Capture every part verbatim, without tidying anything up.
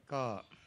ก็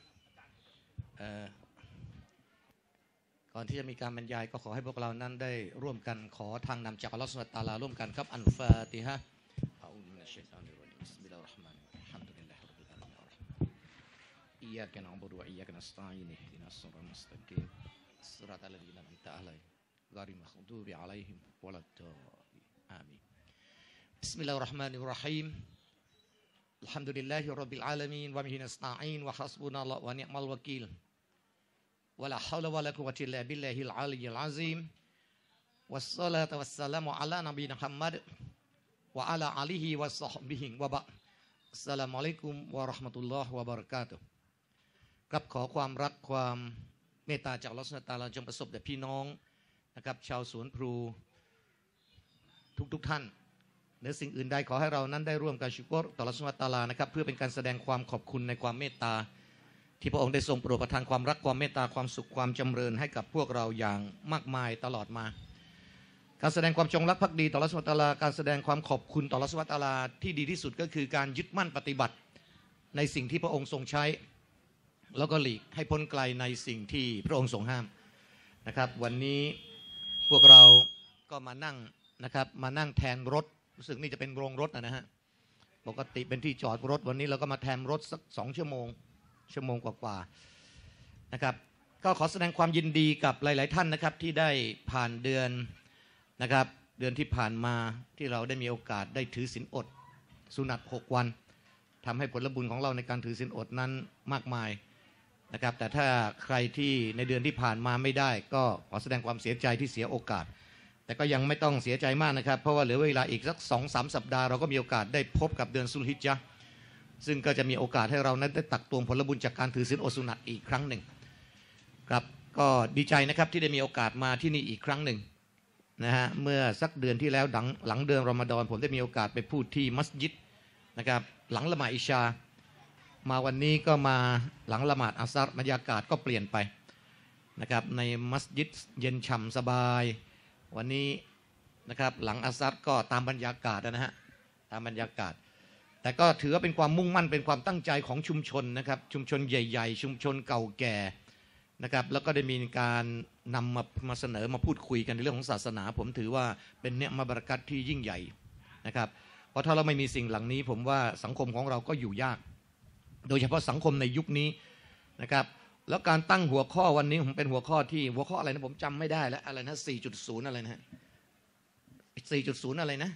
ก่อนที่จะมีการบรรยายก็ขอให้พวกเรานั้นได้ร่วมกันขอทางนำจากอัลลอฮฺซุบฮานะฮูวะตะอาลาร่วมกันครับอัลฟาติฮะอะอูซุบิลลาฮิมินัชชัยฏอนิรเราะญีมบิสมิลลาฮิรเราะห์มานิรเราะฮีมอัลฮัมดุลิลลาฮิร็อบบิลอาลามีนอิยยาคะนะอ์บุดุวะอิยยาคะนัสตะอีนอิฮดินัสศิรอตัลมุสตะกีมศิรอตัลลซีนะอันอัมตะอะลัยฮิมฆอยริลมัฆฎูบิอะลัยฮิมวะลัดฎอลลีนอามีนบิสมิลลาฮิรเราะห์มานิรเราะฮีมอัลฮัมดุลิลลาฮิร็อบบิลอาลามีนวะบิฮินัสตะอีนวะฮัสบุนัลลอฮุวะนิอ์มัลวะกีลวะลาฮาวละวะลากุวะตะอิลลาบิลลาฮิลอาลียิลอะซีมวัสศอลาตุวัสสลามุอะลานะบีนะมุฮัมมัดวะอะลาอาลีฮิวะศอฮบิฮิวะบะอ์อัสสลามุอะลัยกุมวะเราะห์มะตุลลอฮ์วะบะเราะกาตุฮ์กับขอความรักความเมตตาจากอัลเลาะห์ซุบฮานะฮูวะตะอาลาจงประสบแด่พี่น้องนะครับชาวสวนพลูทุกๆท่านเหนือสิ่งอื่นใดขอให้เรานั้นได้ร่วมกันชุกรต่ออัลเลาะห์ซุบฮานะฮูวะตะอาลานะครับเพื่อเป็นการแสดงความขอบคุณในความเมตตาที่พระองค์ได้ทรงโปรดประทานความรักความเมตตาความสุขความจำเริญให้กับพวกเราอย่างมากมายตลอดมาการแสดงความจงรักภักดีต่ออัลเลาะห์ซุบฮานะฮูวะตะอาลาการแสดงความขอบคุณต่ออัลเลาะห์ซุบฮานะฮูวะตะอาลาที่ดีที่สุดก็คือการยึดมั่นปฏิบัติในสิ่งที่พระองค์ทรงใช้แล้วก็หลีกให้พ้นไกลในสิ่งที่พระองค์ทรงห้ามนะครับวันนี้พวกเราก็มานั่งนะครับมานั่งแทนรถรู้สึกนี่จะเป็นโรงรถนะฮะปกติเป็นที่จอดรถวันนี้เราก็มาแทนรถสักสองชั่วโมงชั่วโมงกว่าๆนะครับก็ขอแสดงความยินดีกับหลายๆท่านนะครับที่ได้ผ่านเดือนนะครับเดือนที่ผ่านมาที่เราได้มีโอกาสได้ถือศีลอดสุนัตหกวันทำให้ผลบุญของเราในการถือศีลอดนั้นมากมายนะครับแต่ถ้าใครที่ในเดือนที่ผ่านมาไม่ได้ก็ขอแสดงความเสียใจที่เสียโอกาสแต่ก็ยังไม่ต้องเสียใจมากนะครับเพราะว่าเหลือเวลาอีกสักสองสามสัปดาห์เราก็มีโอกาสได้พบกับเดือนซุลฮิจญะห์ซึ่งก็จะมีโอกาสให้เรานั้นได้ตักตวงผลบุญจากการถือศีลอดสุนัตอีกครั้งหนึ่งครับก็ดีใจนะครับที่ได้มีโอกาสมาที่นี่อีกครั้งหนึ่งนะฮะเมื่อสักเดือนที่แล้วหลังหลังเดือนรอมฎอนผมได้มีโอกาสไปพูดที่มัสยิดนะครับหลังละหมาดอิชามาวันนี้ก็มาหลังละหมาดอัสรบรรยากาศก็เปลี่ยนไปนะครับในมัสยิดเย็นฉ่ำสบายวันนี้นะครับหลังอัสรก็ตามบรรยากาศนะฮะตามบรรยากาศแต่ก็ถือว่าเป็นความมุ่งมั่นเป็นความตั้งใจของชุมชนนะครับชุมชนใหญ่ๆชุมชนเก่าแก่นะครับแล้วก็ได้มีการนำมามาเสนอมาพูดคุยกันในเรื่องของศาสนาผมถือว่าเป็นเนืมะบะเราะกัตที่ยิ่งใหญ่นะครับเพราะถ้าเราไม่มีสิ่งเหล่านี้ผมว่าสังคมของเราก็อยู่ยากโดยเฉพาะสังคมในยุคนี้นะครับแล้วการตั้งหัวข้อวันนี้ผมเป็นหัวข้อที่หัวข้ออะไรนะผมจำไม่ได้แล้วอะไรนะ สี่จุดศูนย์ อะไรนะ สี่จุดศูนย์ อะไรนะ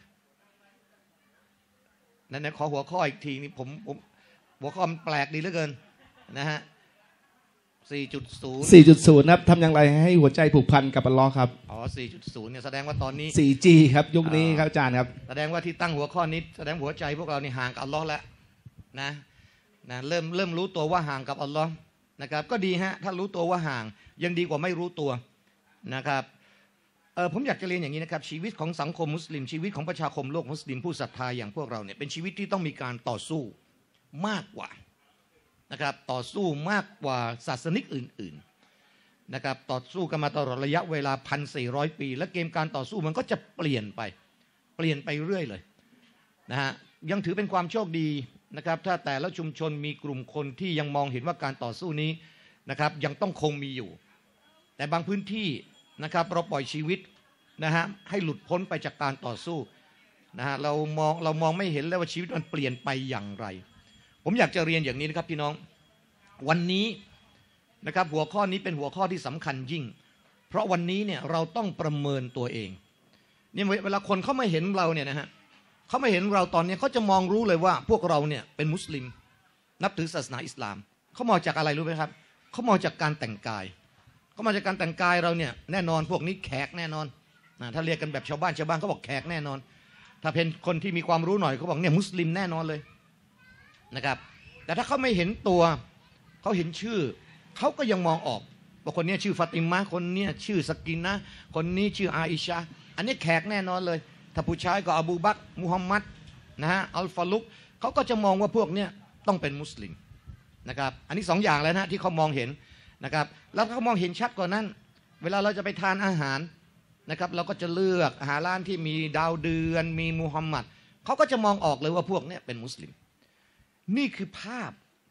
นั่นๆขอหัวข้ออีกทีนี่ผมผมหัวข้อมันแปลกดีเหลือเกินนะฮะ สี่จุดศูนย์สี่จุดศูนย์ ครับทำอย่างไรให้หัวใจผูกพันกับอัลเลาะห์ครับอ๋อสี่จุดศูนย์ เนี่ยแสดงว่าตอนนี้โฟร์จี ครับยุคนี้ครับอาจารย์ครับแสดงว่าที่ตั้งหัวข้อนี้แสดงหัวใจพวกเรานี่ห่างกับอัลเลาะห์แล้วนะนะเริ่มเริ่มรู้ตัวว่าห่างกับอัลเลาะห์นะครับก็ดีฮะถ้ารู้ตัวว่าห่างยังดีกว่าไม่รู้ตัวนะครับเออผมอยากจะเรียนอย่างนี้นะครับชีวิตของสังคมมุสลิมชีวิตของประชาคมโลกมุสลิมผู้ศรัทธาอย่างพวกเราเนี่ยเป็นชีวิตที่ต้องมีการต่อสู้มากกว่านะครับต่อสู้มากกว่าศาสนิกอื่นๆนะครับต่อสู้กันมาตลอดระยะเวลา หนึ่งพันสี่ร้อย ปีและเกมการต่อสู้มันก็จะเปลี่ยนไปเปลี่ยนไปเรื่อยเลยนะฮะยังถือเป็นความโชคดีนะครับถ้าแต่ละชุมชนมีกลุ่มคนที่ยังมองเห็นว่าการต่อสู้นี้นะครับยังต้องคงมีอยู่แต่บางพื้นที่นะครับเราปล่อยชีวิตนะฮะให้หลุดพ้นไปจากการต่อสู้นะฮะเรามองเรามองไม่เห็นแล้วว่าชีวิตมันเปลี่ยนไปอย่างไรผมอยากจะเรียนอย่างนี้นะครับพี่น้องวันนี้นะครับหัวข้อนี้เป็นหัวข้อที่สำคัญยิ่งเพราะวันนี้เนี่ยเราต้องประเมินตัวเองเนี่ยเวลาคนเขาไม่เห็นเราเนี่ยนะฮะเขาไม่เห็นเราตอนนี้เขาจะมองรู้เลยว่าพวกเราเนี่ยเป็นมุสลิมนับถือศาสนาอิสลามเขามองจากอะไรรู้ไหมครับเขามองจากการแต่งกายเขามองจากการแต่งกายเราเนี่ยแน่นอนพวกนี้แขกแน่นอนนะถ้าเรียกกันแบบชาวบ้านชาวบ้านเขาบอกแขกแน่นอนถ้าเป็นคนที่มีความรู้หน่อยเขาบอกเนี่ยมุสลิมแน่นอนเลยนะครับแต่ถ้าเขาไม่เห็นตัวเขาเห็นชื่อเขาก็ยังมองออกว่าคนนี้ชื่อฟาติมาคนนี้ชื่อสกินนะคนนี้ชื่ออาอิชาอันนี้แขกแน่นอนเลยถ้าผู้ชายก็อบูบักรมุฮัมมัดนะฮะอัลฟาลุกเขาก็จะมองว่าพวกนี้ต้องเป็นมุสลิมนะครับอันนี้สองอย่างแล้วนะที่เขามองเห็นนะครับแล้วเขามองเห็นชัดกว่านั้นเวลาเราจะไปทานอาหารนะครับเราก็จะเลือกอาหารร้านที่มีดาวเดือนมีมุฮัมมัดเขาก็จะมองออกเลยว่าพวกนี้เป็นมุสลิมนี่คือภาพท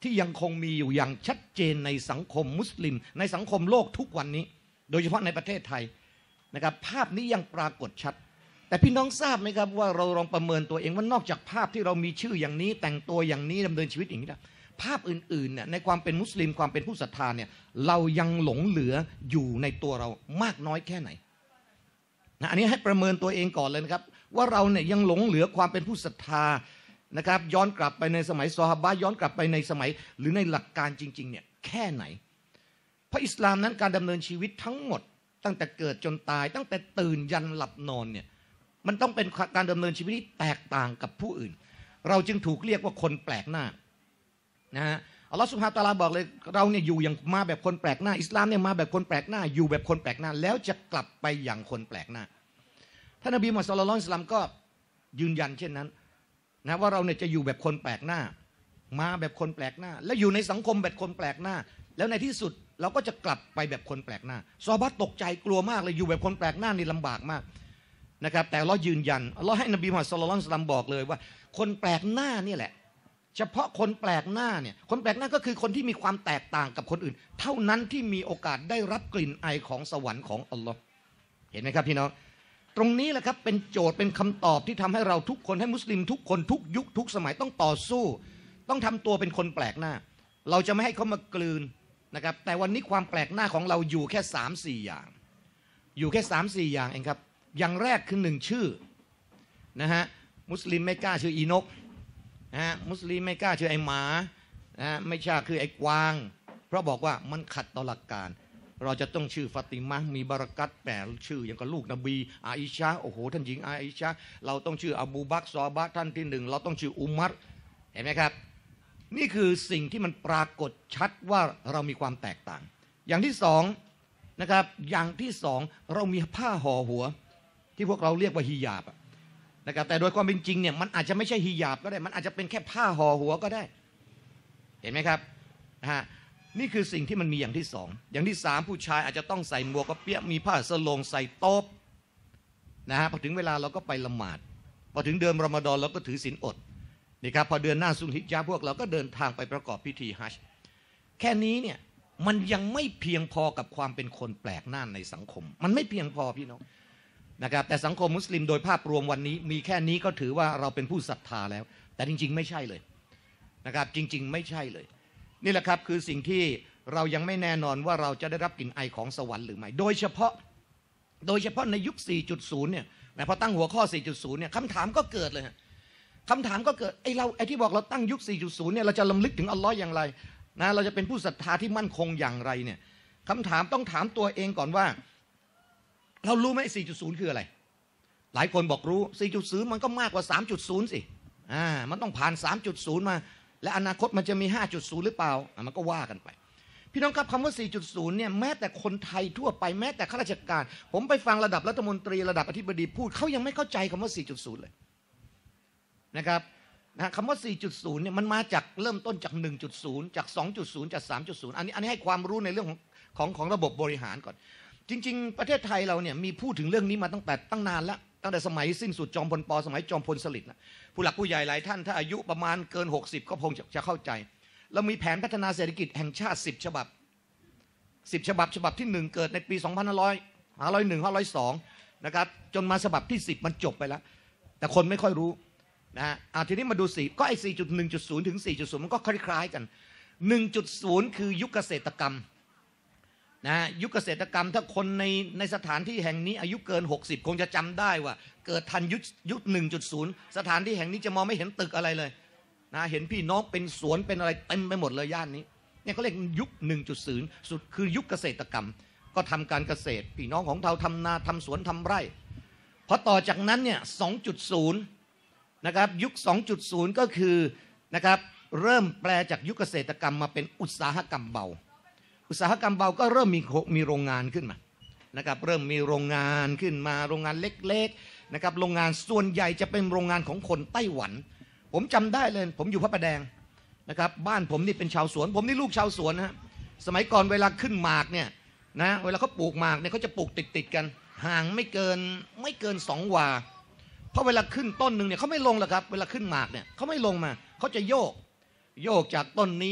ที่ยังคงมีอยู่อย่างชัดเจนในสังคมมุสลิมในสังคมโลกทุกวันนี้โดยเฉพาะในประเทศไทยนะครับภาพนี้ยังปรากฏชัดแต่พี่น้องทราบไหมครับว่าเราลองประเมินตัวเองว่านอกจากภาพที่เรามีชื่ออย่างนี้แต่งตัวอย่างนี้ดำเนินชีวิตอย่างนี้นะภาพอื่นๆเนี่ยในความเป็นมุสลิมความเป็นผู้ศรัทธาเนี่ยเรายังหลงเหลืออยู่ในตัวเรามากน้อยแค่ไหนนะอันนี้ให้ประเมินตัวเองก่อนเลยนะครับว่าเราเนี่ยยังหลงเหลือความเป็นผู้ศรัทธานะครับย้อนกลับไปในสมัยซอฮาบะห์ย้อนกลับไปในสมัยหรือในหลักการจริงๆเนี่ยแค่ไหนเพราะอิสลามนั้นการดำเนินชีวิตทั้งหมดตั้งแต่เกิดจนตายตั้งแต่ตื่นยันหลับนอนเนี่ยมันต้องเป็นการดำเนินชีวิตที่แตกต่างกับผู้อื่นเราจึงถูกเรียกว่าคนแปลกหน้านะฮะอัลลอฮฺซุบฮานะฮูวะตะอาลาบอกเลยเราเนี่ยอยู่อย่างมาแบบคนแปลกหน้าอิสลามเนี่ยมาแบบคนแปลกหน้าอยู่แบบคนแปลกหน้าแล้วจะกลับไปอย่างคนแปลกหน้าท่านนบีมุฮัมมัดศ็อลลัลลอฮุอะลัยฮิวะซัลลัมก็ยืนยันเช่นนั้นนะว่าเราเนี่ยจะอยู่แบบคนแปลกหน้ามาแบบคนแปลกหน้าและอยู่ในสังคมแบบคนแปลกหน้าแล้วในที่สุดเราก็จะกลับไปแบบคนแปลกหน้าซอฮาบะห์ตกใจกลัวมากเลยอยู่แบบคนแปลกหน้านี่ลำบากมากนะครับแต่เรายืนยันเราให้นบีมุฮัมมัดศ็อลลัลลอฮุอะลัยฮิวะซัลลัมบอกเลยว่าคนแปลกหน้านี่แหละเฉพาะคนแปลกหน้าเนี่ยคนแปลกหน้าก็คือคนที่มีความแตกต่างกับคนอื่นเท่านั้นที่มีโอกาสได้รับกลิ่นไอของสวรรค์ของอัลลอฮ์เห็นไหมครับพี่น้องตรงนี้แหละครับเป็นโจทย์เป็นคำตอบที่ทำให้เราทุกคนให้มุสลิมทุกคนทุกยุคทุกสมัยต้องต่อสู้ต้องทำตัวเป็นคนแปลกหน้าเราจะไม่ให้เขามากลืนนะครับแต่วันนี้ความแปลกหน้าของเราอยู่แค่สามสี่อย่างอยู่แค่สามสี่อย่างเองครับอย่างแรกคือหนึ่งชื่อนะฮะมุสลิมไม่กล้าชื่ออีนกนะฮะมุสลิมไม่กล้าชื่อไอหมานะฮะไม่ใช่คือไอกวางเพราะบอกว่ามันขัดต่อหลักการเราจะต้องชื่อฟาติมะห์มีบารอกัตแปลชื่ออย่างกับลูกนบีอาอิชะโอ้โหท่านหญิงอาอิชะเราต้องชื่ออบูบักรซอฮาบะห์ท่านที่หนึ่งเราต้องชื่ออุมัรเห็นไหมครับนี่คือสิ่งที่มันปรากฏชัดว่าเรามีความแตกต่างอย่างที่สองนะครับอย่างที่สองเรามีผ้าห่อหัวที่พวกเราเรียกว่าฮิญาบนะครับแต่โดยความเป็นจริงเนี่ยมันอาจจะไม่ใช่ฮิญาบก็ได้มันอาจจะเป็นแค่ผ้าห่อหัวก็ได้เห็นไหมครับนะฮะนี่คือสิ่งที่มันมีอย่างที่สองอย่างที่สามผู้ชายอาจจะต้องใส่หมวกกระเปียมีผ้าสโลงใส่โต๊ะนะฮะพอถึงเวลาเราก็ไปละหมาดพอถึงเดือนรอมฎอนเราก็ถือศีลอดนี่ครับพอเดือนหน้าซุลฮิจญะห์พวกเราก็เดินทางไปประกอบพิธีฮัจญ์แค่นี้เนี่ยมันยังไม่เพียงพอกับความเป็นคนแปลกหน้าในสังคมมันไม่เพียงพอพี่น้องนะครับแต่สังคมมุสลิมโดยภาพรวมวันนี้มีแค่นี้ก็ถือว่าเราเป็นผู้ศรัทธาแล้วแต่จริงๆไม่ใช่เลยนะครับจริงๆไม่ใช่เลยนี่แหละครับคือสิ่งที่เรายังไม่แน่นอนว่าเราจะได้รับกลิ่นไอของสวรรค์หรือไม่โดยเฉพาะโดยเฉพาะในยุค สี่จุดศูนย์ เนี่ยแม้พอตั้งหัวข้อ สี่จุดศูนย์ เนี่ยคำถามก็เกิดเลยคำถามก็เกิดไอเราไอที่บอกเราตั้งยุค สี่จุดศูนย์ เนี่ยเราจะลำลึกถึงอัลลอฮ์อย่างไรนะเราจะเป็นผู้ศรัทธาที่มั่นคงอย่างไรเนี่ยคำถามต้องถามตัวเองก่อนว่าเรารู้ไหม สี่จุดศูนย์ คืออะไรหลายคนบอกรู้ สี่จุดศูนย์ มันก็มากกว่า สามจุดศูนย์ สิอ่ามันต้องผ่าน สามจุดศูนย์ มาและอนาคตมันจะมี ห้าจุดศูนย์ หรือเปล่ามันก็ว่ากันไปพี่น้องครับคำว่า สี่จุดศูนย์ เนี่ยแม้แต่คนไทยทั่วไปแม้แต่ข้าราชการผมไปฟังระดับรัฐมนตรีระดับอธิบดีพูดเขายังไม่เข้าใจคำว่า สี่จุดศูนย์ เลยนะครับนะคำว่า สี่จุดศูนย์ เนี่ยมันมาจากเริ่มต้นจาก หนึ่งจุดศูนย์ จาก สองจุดศูนย์ จาก สามจุดศูนย์ อันนี้อันนี้ให้ความรู้ในเรื่องของของของระบบบริหารก่อนจริงๆประเทศไทยเราเนี่ยมีพูดถึงเรื่องนี้มาตั้งแต่ตั้งนานแล้วตั้งแต่สมัยสิ้นสุดจอมพลป.สมัยจอมพลสฤษดิ์นะผู้หลักผู้ใหญ่หลายท่านถ้าอายุประมาณเกินหกสิบก็คงจะเข้าใจเรามีแผนพัฒนาเศรษฐกิจแห่งชาติสิบฉบับสิบฉบับฉบับที่หนึ่งเกิดในปีสองพันห้าร้อย ห้าร้อยหนึ่ง ห้าร้อยสองนะครับจนมาฉบับที่สิบมันจบไปแล้วแต่คนไม่ค่อยรู้นะฮะอ่ะทีนี้มาดูสี่ก็ไอ้ สี่จุดหนึ่งจุดศูนย์ ถึง สี่จุดศูนย์ มันก็คล้ายๆกัน หนึ่งจุดศูนย์ คือยุคเกษตรกรรมนะยุคเกษตรกรรมถ้าคนในในสถานที่แห่งนี้อายุเกินหกสิบคงจะจำได้ว่าเกิดทันยุคยุค หนึ่งจุดศูนย์ สถานที่แห่งนี้จะมองไม่เห็นตึกอะไรเลยนะเห็นพี่น้องเป็นสวนเป็นอะไรเต็มไปหมดเลยย่านนี้เนี่ยเขาเรียกยุค หนึ่งจุดศูนย์ สุดคือยุคเกษตรกรรมก็ทำการเกษตรพี่น้องของเราทำนาทำสวนทำไร่พอต่อจากนั้นเนี่ย สองจุดศูนย์ นะครับยุค สองจุดศูนย์ ก็คือนะครับเริ่มแปลจากยุคเกษตรกรรมมาเป็นอุตสาหกรรมเบาอุตสาหกรรมเบาก็เริ่มมีมีโรงงานขึ้นมานะครับเริ่มมีโรงงานขึ้นมาโรงงานเล็กๆนะครับโรงงานส่วนใหญ่จะเป็นโรงงานของคนไต้หวันผมจำได้เลยผมอยู่พระประแดงนะครับบ้านผมนี่เป็นชาวสวนผมนี่ลูกชาวสวนนะสมัยก่อนเวลาขึ้นหมากเนี่ยนะเวลาเขาปลูกหมากเนี่ยเขาจะปลูกติดๆกันห่างไม่เกินไม่เกินสองวาเพราะเวลาขึ้นต้นหนึ่งเนี่ยเขาไม่ลงหรอกครับเวลาขึ้นหมากเนี่ยเขาไม่ลงมาเขาจะโยกโยกจากต้นนี้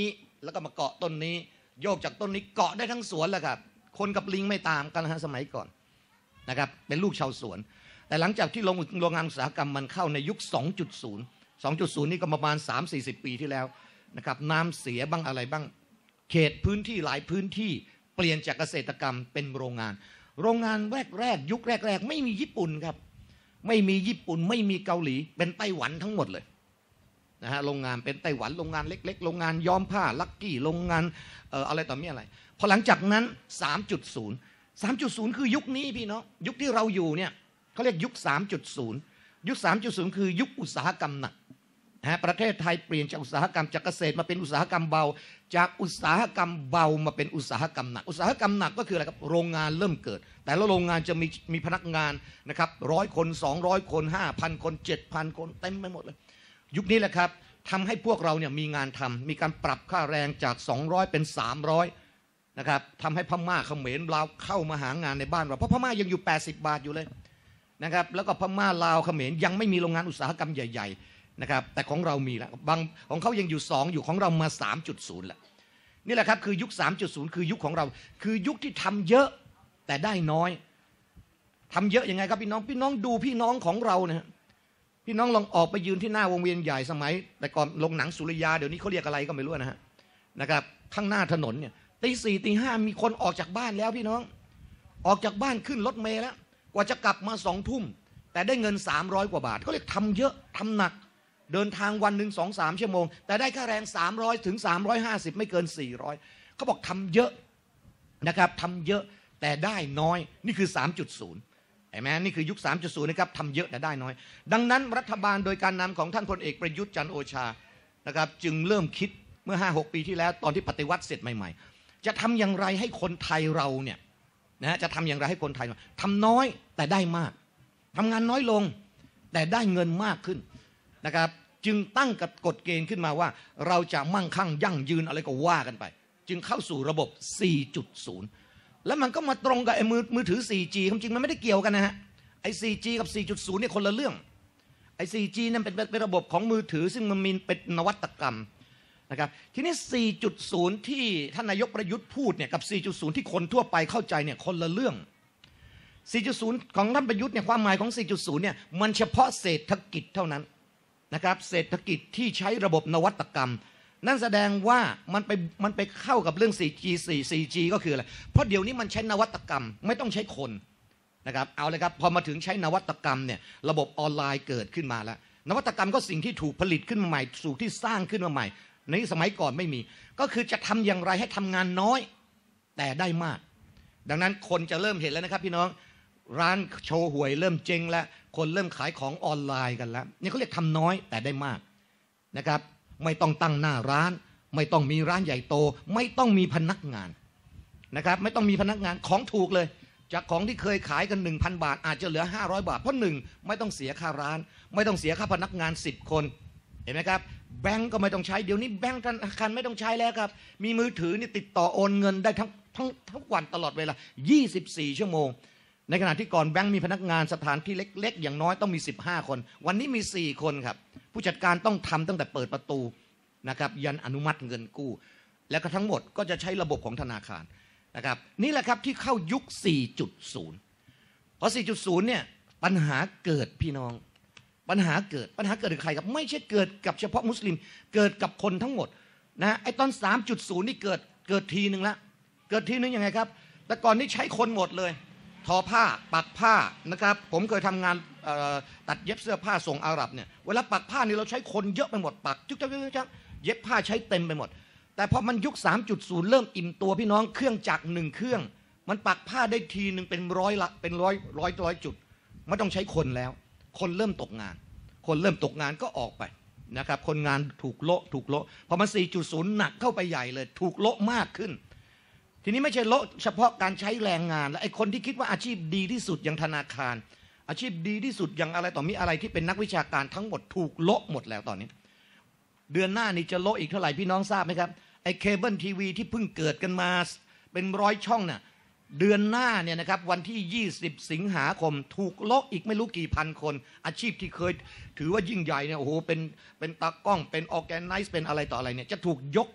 แล้วก็มาเกาะต้นนี้โยกจากต้นนี้เกาะได้ทั้งสวนแหละครับคนกับลิงไม่ตามกันฮะสมัยก่อนนะครับเป็นลูกชาวสวนแต่หลังจากที่โรงโรงงานอุตสาหกรรมมันเข้าในยุค สองจุดศูนย์ สองจุดศูนย์ นี่ก็ประมาณ สามถึงสี่สิบ ปีที่แล้วนะครับน้ำเสียบ้างอะไรบ้างเขตพื้นที่หลายพื้นที่เปลี่ยนจากเกษตรกรรมเป็นโรงงานโรงงานแรกๆยุคแรกๆไม่มีญี่ปุ่นครับไม่มีญี่ปุ่นไม่มีเกาหลีเป็นไต้หวันทั้งหมดเลยนะฮะโรงงานเป็นไต้หวันโรงงานเล็กๆโรงงานย้อมผ้าลักกี้โรงงานเอ่ออะไรต่อมีอะไรพอหลังจากนั้น สามจุดศูนย์ สามจุดศูนย์ คือยุคนี้พี่น้องยุคที่เราอยู่เนี่ยเขาเรียกยุค สามจุดศูนย์ ยุค สามจุดศูนย์ คือยุคอุตสาหกรรมหนักนะฮะประเทศไทยเปลี่ยนจากอุตสาหกรรมจากเกษตรมาเป็นอุตสาหกรรมเบาจากอุตสาหกรรมเบามาเป็นอุตสาหกรรมหนักอุตสาหกรรมหนักก็คืออะไรครับโรงงานเริ่มเกิดแต่ละโรงงานจะมีมีพนักงานนะครับร้อยคนสองร้อยคน ห้าพัน คน เจ็ดพัน คนเต็มไปหมดเลยยุคนี้แหละครับทำให้พวกเราเนี่ยมีงานทำมีการปรับค่าแรงจากสองร้อยเป็นสามร้อยนะครับทำให้พม่าเขมรลาวเข้ามาหางานในบ้านเราเพราะพม่ายังอยู่แปดสิบบาทอยู่เลยนะครับแล้วก็พม่าลาวเขมรยังไม่มีโรงงานอุตสาหกรรมใหญ่ๆนะครับแต่ของเรามีแล้วบางของเขายังอยู่สองอยู่ของเรามา สามจุดศูนย์ แล้วนี่แหละครับคือยุค สามจุดศูนย์ คือยุคของเราคือยุคที่ทำเยอะแต่ได้น้อยทำเยอะยังไงครับพี่น้องพี่น้องดูพี่น้องของเราเนี่ยพี่น้องลองออกไปยืนที่หน้าวงเวียนใหญ่สมัยแต่ก่อนลงหนังสุริยาเดี๋ยวนี้เขาเรียกอะไรก็ไม่รู้นะฮะนะครับข้างหน้าถนนเนี่ยตีสี่ตีห้ามีคนออกจากบ้านแล้วพี่น้องออกจากบ้านขึ้นรถเมล์แล้วกว่าจะกลับมาสองทุ่มแต่ได้เงินสามร้อยกว่าบาทเขาเรียกทำเยอะทำหนักเดินทางวันหนึ่งสองสามชั่วโมงแต่ได้ค่าแรงสามร้อยถึงสามร้อยห้าสิบไม่เกินสี่ร้อยเขาบอกทำเยอะนะครับทำเยอะแต่ได้น้อยนี่คือ สามจุดศูนย์เห็นไหมนี่คือยุค สามจุดศูนย์ นะครับทำเยอะแต่ได้น้อยดังนั้นรัฐบาลโดยการนำของท่านพลเอกประยุทธ์จันทร์โอชานะครับจึงเริ่มคิดเมื่อ ห้าหก ปีที่แล้วตอนที่ปฏิวัติเสร็จใหม่ๆจะทำอย่างไรให้คนไทยเราเนี่ยนะจะทำอย่างไรให้คนไทยทำน้อยแต่ได้มากทำงานน้อยลงแต่ได้เงินมากขึ้นนะครับจึงตั้งกฎเกณฑ์ขึ้นมาว่าเราจะมั่งคั่งยั่งยืนอะไรก็ว่ากันไปจึงเข้าสู่ระบบ สี่จุดศูนย์ แล้วมันก็มาตรงกับไอ้มือมือถือ โฟร์จี ความจริงมันไม่ได้เกี่ยวกันนะฮะไอ้ โฟร์จี กับ สี่จุดศูนย์ เนี่ยคนละเรื่องไอ้ โฟร์จี นั่นเป็นเป็นระบบของมือถือซึ่งมันมีเป็นนวัตกรรมนะครับทีนี้ สี่จุดศูนย์ ที่ท่านนายกประยุทธ์พูดเนี่ยกับ สี่จุดศูนย์ ที่คนทั่วไปเข้าใจเนี่ยคนละเรื่อง สี่จุดศูนย์ ของท่านประยุทธ์เนี่ยความหมายของ สี่จุดศูนย์ เนี่ยมันเฉพาะเศรษฐกิจเท่านั้นนะครับเศรษฐกิจที่ใช้ระบบนวัตกรรมนั่นแสดงว่ามันไปมันไปเข้ากับเรื่อง โฟร์จี โฟร์จี ก็คืออะไรเพราะเดี๋ยวนี้มันใช้นวัตกรรมไม่ต้องใช้คนนะครับเอาเลยครับพอมาถึงใช้นวัตกรรมเนี่ยระบบออนไลน์เกิดขึ้นมาแล้วนวัตกรรมก็สิ่งที่ถูกผลิตขึ้นมาใหม่สู่ที่สร้างขึ้นมาใหม่ในสมัยก่อนไม่มีก็คือจะทำอย่างไรให้ทำงานน้อยแต่ได้มากดังนั้นคนจะเริ่มเห็นแล้วนะครับพี่น้องร้านโชว์หวยเริ่มเจ๊งแล้วคนเริ่มขายของออนไลน์กันแล้วนี่เขาเรียกทำน้อยแต่ได้มากนะครับไม่ต้องตั้งหน้าร้านไม่ต้องมีร้านใหญ่โตไม่ต้องมีพนักงานนะครับไม่ต้องมีพนักงานของถูกเลยจากของที่เคยขายกัน หนึ่งพัน บาทอาจจะเหลือห้าร้อยบาทเพราะหนึ่งไม่ต้องเสียค่าร้านไม่ต้องเสียค่าพนักงานสิบคนเห็นไหมครับแบงก์ก็ไม่ต้องใช้เดี๋ยวนี้แบงก์ธนาคารไม่ต้องใช้แล้วครับมีมือถือนี่ติดต่อโอนเงินได้ทั้งทั้งทั้งวันตลอดเวลายี่สิบสี่ชั่วโมงในขณะที่ก่อนแบงก์มีพนักงานสถานที่เล็กๆอย่างน้อยต้องมีสิบห้าคนวันนี้มีสี่คนครับผู้จัดการต้องทำตั้งแต่เปิดประตูนะครับยันอนุมัติเงินกู้แล้วก็ทั้งหมดก็จะใช้ระบบของธนาคารนะครับนี่แหละครับที่เข้ายุค สี่จุดศูนย์ เพราะ สี่จุดศูนย์ เนี่ยปัญหาเกิดพี่น้องปัญหาเกิดปัญหาเกิดกับใครครับไม่ใช่เกิดกับเฉพาะมุสลิมเกิดกับคนทั้งหมดนะไอ้ตอน สามจุดศูนย์ นี่เกิดเกิดทีนึงละเกิดทีนึงยังไงครับแต่ก่อนนี้ใช้คนหมดเลยทอผ้าปักผ้านะครับผมเคยทำงานตัดเย็บเสื้อผ้าส่งอาหรับเนี่ยเวลาปักผ้านี่เราใช้คนเยอะไปหมดปักจุ๊กๆๆเย็บผ้าใช้เต็มไปหมดแต่พอมันยุค สามจุดศูนย์ เริ่มอิ่มตัวพี่น้องเครื่องจักรหนึ่งเครื่องมันปักผ้าได้ทีนึงเป็นร้อยละเป็นร้อยร้อยร้อยจุดไม่ต้องใช้คนแล้วคนเริ่มตกงานคนเริ่มตกงานก็ออกไปนะครับคนงานถูกโละถูกโละพอมัน สี่จุดศูนย์ หนักเข้าไปใหญ่เลยถูกโละมากขึ้นทีนี้ไม่ใช่โละเฉพาะการใช้แรงงานและไอ้คนที่คิดว่าอาชีพดีที่สุดอย่างธนาคารอาชีพดีที่สุดอย่างอะไรต่อมีอะไรที่เป็นนักวิชาการทั้งหมดถูกโละหมดแล้วตอนนี้เดือนหน้านี่จะโละอีกเท่าไหร่พี่น้องทราบไหมครับไอ้เคเบิลทีวีที่เพิ่งเกิดกันมาเป็นร้อยช่องน่ะเดือนหน้าเนี่ยนะครับวันที่ยี่สิบสิงหาคมถูกโละอีกไม่รู้กี่พันคนอาชีพที่เคยถือว่ายิ่งใหญ่เนี่ยโอ้โหเป็นเป็นตากล้องเป็นออร์แกไนซ์เป็นอะไรต่ออะไรเนี่ยจะถูกยก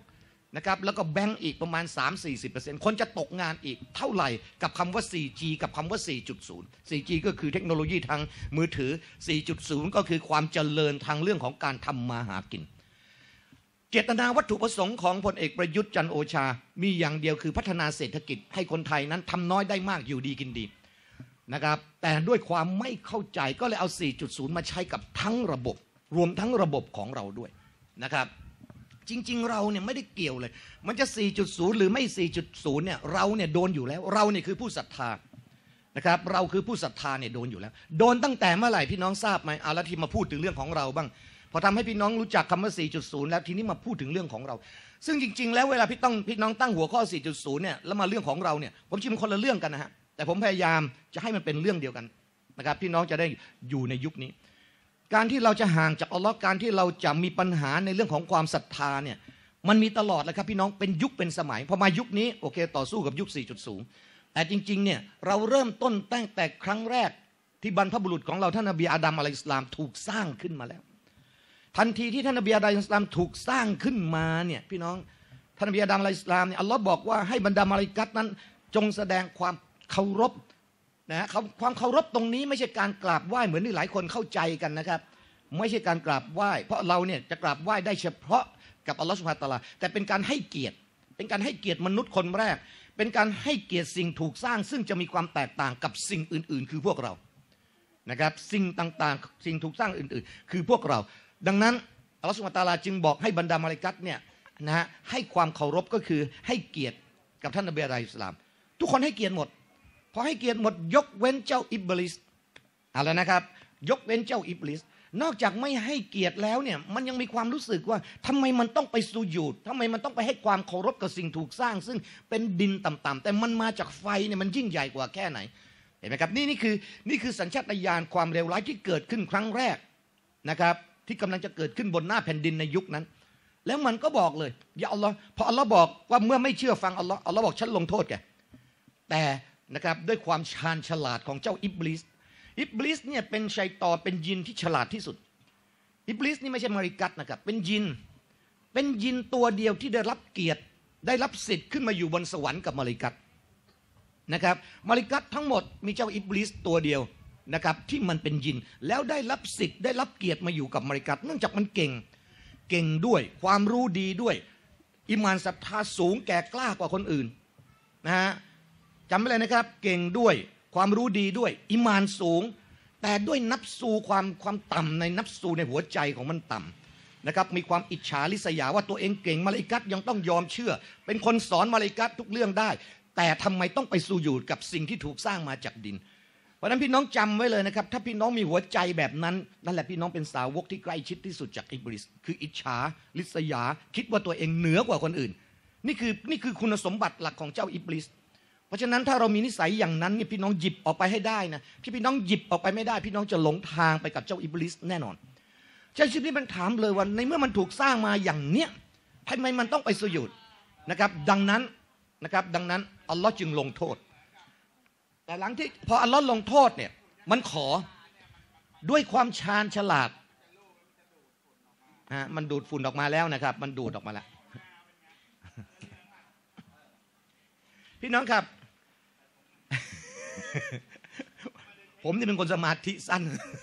นะครับแล้วก็แบงก์อีกประมาณ สามถึงสี่สิบเปอร์เซ็นต์ คนจะตกงานอีกเท่าไหร่กับคำว่า โฟร์จี กับคำว่า โฟร์จุดศูนย์ โฟร์จี ก็คือเทคโนโลยีทางมือถือ โฟร์จุดศูนย์ ก็คือความเจริญทางเรื่องของการทำมาหากินเจตนาวัตถุประสงค์ของพลเอกประยุทธ์จันทร์โอชามีอย่างเดียวคือพัฒนาเศรษฐกิจให้คนไทยนั้นทำน้อยได้มากอยู่ดีกินดีนะครับแต่ด้วยความไม่เข้าใจก็เลยเอา โฟร์จุดศูนย์ มาใช้กับทั้งระบบรวมทั้งระบบของเราด้วยนะครับจริงๆเราเนี่ยไม่ได้เกี่ยวเลยมันจะ โฟร์จุดศูนย์ หรือไม่ โฟร์จุดศูนย์ เนี่ยเราเนี่ยโดนอยู่แล้วเราเนี่ยคือผู้ศรัทธานะครับเราคือผู้ศรัทธาเนี่ยโดนอยู่แล้วโดนตั้งแต่เมื่อไหร่พี่น้องทราบไหมเอาละที่มาพูดถึงเรื่องของเราบ้างพอทำให้พี่น้องรู้จักคำว่า โฟร์จุดศูนย์ แล้วทีนี้มาพูดถึงเรื่องของเราซึ่งจริงๆแล้วเวลาพี่ต้องพี่น้องตั้งหัวข้อ โฟร์จุดศูนย์ เนี่ยแล้วมาเรื่องของเราเนี่ยผมคิดมันคนละเรื่องกันนะฮะแต่ผมพยายามจะให้มันเป็นเรื่องเดียวกันนะครับพี่น้องจะได้อยู่ในยุคนี้การที่เราจะห่างจากอัลลอฮ์การที่เราจะมีปัญหาในเรื่องของความศรัทธาเนี่ยมันมีตลอดเลยครับพี่น้องเป็นยุคเป็นสมัยพอมายุคนี้โอเคต่อสู้กับยุค โฟร์จุดศูนย์ แต่จริงๆเนี่ยเราเริ่มต้นตั้งแต่ครั้งแรกที่บรรพบุรุษของเราท่านนบีอาดัมอะลัยฮิสสลามถูกสร้างขึ้นมาแล้วทันทีที่ท่านนบีอาดัมอะลัยฮิสสลามถูกสร้างขึ้นมาเนี่ยพี่น้องท่านนบีอาดัมอะลัยฮิสสลามเนี่ยอัลลอฮ์บอกว่าให้บรรดามลาอิกะฮ์นั้นจงแสดงความเคารพนะความเคารพตรงนี้ไม่ใช่การกราบไหว้เหมือนที่หลายคนเข้าใจกันนะครับไม่ใช่การกราบไหว้เพราะเราเนี่ยจะกราบไหว้ได้เฉพาะกับอัลลอฮฺซุบฮานะฮูวะตะอาลาแต่เป็นการให้เกียรติเป็นการให้เกียรติมนุษย์คนแรกเป็นการให้เกียรติสิ่งถูกสร้างซึ่งจะมีความแตกต่างกับสิ่งอื่นๆคือพวกเรานะครับสิ่งต่างๆสิ่งถูกสร้างอื่นๆคือพวกเราดังนั้นอัลลอฮฺซุบฮานะฮูวะตะอาลาจึงบอกให้บรรดามลาอิกะฮ์เนี่ยนะฮะให้ความเคารพก็คือให้เกียรติกับท่านนบีอะลัยฮิสสลามทุกคนให้เกียรติหมดพอให้เกียรติหมดยกเว้นเจ้าอิบลิสเอาละนะครับยกเว้นเจ้าอิบลิสนอกจากไม่ให้เกียรติแล้วเนี่ยมันยังมีความรู้สึกว่าทำไมมันต้องไปสุญูดทำไมมันต้องไปให้ความเคารพกับสิ่งถูกสร้างซึ่งเป็นดินต่ำๆแต่มันมาจากไฟเนี่ยมันยิ่งใหญ่กว่าแค่ไหนเห็นไหมครับนี่นี่คือนี่คือสัญชาตญาณความเลวร้ายที่เกิดขึ้นครั้งแรกนะครับที่กำลังจะเกิดขึ้นบนหน้าแผ่นดินในยุคนั้นแล้วมันก็บอกเลยอย่าอัลลอฮ์พออัลลอฮ์บอกว่าเมื่อไม่เชื่อฟังอัลลอฮ์อัลลอฮ์บอกฉันลงโทษแกแต่นะครับด้วยความชาญฉลาดของเจ้าอิบลิสอิบลิสเนี่ยเป็นชัยฏอนเป็นยินที่ฉลาดที่สุดอิบลิสนี่ไม่ใช่มาริกัตนะครับเป็นยินเป็นยินตัวเดียวที่ได้รับเกียรติได้รับสิทธิ์ขึ้นมาอยู่บนสวรรค์กับมาริกัตนะครับมาริกัตทั้งหมดมีเจ้าอิบลิสตัวเดียวนะครับที่มันเป็นยินแล้วได้รับสิทธิ์ได้รับเกียรติมาอยู่กับมาริกัตเนื่องจากมันเก่งเก่งด้วยความรู้ดีด้วยอิมานศรัทธาสูงแก่กล้ากว่าคนอื่นนะฮะจำไว้เลยนะครับเก่งด้วยความรู้ดีด้วยอิมานสูงแต่ด้วยนับสูความความต่ำในนับสูในหัวใจของมันต่ำนะครับมีความอิจฉาริษยาว่าตัวเองเก่งมาลาอิกะฮ์ยังต้องยอมเชื่อเป็นคนสอนมาลาอิกะฮ์ทุกเรื่องได้แต่ทำไมต้องไปสุญูดกับสิ่งที่ถูกสร้างมาจากดินเพราะฉะนั้นพี่น้องจำไว้เลยนะครับถ้าพี่น้องมีหัวใจแบบนั้นนั่นแหละพี่น้องเป็นสาวกที่ใกล้ชิดที่สุดจากอิบลิสคืออิจฉาริษยาคิดว่าตัวเองเหนือกว่าคนอื่นนี่คือนี่คือคุณสมบัติหลักของเจ้าอิบลิสเพราะฉะนั้นถ้าเรามีนิสัยอย่างนั้นนี่พี่น้องหยิบออกไปให้ได้นะที่พี่น้องหยิบออกไปไม่ได้พี่น้องจะหลงทางไปกับเจ้าอิบลิสแน่นอนเจ้าอิบลิสมันถามเลยว่าในเมื่อมันถูกสร้างมาอย่างเนี้ยทำไมมันต้องไปสุญูดนะครับดังนั้นนะครับดังนั้นอัลลอฮ์จึงลงโทษแต่หลังที่พออัลลอฮ์ลงโทษเนี่ยมันขอด้วยความชาญฉลาดฮะมันดูดฝุ่นออกมาแล้วนะครับมันดูดออกมาแล้วพี่น้องครับ ผมนี่เป็นคนสมาธิสั้น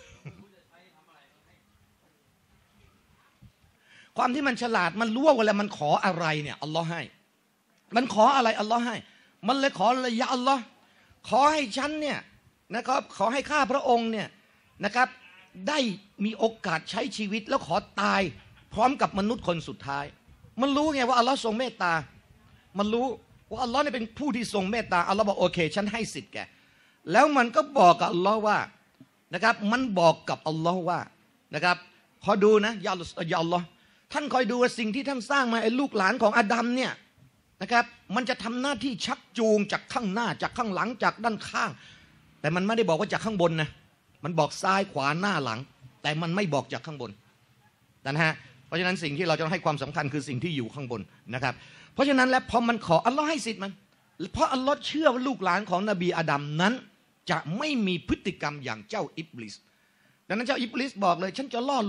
ความที่มันฉลาดมันรู้ว่าเวลามันขออะไรเนี่ยอัลลอฮ์ให้มันขออะไรอัลลอฮ์ให้มันเลยขอเลยยะอัลลอฮ์ขอให้ฉันเนี่ยนะครับขอให้ข้าพระองค์เนี่ยนะครับได้มีโอกาสใช้ชีวิตแล้วขอตายพร้อมกับมนุษย์คนสุดท้ายมันรู้ไงว่าอัลลอฮ์ทรงเมตตามันรู้ว่าอัลลอฮ์เนี่ยเป็นผู้ที่ทรงเมตตาอัลลอฮ์บอกโอเคฉันให้สิทธิ์แกแล้วมันก็บอกกับอัลลอฮ์ว่านะครับมันบอกกับอัลลอฮ์ว่านะครับขอดูนะยาอัลลอฮ์ท่านคอยดูว่าสิ่งที่ท่านสร้างมาไอ้ลูกหลานของอาดัมเนี่ยนะครับมันจะทำหน้าที่ชักจูงจากข้างหน้าจากข้างหลังจากด้านข้างแต่มันไม่ได้บอกว่าจากข้างบนนะมันบอกซ้ายขวาหน้าหลังแต่มันไม่บอกจากข้างบนนะฮะเพราะฉะนั้นสิ่งที่เราจะให้ความสำคัญคือสิ่งที่อยู่ข้างบนนะครับเพราะฉะนั้นแล้วพอมันขออัลลอฮ์ให้สิทธิ์มันเพราะอัลลอฮ์เชื่อว่าลูกหลานของนบีอาดัมนั้นจะไม่มีพฤติกรรมอย่างเจ้าอิบลิสดังนั้นเจ้าอิบลิสบอกเลยฉันจะล่อลวง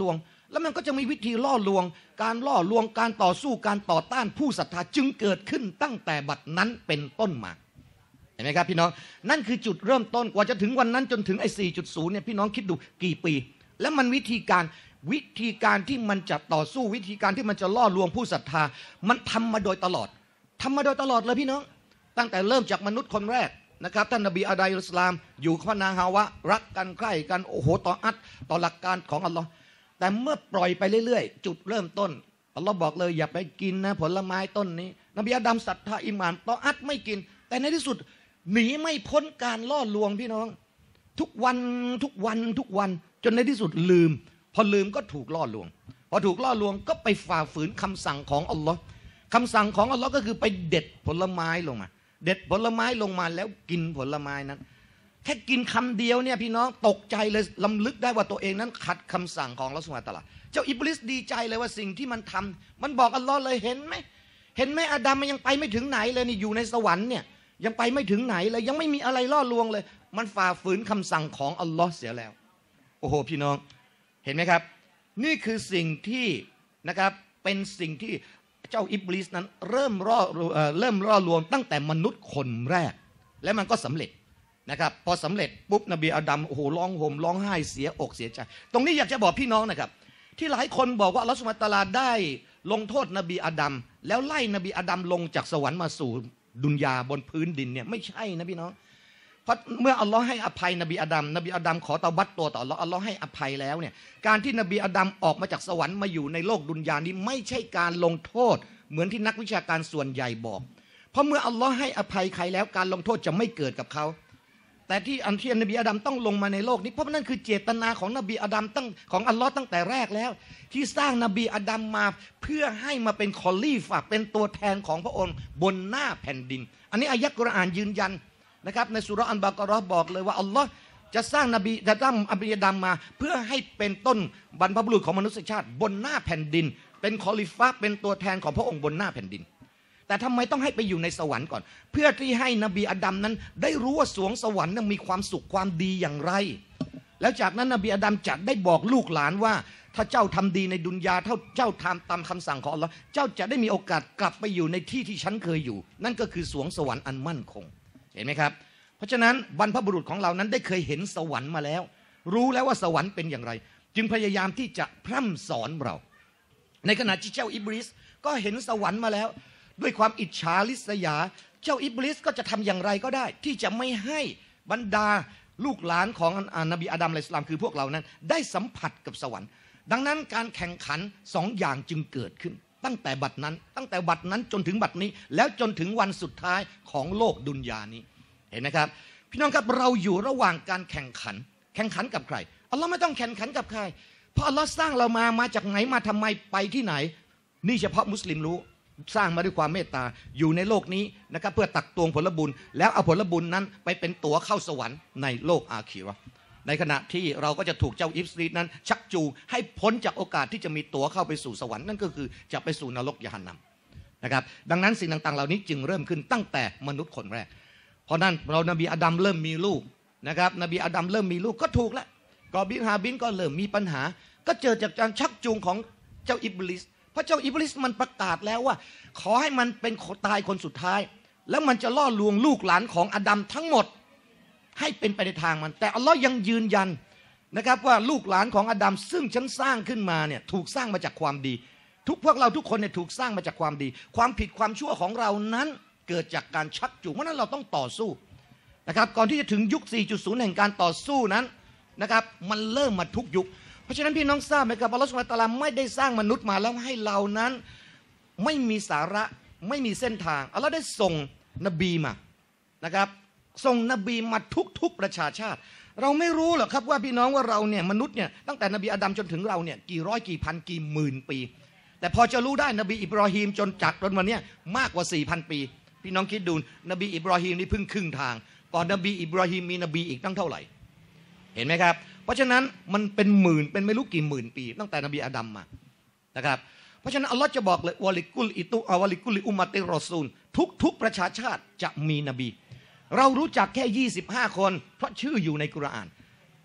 แล้วมันก็จะมีวิธีล่อลวงการล่อลวงการต่อสู้การต่อต้านผู้ศรัทธาจึงเกิดขึ้นตั้งแต่บัดนั้นเป็นต้นมาเห็นไหมครับพี่น้องนั่นคือจุดเริ่มต้นกว่าจะถึงวันนั้นจนถึงไอ้ สี่จุดศูนย์ เนี่ยพี่น้องคิดดูกี่ปีแล้วมันวิธีการวิธีการที่มันจะต่อสู้วิธีการที่มันจะล่อลวงผู้ศรัทธามันทำมาโดยตลอดทำมาโดยตลอดเลยพี่น้องตั้งแต่เริ่มจากมนุษย์คนแรกนะครับท่านนบีอาดัยอิสลามอยู่กับพระนางฮาวะรักกันใกล้กันโอ้โหต่ออัดต่อหลักการของอัลลอฮ์แต่เมื่อปล่อยไปเรื่อยๆจุดเริ่มต้นอัลลอฮ์บอกเลยอย่าไปกินนะผลไม้ต้นนี้นบีอาดัมศรัทธาอิมานต่ออัดไม่กินแต่ในที่สุดหนีไม่พ้นการล่อลวงพี่น้องทุกวันทุกวันทุกวันจนในที่สุดลืมพอลืมก็ถูกล่อลวงพอถูกล่อลวงก็ไปฝ่าฝืนคำสั่งของอัลลอฮ์คำสั่งของอัลลอฮ์ก็คือไปเด็ดผลไม้ลงมาเด็ดผลไม้ลงมาแล้วกินผลไม้นั้นแค่กินคำเดียวเนี่ยพี่น้องตกใจเลยลำลึกได้ว่าตัวเองนั้นขัดคำสั่งของอัลลอฮ์ซุบฮานะฮูวะตะอาลาเจ้าอิบลิสดีใจเลยว่าสิ่งที่มันทำมันบอกอัลลอฮ์เลยเห็นไหมเห็นไหมอาดัมมันยังไปไม่ถึงไหนเลยนี่อยู่ในสวรรค์เนี่ยยังไปไม่ถึงไหนเลยยังไม่มีอะไรล่อลวงเลยมันฝ่าฝืนคำสั่งของอัลลอฮ์เสียแล้วโอ้โหพี่น้องเห็นไหมครับนี่คือสิ่งที่นะครับเป็นสิ่งที่เจ้าอิบลิสนั้นเริ่มล่อเริ่มล่อลวงตั้งแต่มนุษย์คนแรกและมันก็สำเร็จนะครับพอสำเร็จปุ๊บนบีอาดัมโอ้โหร้องห่มร้องไห้เสียอกเสียใจตรงนี้อยากจะบอกพี่น้องนะครับที่หลายคนบอกว่าอัลลอฮฺซุบฮานะฮูวะตะอาลาได้ลงโทษนบีอาดัมแล้วไล่นบีอาดัมลงจากสวรรค์มาสู่ดุนยาบนพื้นดินเนี่ยไม่ใช่นะพี่น้องเพราะเมื่ออัลลอฮ์ให้อภัยนบีอาดัมนบีอาดัมขอเตาบัตตัวต่ออัลลอฮ์อัลลอฮ์ให้อภัยแล้วเนี่ยการที่นบีอาดัมออกมาจากสวรรค์มาอยู่ในโลกดุนยานี้ไม่ใช่การลงโทษเหมือนที่นักวิชาการส่วนใหญ่บอกเพราะเมื่ออัลลอฮ์ให้อภัยใครแล้วการลงโทษจะไม่เกิดกับเขาแต่ที่อันที่นบีอาดัมต้องลงมาในโลกนี้เพราะนั่นคือเจตนาของนบีอาดัมตั้งของอัลลอฮ์ตั้งแต่แรกแล้วที่สร้างนบีอาดัมมาเพื่อให้มาเป็นคอลีฟะเป็นตัวแทนของพระองค์บนหน้าแผ่นดินอันนี้อายะห์กุรอานยืนยันนะครับในสุเราะห์อัลบากะเราะห์บอกเลยว่าอัลลอฮ์จะสร้างนบีจะตั้งนบีอาดัมมาเพื่อให้เป็นต้นบรรพบุรุษของมนุษยชาติบนหน้าแผ่นดินเป็นคอลิฟะเป็นตัวแทนของพระองค์บนหน้าแผ่นดินแต่ทำไมต้องให้ไปอยู่ในสวรรค์ก่อนเพื่อที่ให้นบีอาดัมนั้นได้รู้ว่าสวงสวรรค์นั้นมีความสุขความดีอย่างไรแล้วจากนั้นนบีอาดัมจะได้บอกลูกหลานว่าถ้าเจ้าทำดีในดุนยาเท่าเจ้าทำตามคำสั่งของอัลลอฮ์เจ้าจะได้มีโอกาสกลับไปอยู่ในที่ที่ฉันเคยอยู่นั่นก็คือสวงสวรรค์อันมั่นคงเห็นไหมครับเพราะฉะนั้นบรรพบุรุษของเรานั้นได้เคยเห็นสวรรค์มาแล้วรู้แล้วว่าสวรรค์เป็นอย่างไรจึงพยายามที่จะพร่ำสอนเราในขณะที่เจ้าอิบลิสก็เห็นสวรรค์มาแล้วด้วยความอิจฉาริษยาเจ้าอิบลิสก็จะทำอย่างไรก็ได้ที่จะไม่ให้บรรดาลูกหลานของนบีอาดัมอะลัยฮิสสลามคือพวกเรานั้นได้สัมผัสกับสวรรค์ดังนั้นการแข่งขันสองอย่างจึงเกิดขึ้นตั้งแต่บัดนั้นตั้งแต่บัดนั้นจนถึงบัดนี้แล้วจนถึงวันสุดท้ายของโลกดุนยานี้เห็นไหมครับพี่น้องครับเราอยู่ระหว่างการแข่งขันแข่งขันกับใครอัลลอฮ์ไม่ต้องแข่งขันกับใครเพราะอัลลอฮ์สร้างเรามามาจากไหนมาทำไมไปที่ไหนนี่เฉพาะมุสลิมรู้สร้างมาด้วยความเมตตาอยู่ในโลกนี้นะครับเพื่อตักตวงผลบุญแล้วเอาผลบุญนั้นไปเป็นตั๋วเข้าสวรรค์ในโลกอาคีเราะห์ในขณะที่เราก็จะถูกเจ้าอิบลิสนั้นชักจูงให้พ้นจากโอกาสที่จะมีตั๋วเข้าไปสู่สวรรค์นั่นก็คือจะไปสู่นรกยะฮันนัมนะครับดังนั้นสิ่งต่างๆเหล่านี้จึงเริ่มขึ้นตั้งแต่มนุษย์คนแรกเพราะนั้นเรานบีอาดัมเริ่มมีลูกนะครับนบีอาดัมเริ่มมีลูกก็ถูกแล้วกอบิลฮาบิลก็เริ่มมีปัญหาก็เจอจากการชักจูงของเจ้าอิบลิสเพราะเจ้าอิบลิสมันประกาศแล้วว่าขอให้มันเป็นตายคนสุดท้ายแล้วมันจะล่อลวงลูกหลานของอาดัมทั้งหมดให้เป็นไปในทางมันแต่อัลลอฮ์ยังยืนยันนะครับว่าลูกหลานของอาดัมซึ่งฉันสร้างขึ้นมาเนี่ยถูกสร้างมาจากความดีทุกพวกเราทุกคนเนี่ยถูกสร้างมาจากความดีความผิดความชั่วของเรานั้นเกิดจากการชักจูงเพราะนั้นเราต้องต่อสู้นะครับก่อนที่จะถึงยุค สี่จุดศูนย์ แห่งการต่อสู้นั้นนะครับมันเริ่มมาทุกยุคเพราะฉะนั้นพี่น้องทราบไหมครับอัลลอฮฺซุบฮานะฮูวะตะอาลาไม่ได้สร้างมนุษย์มาแล้วให้เรานั้นไม่มีสาระไม่มีเส้นทางอัลลอฮฺได้ส่งนบีมานะครับส่งนบีมาทุกๆประชาชาติเราไม่รู้หรอกครับว่าพี่น้องว่าเราเนี่ยมนุษย์เนี่ยตั้งแต่นบีอาดัมจนถึงเราเนี่ยกี่ร้อยกี่พันกี่หมื่นปีแต่พอจะรู้ได้นบีอิบรอฮีมจนจากจนวันนี้มากกว่า สี่พัน ปีพี่น้องคิดดูนบีอิบรอฮีมนี่เพิ่งครึ่งทางก่อนนบีอิบรอฮีมมีนบีอีกตั้งเท่าไหร่เห็นไหมครับเพราะฉะนั้นมันเป็นหมื่นเป็นไม่รู้กี่หมื่นปีตั้งแต่นบีอาดัมมานะครับเพราะฉะนั้นอัลลอฮ์จะบอกเลยวะลิกุลอิตุอวะลิกุลิอุมมะติรอซูลทุกๆประชาชาติจะมีนบีเรารู้จักแค่ยี่สิบห้าคนเพราะชื่ออยู่ในกุรอาน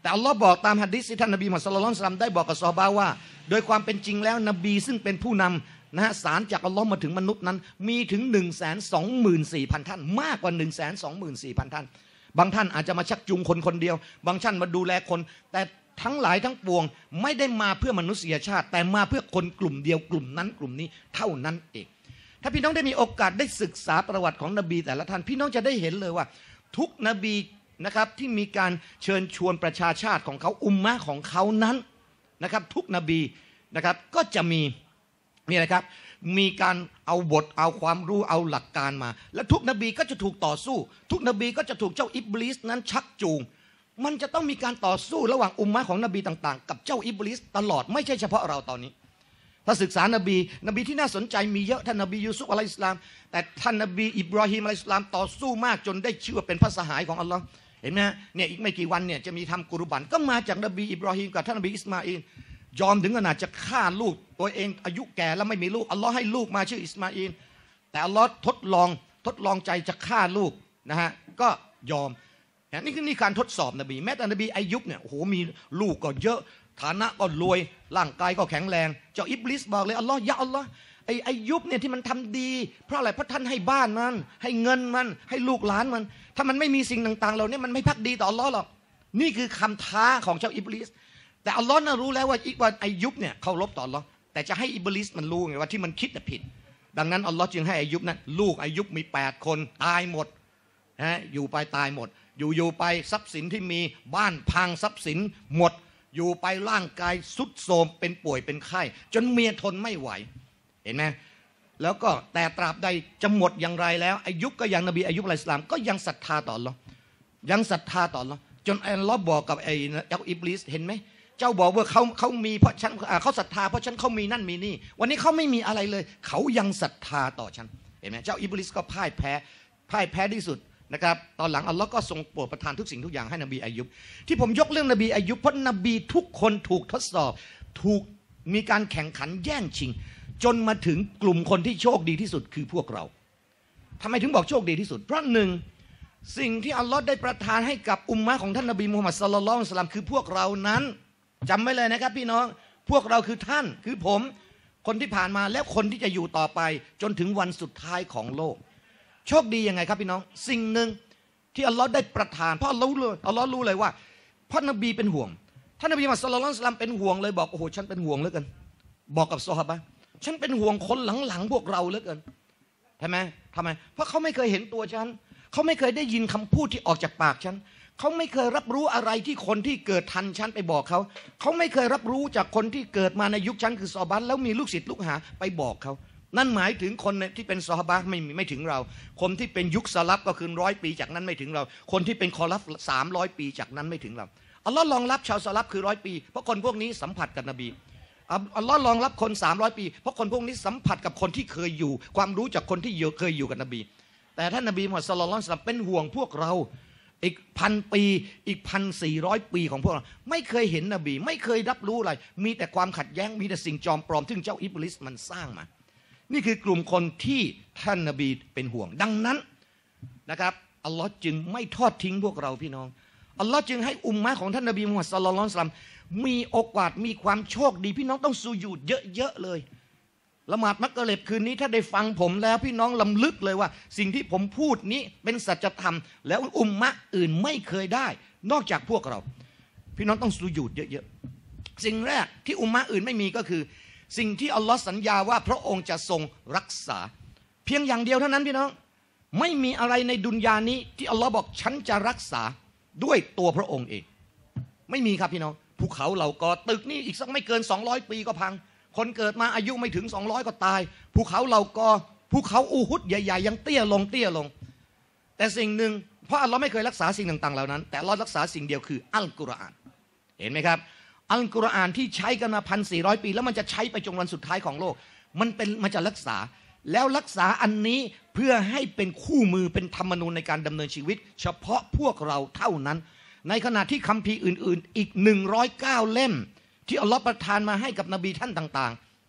แต่อัลลอฮ์บอกตามหะดีษที่ท่านนบีมุฮัมมัดศ็อลลัลลอฮุอะลัยฮิวะซัลลัมได้บอกกับซอฮาบะห์ว่าโดยความเป็นจริงแล้วนบีซึ่งเป็นผู้นำนะฮะสารจากอัลลอฮ์มาถึงมนุษย์นั้นมีถึง หนึ่งแสนสองหมื่นสี่พัน ท่านมากกว่า หนึ่งแสนสองหมื่นสี่พัน ท่านบางท่านอาจจะมาชักจูงคนคนเดียวบางท่านมาดูแลคนแต่ทั้งหลายทั้งปวงไม่ได้มาเพื่อมนุษยชาติแต่มาเพื่อคนกลุ่มเดียวกลุ่มนั้นกลุ่มนี้เท่านั้นเองถ้าพี่น้องได้มีโอกาสได้ศึกษาประวัติของนบีแต่ละท่านพี่น้องจะได้เห็นเลยว่าทุกนบีนะครับที่มีการเชิญชวนประชาชาติของเขาอุมมะของเขานั้นนะครับทุกนบีนะครับก็จะมีนี่นะครับมีการเอาบทเอาความรู้เอาหลักการมาและทุกนบีก็จะถูกต่อสู้ทุกนบีก็จะถูกเจ้าอิบลิสนั้นชักจูงมันจะต้องมีการต่อสู้ระหว่างอุมมะของนบีต่างๆกับเจ้าอิบลิสตลอดไม่ใช่เฉพาะเราตอนนี้ถ้าศึกษานบีนบีที่น่าสนใจมีเยอะท่านนบียูซุฟอะลัยฮิสสลามแต่ท่านนบีอิบราฮิมอะลัยฮิสสลามต่อสู้มากจนได้ชื่อว่าเป็นพระสหายของอัลลอฮ์เห็นไหมเนี่ยอีกไม่กี่วันเนี่ยจะมีทำกุรบันก็มาจากนบีอิบราฮิมกับท่านนบีอิสมาอิลยอมถึงขนาดจะฆ่าลูกตัวเองอายุแก่แล้วไม่มีลูกอัลลอฮ์ให้ลูกมาชื่ออิสมาอิลแต่อัลลอฮ์ทดลองทดลองใจจะฆ่าลูกนะฮะก็ยอมนี่คือนี่การทดสอบนบีแม้แต่นบีอายุบเนี่ยโอ้โหมีลูกก็เยอะฐานะก็รวยร่างกายก็แข็งแรงเจ้าอิบลิสบอกเลยอัลลอฮ์ยะอัลลอฮ์ไอ้อายุบเนี่ยที่มันทำดีเพราะอะไรเพราะท่านให้บ้านมันให้เงินมันให้ลูกหลานมันถ้ามันไม่มีสิ่งต่างๆเหล่านี้มันไม่พักดีต่ออัลลอฮ์หรอกนี่คือคำท้าของเจ้าอิบลิสแต่อัลลอฮ์น่ะรู้แล้วว่าอีกวันอายุบเนี่ยเคารพต่ออัลลอฮ์แต่จะให้อิบลิสมันรู้ไงว่าที่มันคิดน่ะผิดดังนั้นอัลลอฮ์จึงให้อายุบนั้นลูกอายุบมีแปดคนตายหมดนะอยู่ไปตายหมดอยู่อยู่ไปทรัพย์สินที่มีบ้านพังทรัพย์สินหมดอยู่ไปร่างกายสุดโทรมเป็นป่วยเป็นไข้จนเมียทนไม่ไหวเห็นไหมแล้วก็แต่ตราบใดจะหมดอย่างไรแล้วอายุบก็ยังนบีอายุบอะลัยฮิสสลามก็ยังศรัทธาต่ออัลลอฮ์ยังศรัทธาต่ออัลลอฮ์จนอัลลอฮ์บอกกับไอ้เจ้าอิบลิสเห็นไหมเจ้าบอกว่าเขาเขามีเพราะฉันเขาศรัทธาเพราะฉันเขามีนั่นมีนี่วันนี้เขาไม่มีอะไรเลยเขายังศรัทธาต่อฉันเห็นไหมเจ้าอิบลิสก็พ่ายแพ้พ่ายแพ้ที่สุดนะครับตอนหลังอัลลอฮ์ก็ทรงโปรดประทานทุกสิ่งทุกอย่างให้นบีอายุบที่ผมยกเรื่องนบีอายุบเพราะนบีทุกคนถูกทดสอบถูกมีการแข่งขันแย่งชิงจนมาถึงกลุ่มคนที่โชคดีที่สุดคือพวกเราทำไมถึงบอกโชคดีที่สุดเพราะหนึ่งสิ่งที่อัลลอฮ์ได้ประทานให้กับอุมมะของท่านนบีมุฮัมมัดศ็อลลัลลอฮุอะลัยฮิวะซัลลัมคือพวกเรานั้นจำไว้เลยนะครับพี่น้องพวกเราคือท่านคือผมคนที่ผ่านมาและคนที่จะอยู่ต่อไปจนถึงวันสุดท้ายของโลกโชคดียังไงครับพี่น้องสิ่งหนึ่งที่อัลลอฮ์ได้ประทานเพราะอัลลอฮ์รู้เลยอัลลอฮ์รู้เลยว่าเพราะนบีเป็นห่วงท่านนบีมุฮัมมัดศ็อลลัลลอฮุอะลัยฮิวะซัลลัมเป็นห่วงเลยบอกโอ้โหฉันเป็นห่วงเหลือเกินบอกกับซอฮาบะห์ฉันเป็นห่วงคนหลังๆพวกเราเหลือเกินใช่ไหมทำไมเพราะเขาไม่เคยเห็นตัวฉันเขาไม่เคยได้ยินคำพูดที่ออกจากปากฉันเขาไม่เคยรับรู้อะไรที่คนที่เกิดทันฉันไปบอกเขาเขาไม่เคยรับรู้จากคนที่เกิดมาในยุคฉันคือซอฮาบะห์แล้วมีลูกศิษย์ลูกหาไปบอกเขานั่นหมายถึงคนที่เป็นซอฮาบะห์ไม่ไม่ถึงเราคนที่เป็นยุคสลับก็คือร้อยปีจากนั้นไม่ถึงเราคนที่เป็นคอลัฟสามร้อยปีจากนั้นไม่ถึงเราอัลลอฮ์รองรับชาวสลับคือร้อยปีเพราะคนพวกนี้สัมผัสกับนบีอัลลอฮ์รองรับคนสามร้อยปีเพราะคนพวกนี้สัมผัสกับคนที่เคยอยู่ความรู้จากคนที่เคยอยู่กับนบีแต่ท่านนบีมุฮัมมัดศ็อลลัลลอฮุอะลัยฮิวะซัลลัมเป็นห่วงพวกเราอีกพันปีอีกพันสี่ร้อยปีของพวกเราไม่เคยเห็นนบีไม่เคยรับรู้อะไรมีแต่ความขัดแย้งมีแต่สิ่งจอมปลอมซึ่งเจ้าอิบลิสมันสร้างมานี่คือกลุ่มคนที่ท่านนบีเป็นห่วงดังนั้นนะครับอัลลอฮ์จึงไม่ทอดทิ้งพวกเราพี่น้องอัลลอฮ์จึงให้อุมมะของท่านนบีมุฮัมมัดศ็อลลัลลอฮุอะลัยฮิวะซัลลัมมีโอกาสมีความโชคดีพี่น้องต้องสุญูดเยอะๆเลยละหมาดมักริบคืนนี้ถ้าได้ฟังผมแล้วพี่น้องลำลึกเลยว่าสิ่งที่ผมพูดนี้เป็นสัจธรรมแล้วอุมมะอื่นไม่เคยได้นอกจากพวกเราพี่น้องต้องสุญูดเยอะๆสิ่งแรกที่อุมมะอื่นไม่มีก็คือสิ่งที่อัลลอฮ์สัญญาว่าพระองค์จะทรงรักษาเพียงอย่างเดียวเท่านั้นพี่น้องไม่มีอะไรในดุนยานี้ที่อัลลอฮ์บอกฉันจะรักษาด้วยตัวพระองค์เองไม่มีครับพี่น้องภูเขาเหล่ากอตึกนี่อีกสักไม่เกินสองร้อยปีก็พังคนเกิดมาอายุไม่ถึงสองร้อยก็ตายภูเขาเหล่ากอภูเขาอูฮุดใหญ่ๆยังเตี้ยลงเตี้ยลงแต่สิ่งหนึ่งเพราะอัลลอฮ์ไม่เคยรักษาสิ่งต่างๆเหล่านั้นแต่อัลลอฮ์รักษาสิ่งเดียวคืออัลกุรอานเห็นไหมครับอัลกุรอานที่ใช้กันมาพันสี่ร้อยปีแล้วมันจะใช้ไปจนวันสุดท้ายของโลกมันเป็นมันจะรักษาแล้วรักษาอันนี้เพื่อให้เป็นคู่มือเป็นธรรมนูญในการดำเนินชีวิตเฉพาะพวกเราเท่านั้นในขณะที่คัมภีร์อื่นๆอีกหนึ่งร้อยเก้าเล่มที่อัลลอฮ์ประทานมาให้กับนบีท่านต่างๆ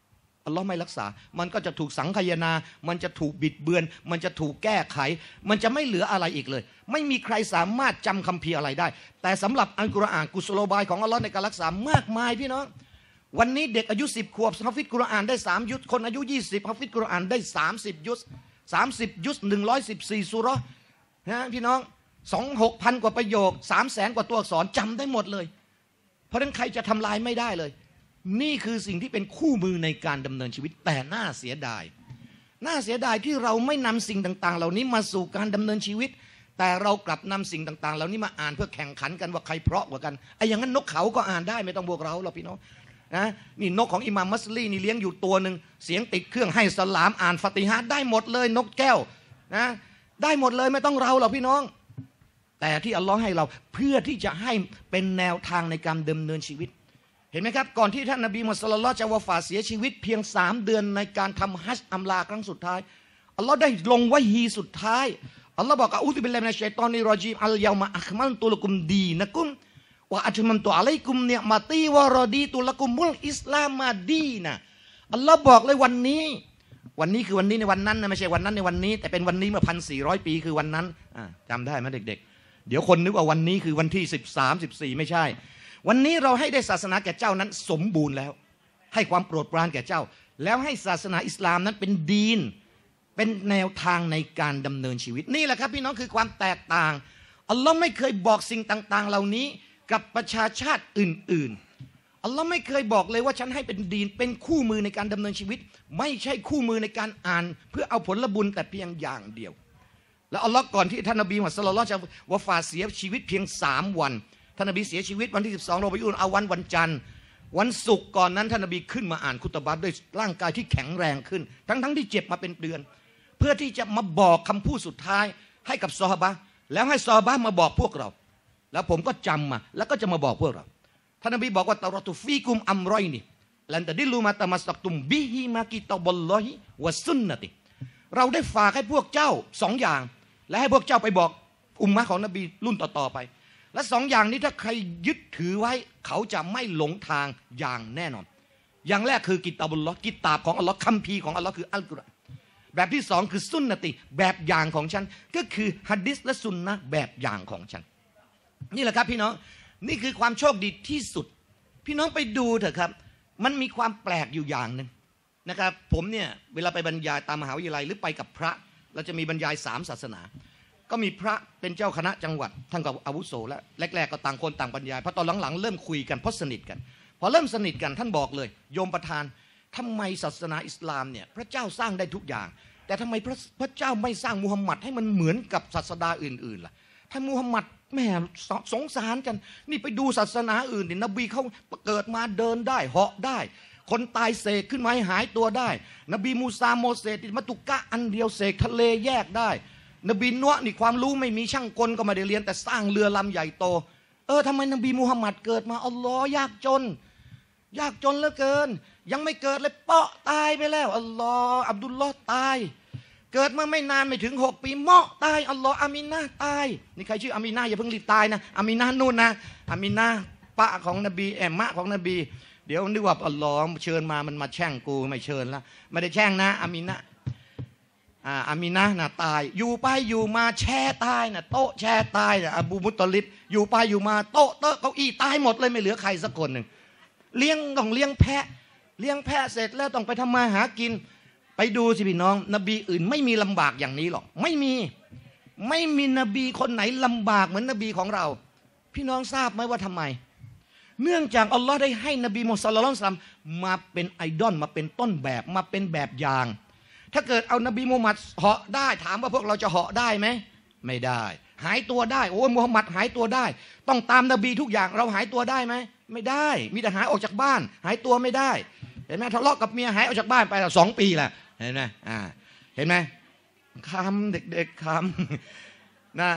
อัลลอฮ์ไม่รักษามันก็จะถูกสังคายนามันจะถูกบิดเบือนมันจะถูกแก้ไขมันจะไม่เหลืออะไรอีกเลยไม่มีใครสามารถจำคัมภีร์อะไรได้แต่สำหรับอัลกุรอานกุศโลบายของอัลลอฮ์ในการรักษามากมายพี่น้องวันนี้เด็กอายุสิบขวบฮะฟิซกุรอานได้สามยุสคนอายุยี่สิบฮะฟิซกุรอานได้สามสิบยุสสามสิบยุสหนึ่งร้อยสิบสี่ซูเราะห์นะพี่น้องสองหกพันกว่าประโยคสามแสนกว่าตัวอักษรจำได้หมดเลยเพราะฉะนั้นใครจะทำลายไม่ได้เลยนี่คือสิ่งที่เป็นคู่มือในการดำเนินชีวิตแต่น่าเสียดายน่าเสียดายที่เราไม่นำสิ่งต่างๆเหล่านี้มาสู่การดำเนินชีวิตแต่เรากลับนำสิ่งต่างๆเหล่านี้มาอ่านเพื่อแข่งขันกันว่าใครเพราะกว่ากันไอ้อย่างนั้นนกเขาก็อ่านได้ไม่ต้องพวกเราหรอกพี่น้องนะนี่นกของอิหม่ามมัสลีนี่เลี้ยงอยู่ตัวหนึ่งเสียงติดเครื่องให้สลามอ่านฟาติฮะห์ได้หมดเลยนกแก้วนะได้หมดเลยไม่ต้องเราหรอกพี่น้องแต่ที่อัลลอฮ์ให้เราเพื่อที่จะให้เป็นแนวทางในการดำเนินชีวิตเห็นไหมครับก่อนที่ท่านนบีมุฮัมมัดศ็อลลัลลอฮุอะลัยฮิวะซัลลัมจะวะฟาตเสียชีวิตเพียงสามเดือนในการทำฮัจญ์อำลาครั้งสุดท้ายอัลลอฮ์ได้ลงวะฮีสุดท้ายอัลลอฮ์บอกอะอูซุบิลลาฮิมินัชชัยฏอนิรเราะญีมอัลยอมะอัคมัลตุลกุมดีนะกุมวะอัตมัมตุอะลัยกุมนิอ์มะตีวะรอดีตุละกุมุลอิสลามมาดีนะอัลลอฮ์บอกเลยวันนี้วันนี้คือวันนี้ในวันนั้นนะไม่ใช่วันนั้นในวันนี้แต่เป็นวันนี้เมื่อพันสี่ร้อยปีคือวันนั้นจำได้ไหมเด็กๆเดี๋ยวคนนึกว่าวันนี้คือวันที่สิบสามสิบสี่ไม่ใช่วันนี้เราให้ได้ศาสนาแก่เจ้านั้นสมบูรณ์แล้วให้ความโปรดปรานแก่เจ้าแล้วให้ศาสนาอิสลามนั้นเป็นดีนเป็นแนวทางในการดำเนินชีวิตนี่แหละครับพี่น้องคือความแตกต่างอัลลอฮ์ไม่เคยบอกสิ่งต่างๆเหล่านี้กับประชาชาติอื่นๆอัลลอฮ์ไม่เคยบอกเลยว่าฉันให้เป็นดีนเป็นคู่มือในการดำเนินชีวิตไม่ใช่คู่มือในการอ่านเพื่อเอาผลบุญแต่เพียงอย่างเดียวแล้วอัลลอฮ์ก่อนที่ท่านนบีมุฮัมมัดศ็อลลัลลอฮุอะลัยฮิวะซัลลัมจะวะฟาตเสียชีวิตเพียงสามวันท่านนบีเสียชีวิตวันที่สิบสองรอบิอุลเอาวันวันจันทร์วันศุกร์ก่อนนั้นท่านนบีขึ้นมาอ่านคุตบะห์ด้วยร่างกายที่แข็งแรงขึ้นทั้งทั้งที่เจ็บมาเป็นเดือนเพื่อที่จะมาบอกคำพูดสุดท้ายให้กับซอฮาบะห์แล้วให้ซอฮาบะห์มาบอกพวกเราแล้วผมก็จำมาแล้วก็จะมาบอกพวกเราท่านนบีบอกว่าตะรอตุฟีกุมอัมรอยนีลันตะดิลลูมาตะมัสตักตุมบิฮิมากิตาบัลลอฮิวะซุนนะติเราได้ฝากให้พวกเจ้าสองอย่างและให้พวกเจ้าไปบอกอุมมะห์ของนบีรุ่นต่อๆไปและสองอย่างนี้ถ้าใครยึดถือไว้เขาจะไม่หลงทางอย่างแน่นอนอย่างแรกคือกิตาบุลลอฮ์กิตาบของอัลลอฮ์คัมภีร์ของอัลลอฮ์คืออัลกุรอานแบบที่สองคือซุนนะติแบบอย่างของฉันก็คือหะดีษและซุนนะห์แบบอย่างของฉันนี่แหละครับพี่น้องนี่คือความโชคดีที่สุดพี่น้องไปดูเถอะครับมันมีความแปลกอยู่อย่างหนึ่งนะครับผมเนี่ยเวลาไปบรรยายตามมหาวิทยาลัยหรือไปกับพระเราจะมีบรรยายสามศาสนาก็มีพระเป็นเจ้าคณะจังหวัดท่านก็อาวุโสแล้วแรกๆก็ต่างคนต่างบรรยายพอตอนหลังๆเริ่มคุยกันเพราะสนิทกันพอเริ่มสนิทกันท่านบอกเลยโยมประธานทำไมศาสนาอิสลามเนี่ยพระเจ้าสร้างได้ทุกอย่างแต่ทำไมพระพระเจ้าไม่สร้างมุฮัมมัดให้มันเหมือนกับศาสดาอื่นๆล่ะท่านมุฮัมมัดแหมสงสารกันนี่ไปดูศาสนาอื่นนี่นบีเขาเกิดมาเดินได้เหาะได้คนตายเสกขึ้นมาให้หายตัวได้นบีมูซาโมเสสติมัตุกะอันเดียวเสกทะเลแยกได้นบีนัวนี่ความรู้ไม่มีช่างกลก็ไม่ได้เรียนแต่สร้างเรือลำใหญ่โตเออทำไมนบีมูฮัมมัดเกิดมาอัลลอฮ์ยากจนยากจนเหลือเกินยังไม่เกิดเลยเปาะตายไปแล้วอัลลอฮ์อับดุลลอฮ์ตายเกิดมาไม่นานไม่ถึงหกปีเมาะตายอัลลอฮ์อามินะห์ตายนี่ใครชื่ออามินะห์อย่าเพิ่งรีบตายนะอามินะห์นู่นนะอามินะห์ป้าของนบีแอมมะของนบีเดี๋ยวนึกว่าอัลลอฮ์เชิญมามันมาแช่งกูไม่เชิญละไม่ได้แช่งนะอามินะห์อ่าอามินะห์น่ะตายอยู่ไปอยู่มาแช่ตายน่ะโต๊ะแช่ตายน่ะอบูมุตตอลิบอยู่ไปอยู่มาโต๊ะเต๊ะเก้าอี้ตายหมดเลยไม่เหลือใครสักคนหนึ่งเลี้ยงต้องเลี้ยงแพะเลี้ยงแพะเสร็จแล้วต้องไปทำมาหากินไปดูสิพี่น้องนบีอื่นไม่มีลำบากอย่างนี้หรอกไม่มีไม่มีนบีคนไหนลำบากเหมือนนบีของเราพี่น้องทราบไหมว่าทำไมเนื่องจากอัลลอฮ์ได้ให้นบีมุฮัมมัดศ็อลลัลลอฮุอะลัยฮิวะซัลลัมมาเป็นไอดอลมาเป็นต้นแบบมาเป็นแบบอย่างถ้าเกิดเอานบีมุฮัมมัดเหาะได้ถามว่าพวกเราจะเหาะได้ไหมไม่ได้หายตัวได้โอ้มุฮัมมัดหายตัวได้ต้องตามนบีทุกอย่างเราหายตัวได้ไหมไม่ได้มีแต่หายออกจากบ้านหายตัวไม่ได้เห็นไหมทะเลาะกับเมียหายออกจากบ้านไปแล้วสองปีแหละเห็นไหมอ่าเห็นไหมคำเด็กๆคำนะ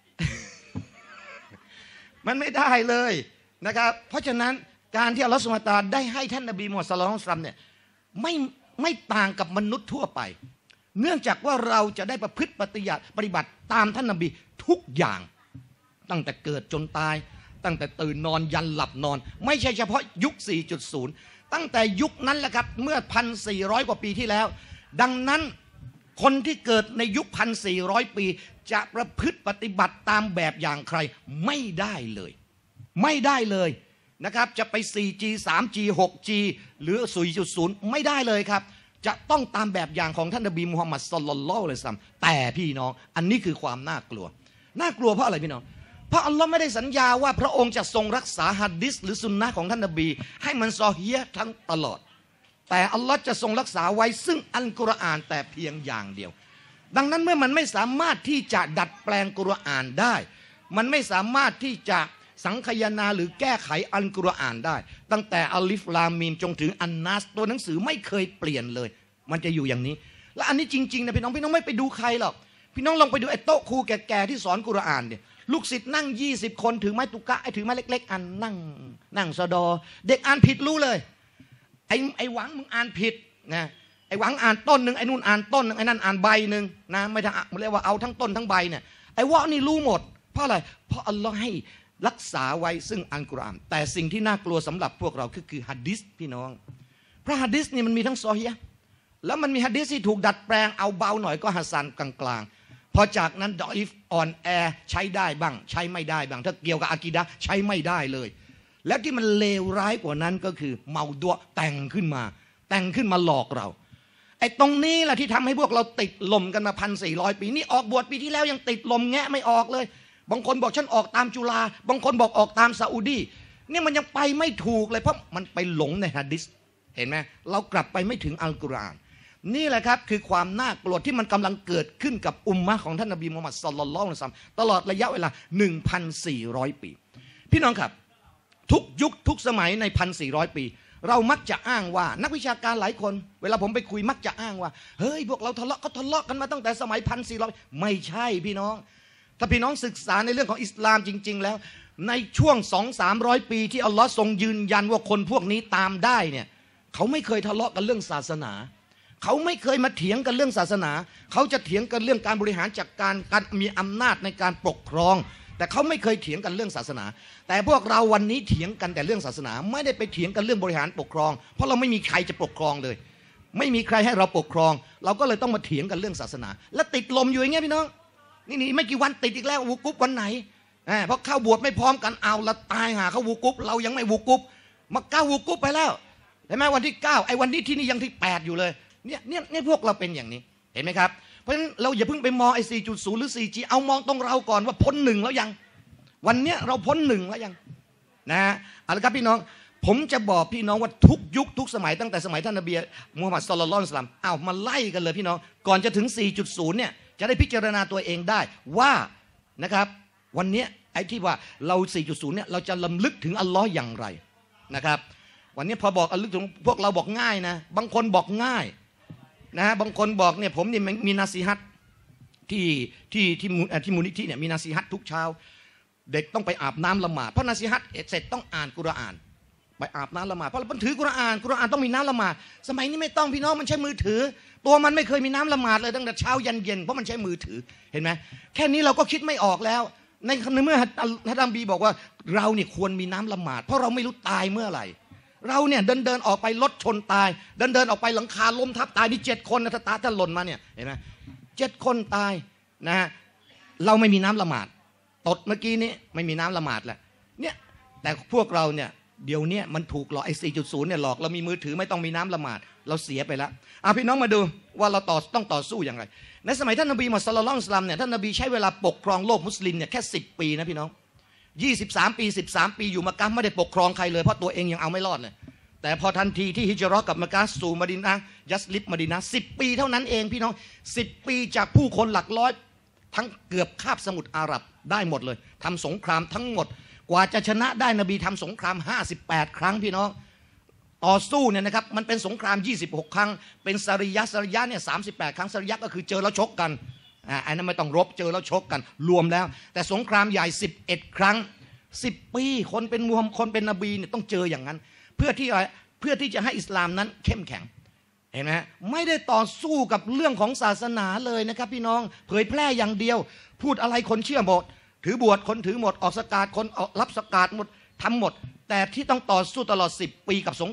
มันไม่ได้เลยนะครับเพราะฉะนั้นการที่อัลลอฮฺซุบฮานะฮูวะตะอาลาได้ให้ท่านนบีมุฮัมมัดศ็อลลัลลอฮุอะลัยฮิวะซัลลัมเนี่ยไม่ไม่ต่างกับมนุษย์ทั่วไปเนื่องจากว่าเราจะได้ประพฤติปฏิบัติปฏิบัติตามท่านนบีทุกอย่างตั้งแต่เกิดจนตายตั้งแต่ตื่นนอนยันหลับนอนไม่ใช่เฉพาะยุค สี่จุดศูนย์ตั้งแต่ยุคนั้นแหละครับเมื่อพันสี่ร้อยกว่าปีที่แล้วดังนั้นคนที่เกิดในยุคพันสี่ร้อยปีจะประพฤติปฏิบัติตามแบบอย่างใครไม่ได้เลยไม่ได้เลยนะครับจะไป โฟร์จี ทรีจี โฟร์จี หรือ สี่จุดศูนย์ ไม่ได้เลยครับจะต้องตามแบบอย่างของท่านนบีมุฮัมมัดศ็อลลัลลอฮุอะลัยฮิวะซัลลัมแต่พี่น้องอันนี้คือความน่ากลัวน่ากลัวเพราะอะไรพี่น้องเพราะอัลลอฮ์ไม่ได้สัญญาว่าพระองค์จะทรงรักษาหะดีษหรือสุนนะของท่านนบีให้มันซอฮีฮ์ทั้งตลอดแต่อัลลอฮ์จะทรงรักษาไว้ซึ่งอัลกุรอานแต่เพียงอย่างเดียวดังนั้นเมื่อมันไม่สามารถที่จะดัดแปลงกุรอานได้มันไม่สามารถที่จะสังคายนาหรือแก้ไขอัลกุรอานได้ตั้งแต่อัลลิฟลามีมจงถึงอันนัสตัวหนังสือไม่เคยเปลี่ยนเลยมันจะอยู่อย่างนี้และอันนี้จริงๆนะพี่น้องพี่น้องไม่ไปดูใครหรอกพี่น้องลองไปดูไอ้โต๊ะครูแก่ๆที่สอนกุรอานเนี่ยลูกศิษย์นั่งยี่สิบคนถือไม้ตุกะไอ้ถือไม้เล็กๆอันนั่งนั่งสะดอเด็กอ่านผิดรู้เลยไอ้ไอ้หวังมึงอ่านผิดนะไอ้หวังอ่านต้นหนึ่งไอ้นู่นอ่านต้นหนึ่งไอ้นั่นอ่านใบหนึ่งนะไม่ได้เรียกว่าเอาทั้งต้นทั้งใบเนี่ยไอ้วะนี่รู้หมดเพราะอะไรเพราะอัลลอฮ์ให้รักษาไว้ซึ่งอัลกุรอานแต่สิ่งที่น่ากลัวสำหรับพวกเราคือคือหะดีษพี่น้องเพราะหะดีษนี่มันมีทั้งซอฮีฮ์แล้วมันมีหะดีษที่ถูกดัดแปลงเอาเบาหน่อยก็ฮัสซันกลางๆพอจากนั้นดออิฟอ่อนแอใช้ได้บ้างใช้ไม่ได้บ้างถ้าเกี่ยวกับอากีดะห์ใช้ไม่ได้เลยและที่มันเลวร้ายกว่านั้นก็คือเมาดัวแต่งขึ้นมาแต่งขึ้นมาหลอกเราไอ้ตรงนี้แหละที่ทำให้พวกเราติดลมกันมาพันสี่ร้อยปีนี่ออกบวชปีที่แล้วยังติดลมแงะไม่ออกเลยบางคนบอกฉันออกตามจุฬาบางคนบอกออกตามซาอุดีเนี่ยมันยังไปไม่ถูกเลยเพราะมันไปหลงในหะดีษเห็นไหมเรากลับไปไม่ถึงอัลกุรอานนี่แหละครับคือความน่ากลัวที่มันกำลังเกิดขึ้นกับอุมมะของท่านนบีมุฮัมมัดศ็อลลัลลอฮุอะลัยฮิวะซัลลัมตลอดระยะเวลา หนึ่งพันสี่ร้อย ปีพี่น้องครับทุกยุคทุกสมัยใน หนึ่งพันสี่ร้อย ปีเรามักจะอ้างว่านักวิชาการหลายคนเวลาผมไปคุยมักจะอ้างว่าเฮ้ยพวกเราทะเลาะก็ทะเลาะกันมาตั้งแต่สมัย หนึ่งพันสี่ร้อย ไม่ใช่พี่น้องถ้าพี่น้องศึกษาในเรื่องของอิสลามจริงๆแล้วในช่วง สองถึงสามร้อย ปีที่อัลลอฮ์ทรงยืนยันว่าคนพวกนี้ตามได้เนี่ยเขาไม่เคยทะเลาะกันเรื่องศาสนาเขาไม่เคยมาเถียงกันเรื่องศาสนาเขาจะเถียงกันเรื่องการบริหารจัดการการมีอำนาจในการปกครองแต่เขาไม่เคยเถียงกันเรื่องศาสนาแต่พวกเราวันนี้เถียงกันแต่เรื่องศาสนาไม่ได้ไปเถียงกันเรื่องบริหารปกครองเพราะเราไม่มีใครจะปกครองเลยไม่มีใครให้เราปกครองเราก็เลยต้องมาเถียงกันเรื่องศาสนาและติดลมอยู่อย่างเงี้ยพี่น้องนี่นี่ไม่กี่วันติดอีกแล้ววูกุ๊บวันไหนเพราะเข้าบวชไม่พร้อมกันเอาละตายหาเขาวูกุ๊บเรายังไม่วูกุ๊บมาเก้าวูกุ๊บไปแล้วเห็นไหมวันที่เก้าไอ้วันนี้ที่นี่ยังที่แปดอยู่เลยเนี่ยเนี่ยเนี่ยพวกเราเป็นอย่างนี้เห็นไหมครับเพราะฉะนั้นเราอย่าเพิ่งไปมองไอ้ สี่จุดศูนย์ หรือ โฟร์จี เอามองตรงเราก่อนว่าพ้นหนึ่งแล้วยังวันเนี้ยเราพ้นหนึ่งแล้วยังนะเอาละครับพี่น้องผมจะบอกพี่น้องว่าทุกยุคทุกสมัยตั้งแต่สมัยท่านนบีมุฮัมมัดศ็อลลัลลอฮุอะลัยฮิวะซัลลัมเอามาไล่กันเลยพี่น้องก่อนจะถึง สี่จุดศูนย์ เนี่ยจะได้พิจารณาตัวเองได้ว่านะครับวันเนี้ยไอ้ที่ว่าเรา สี่จุดศูนย์ เนี่ยเราจะลำลึกถึงอัลลอฮ์อย่างไรนะครับวันนี้พอบอกอัลลอฮ์ถึงพวกเราบอกง่ายนะบางคนบอกง่ายนะบางคนบอกเนี่ยผมเนี่ยมีนาซีฮัตที่ที่ที่ที่มูลนิธิเนี่ยมีนาซีฮัตทุกเช้าเด็กต้องไปอาบน้ำละหมาดเพราะนาซีฮัตเสร็จต้องอ่านกุรอานไปอาบน้ำละหมาดเพราะมันถือกุรอานกุรอานต้องมีน้ำละหมาดสมัยนี้ไม่ต้องพี่น้องมันใช้มือถือตัวมันไม่เคยมีน้ำละหมาดเลยตั้งแต่เช้ายันเย็นเพราะมันใช้มือถือเห็นไหมแค่นี้เราก็คิดไม่ออกแล้วในเมื่อท่านอัมบีบอกว่าเราเนี่ยควรมีน้ำละหมาดเพราะเราไม่รู้ตายเมื่อไหร่เราเนี่ยเดินเดินออกไปรถชนตายเดินเดินออกไปหลังคาล้มทับตายนี่เจ็ดคนนะถ้าตาถ้าหล่นมาเนี่ยเห็นไหมเจ็ดคนตายนะฮะเราไม่มีน้ำละหมาดตดเมื่อกี้นี้ไม่มีน้ำละหมาดแหละเนี่ยแต่พวกเราเนี่ยเดี๋ยวนี้มันถูกหลอกไอ้ สี่จุดศูนย์ เนี่ยหลอกเรามีมือถือไม่ต้องมีน้ำละหมาดเราเสียไปแล้วอ่ะพี่น้องมาดูว่าเราต่อต้องต่อสู้อย่างไรในสมัยท่านนบีมุฮัมมัดศ็อลลัลลอฮุอะลัยฮิวะซัลลัมเนี่ยท่านนบีใช้เวลาปกครองโลกมุสลิมเนี่ยแค่สิบปีนะพี่น้องยี่สิบสามปีสิบสามปีอยู่มักกะฮ์ไม่ได้ปกครองใครเลยเพราะตัวเองยังเอาไม่รอดเลยแต่พอทันทีที่ฮิจเราะห์กับมักกะฮ์สู่มะดีนะห์ยัสริบมะดีนะห์สิบปีเท่านั้นเองพี่น้องสิบปีจากผู้คนหลักร้อยทั้งเกือบคาบสมุทรอาหรับได้หมดเลยทำสงครามทั้งหมดกว่าจะชนะได้นบีทำสงครามห้าสิบแปดครั้งพี่น้องต่อสู้เนี่ยนะครับมันเป็นสงครามยี่สิบหกครั้งเป็นซาริยะซาริยะเนี่ยสามสิบแปดครั้งซาริยะก็คือเจอแล้วชกกันอ่าอันนั้นไม่ต้องรบเจอแล้วชกกันรวมแล้วแต่สงครามใหญ่สิบเอ็ดครั้งสิบปีคนเป็นมุฮัมมัดคนเป็นนบีเนี่ยต้องเจออย่างนั้นเพื่อที่เพื่อที่จะให้อิสลามนั้นเข้มแข็งเห็นไหมไม่ได้ต่อสู้กับเรื่องของศาสนาเลยนะครับพี่น้องเผยแพร่อย่างเดียวพูดอะไรคนเชื่อหมดถือบวชคนถือหมดออกสกาดคนรับสกาดหมดทำหมดแต่ที่ต้องต่อสู้ตลอดสิบปีกับสงคราม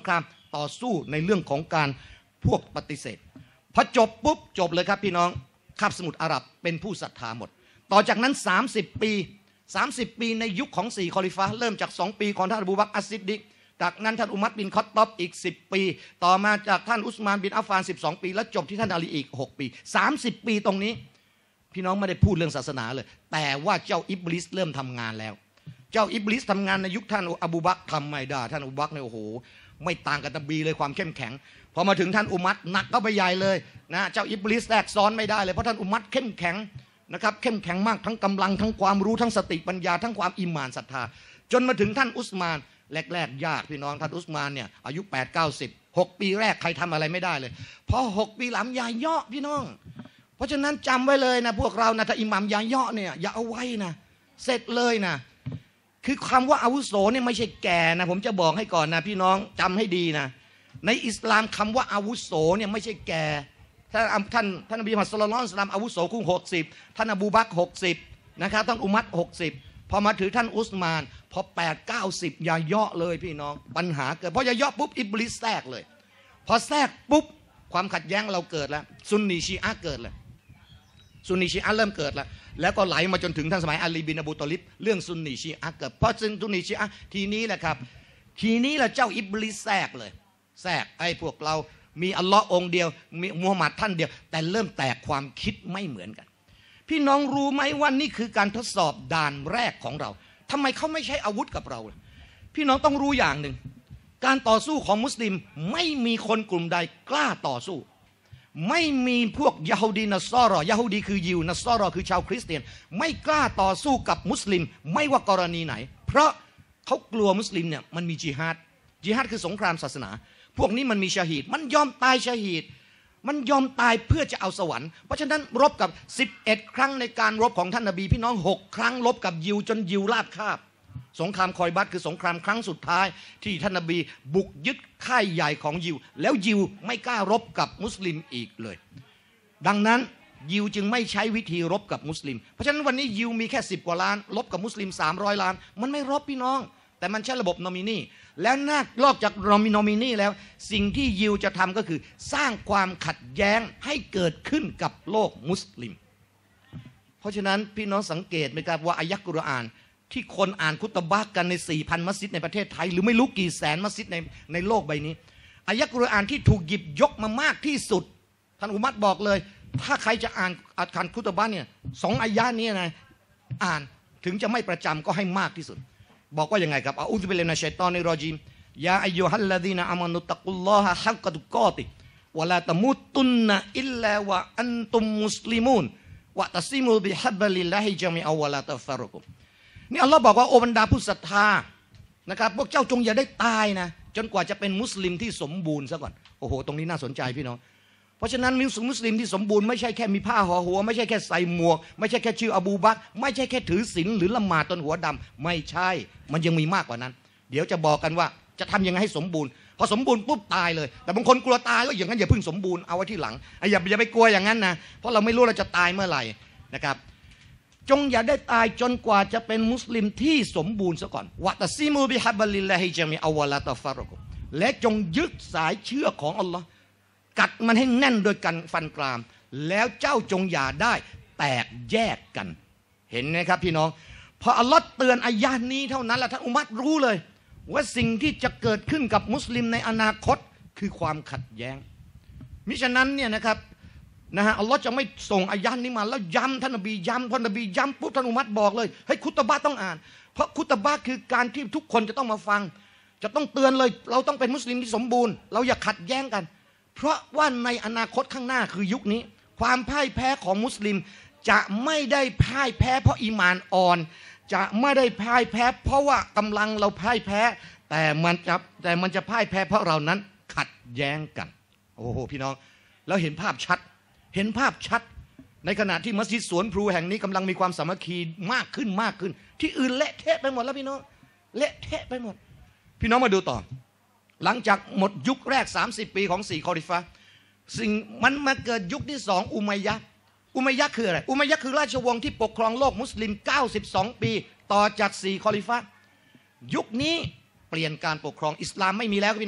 ต่อสู้ในเรื่องของการพวกปฏิเสธพอจบปุ๊บจบเลยครับพี่น้องคาบสมุทรอาหรับเป็นผู้ศรัทธาหมดต่อจากนั้นสามสิบปีสามสิบปีในยุคของสี่คอลิฟะห์เริ่มจากสองปีของท่านอบูบักรอัสซิดดิกจากนั้นท่านอุมัรบินคอตฏอบอีกสิบปีต่อมาจากท่านอุสมานบินอัฟฟานสิบสองปีแล้วจบที่ท่านอาลีอีกหกปีสามสิบปีตรงนี้พี่น้องไม่ได้พูดเรื่องศาสนาเลยแต่ว่าเจ้าอิบลิสเริ่มทำงานแล้วเจ้าอิบลิสทำงานในยุคท่านอบูบักรทำไม่ได้ท่านอบูบักรเนี่ยโอ้โหไม่ต่างกับนบีเลยความเข้มแข็งพอมาถึงท่านอุมัรหนักก็ไปใหญ่เลยนะเจ้าอิบลิสแทรกซ้อนไม่ได้เลยเพราะท่านอุมัรเข้มแข็งนะครับเข้มแข็งมากทั้งกำลังทั้งความรู้ทั้งสติปัญญาทั้งความอิมานศรัทธาจนมาถึงท่านอุสมานแรกๆยากพี่น้องท่านอุสมานเนี่ยอายุแปดเก้าสิบหกปีแรกใครทำอะไรไม่ได้เลยพอหกปีหลังยาเยาะพี่น้องเพราะฉะนั้นจำไว้เลยนะพวกเรานะถ้าอิหมัมยาเยาะเนี่ยอย่าเอาไว้นะเสร็จเลยนะคือคำว่าอาวุโสเนี่ยไม่ใช่แก่นะผมจะบอกให้ก่อนนะพี่น้องจำให้ดีนะในอิสลามคำว่าอาวุโสเนี่ยไม่ใช่แก่ท่านท่านท่านนบีมุฮัมมัดศ็อลลัลลอฮุอะลัยฮิวะซัลลัมอาวุโสคงหกสิบท่านอบูบักรหกสิบนะครับท่านอุมัรหกสิบพอมาถือท่านอุสมานพอแปดเก้าสิบอย่าเยาะเลยพี่น้องปัญหาเกิดเพราะอย่าเยาะปุ๊บอิบลิสแทรกเลยพอแทรกปุ๊บความขัดแย้งเราเกิดแล้วซุนนีชีอะห์เกิดเลยซุนนีชีอะห์เริ่มเกิดแล้วแล้วก็ไหลมาจนถึงท่านสมัยอาลีบินอบูตอลิบเรื่องซุนนีชีอะห์เกิดเพราะซุนนีชีอะห์ทีนี้แหละครับทีนี้แหละเจ้าอิบลิสแทรกเลยแทรกไอ้พวกเรามีอัลลอฮ์องเดียวมีมุฮัมมัดท่านเดียวแต่เริ่มแตกความคิดไม่เหมือนกันพี่น้องรู้ไหมว่านี่คือการทดสอบด่านแรกของเราทำไมเขาไม่ใช้อาวุธกับเราพี่น้องต้องรู้อย่างหนึ่งการต่อสู้ของมุสลิมไม่มีคนกลุ่มใดกล้าต่อสู้ไม่มีพวกยะฮูดีนัสซอรอยะฮูดีคือยิวนัสซอรอคือชาวคริสเตียนไม่กล้าต่อสู้กับมุสลิมไม่ว่ากรณีไหนเพราะเขากลัวมุสลิมเนี่ยมันมีจิฮาดจิฮาดคือสงครามศาสนาพวกนี้มันมีชาฮีดมันยอมตายชาฮีดมันยอมตายเพื่อจะเอาสวรรค์เพราะฉะนั้นรบกับสิบเอ็ดครั้งในการรบของท่านนบีพี่น้องหกครั้งรบกับยิวจนยิวลาบคาบสงครามคอยบัตคือสงครามครั้งสุดท้ายที่ท่านนบีบุกยึดค่ายใหญ่ของยิวแล้วยิวไม่กล้ารบกับมุสลิมอีกเลยดังนั้นยิวจึงไม่ใช้วิธีรบกับมุสลิมเพราะฉะนั้นวันนี้ยิวมีแค่สิบกว่าล้านรบกับมุสลิมสามร้อยล้านมันไม่รบพี่น้องแต่มันใช้ระบบนอมินีแล้วนอกจากนอมินีแล้วสิ่งที่ยิวจะทำก็คือสร้างความขัดแย้งให้เกิดขึ้นกับโลกมุสลิมเพราะฉะนั้นพี่น้องสังเกตไหมครับว่าอายะห์กุรอานที่คนอ่านคุตบะห์กันใน สี่พัน มัสยิดในประเทศไทยหรือไม่รู้กี่แสนมัสยิดในในโลกใบนี้อายะห์กุรอานที่ถูกหยิบยกมามากที่สุดท่านอุมัรบอกเลยถ้าใครจะอ่านอ่านคุตบะห์เนี่ยสองอายะห์นี้นะอ่านถึงจะไม่ประจำก็ให้มากที่สุดบอกว่ายังไงครับอาอูซุบิลลาฮิมินัชชัยฏอนิรรอญีมยาอัยยูฮัลลซีนาอามานุตักุลลอฮะฮักกะตุกอติวะลาตะมุตุนนะอิลลาวะอันตุมมุสลิมูนวะตัซิมูบิฮับลิลลาฮิญะมิอะวะลาตัฟรุกุนี่อัลลอฮ์บอกว่าโอบรรดาผู้ศรัทธานะครับพวกเจ้าจงอย่าได้ตายนะจนกว่าจะเป็นมุสลิมที่สมบูรณ์ซะก่อนโอ้โหตรงนี้น่าสนใจพี่น้องเพราะฉะนั้นมุสลิมที่สมบูรณ์ไม่ใช่แค่มีผ้าห่อหัวไม่ใช่แค่ใส่หมวกไม่ใช่แค่ชื่ออบูบักรไม่ใช่แค่ถือศีลหรือละหมาดจนหัวดำไม่ใช่มันยังมีมากกว่านั้นเดี๋ยวจะบอกกันว่าจะทำยังไงให้สมบูรณ์พอสมบูรณ์ปุ๊บตายเลยแต่บางคนกลัวตายก็อย่างนั้นอย่าเพิ่งสมบูรณ์เอาไว้ที่หลังอย่าอย่าไปกลัวอย่างนั้นนะเพราะเราไม่รู้เราจะตายเมื่อไหร่นะครับจงอย่าได้ตายจนกว่าจะเป็นมุสลิมที่สมบูรณ์ซะก่อนวะตัซิมูบิฮับลิลลาฮิญะมิอะวะลาตัฟรุกุและจงยึดสายเชือกของอัลลอฮ์กัดมันให้แน่นโดยกันฟันกรามแล้วเจ้าจงอย่าได้แตกแยกกันเห็นไหมครับพี่น้องพออัลลอฮ์เตือนอายะห์นี้เท่านั้นแหละท่านอุมัรรู้เลยว่าสิ่งที่จะเกิดขึ้นกับมุสลิมในอนาคตคือความขัดแย้งมิฉะนั้นเนี่ยนะครับนะฮะอัลลอฮ์จะไม่ส่งอายะห์นี้มาแล้วย้ำท่านนบีย้ำพอนบีย้ำปุ๊บท่านอุมัรบอกเลยให้คุตบะห์ต้องอ่านเพราะคุตบะห์คือการที่ทุกคนจะต้องมาฟังจะต้องเตือนเลยเราต้องเป็นมุสลิมที่สมบูรณ์เราอย่าขัดแย้งกันเพราะว่าในอนาคตข้างหน้าคือยุคนี้ความพ่ายแพ้ของมุสลิมจะไม่ได้พ่ายแพ้เพราะอีหม่านอ่อนจะไม่ได้พ่ายแพ้เพราะว่ากำลังเราพ่ายแพ้แต่มันจะแต่มันจะพ่ายแพ้เพราะเรานั้นขัดแย้งกันโอ้โหพี่น้องแล้วเห็นภาพชัดเห็นภาพชัดในขณะที่มัสยิดสวนพลูแห่งนี้กำลังมีความสามัคคีมากขึ้นมากขึ้นที่อื่นเละเทะไปหมดแล้วพี่น้องเละเทะไปหมดพี่น้องมาดูต่อหลังจากหมดยุคแรกสามสิบปีของสี่คอลิฟะห์สิ่งมันมาเกิดยุคที่สองอุมัยยะห์อุมัยยะห์คืออะไรอุมัยยะห์คือราชวงศ์ที่ปกครองโลกมุสลิมเก้าสิบสองปีต่อจากสี่คอลิฟะห์ยุคนี้เปลี่ยนการปกครองอิสลามไม่มีแล้วพี่น้อง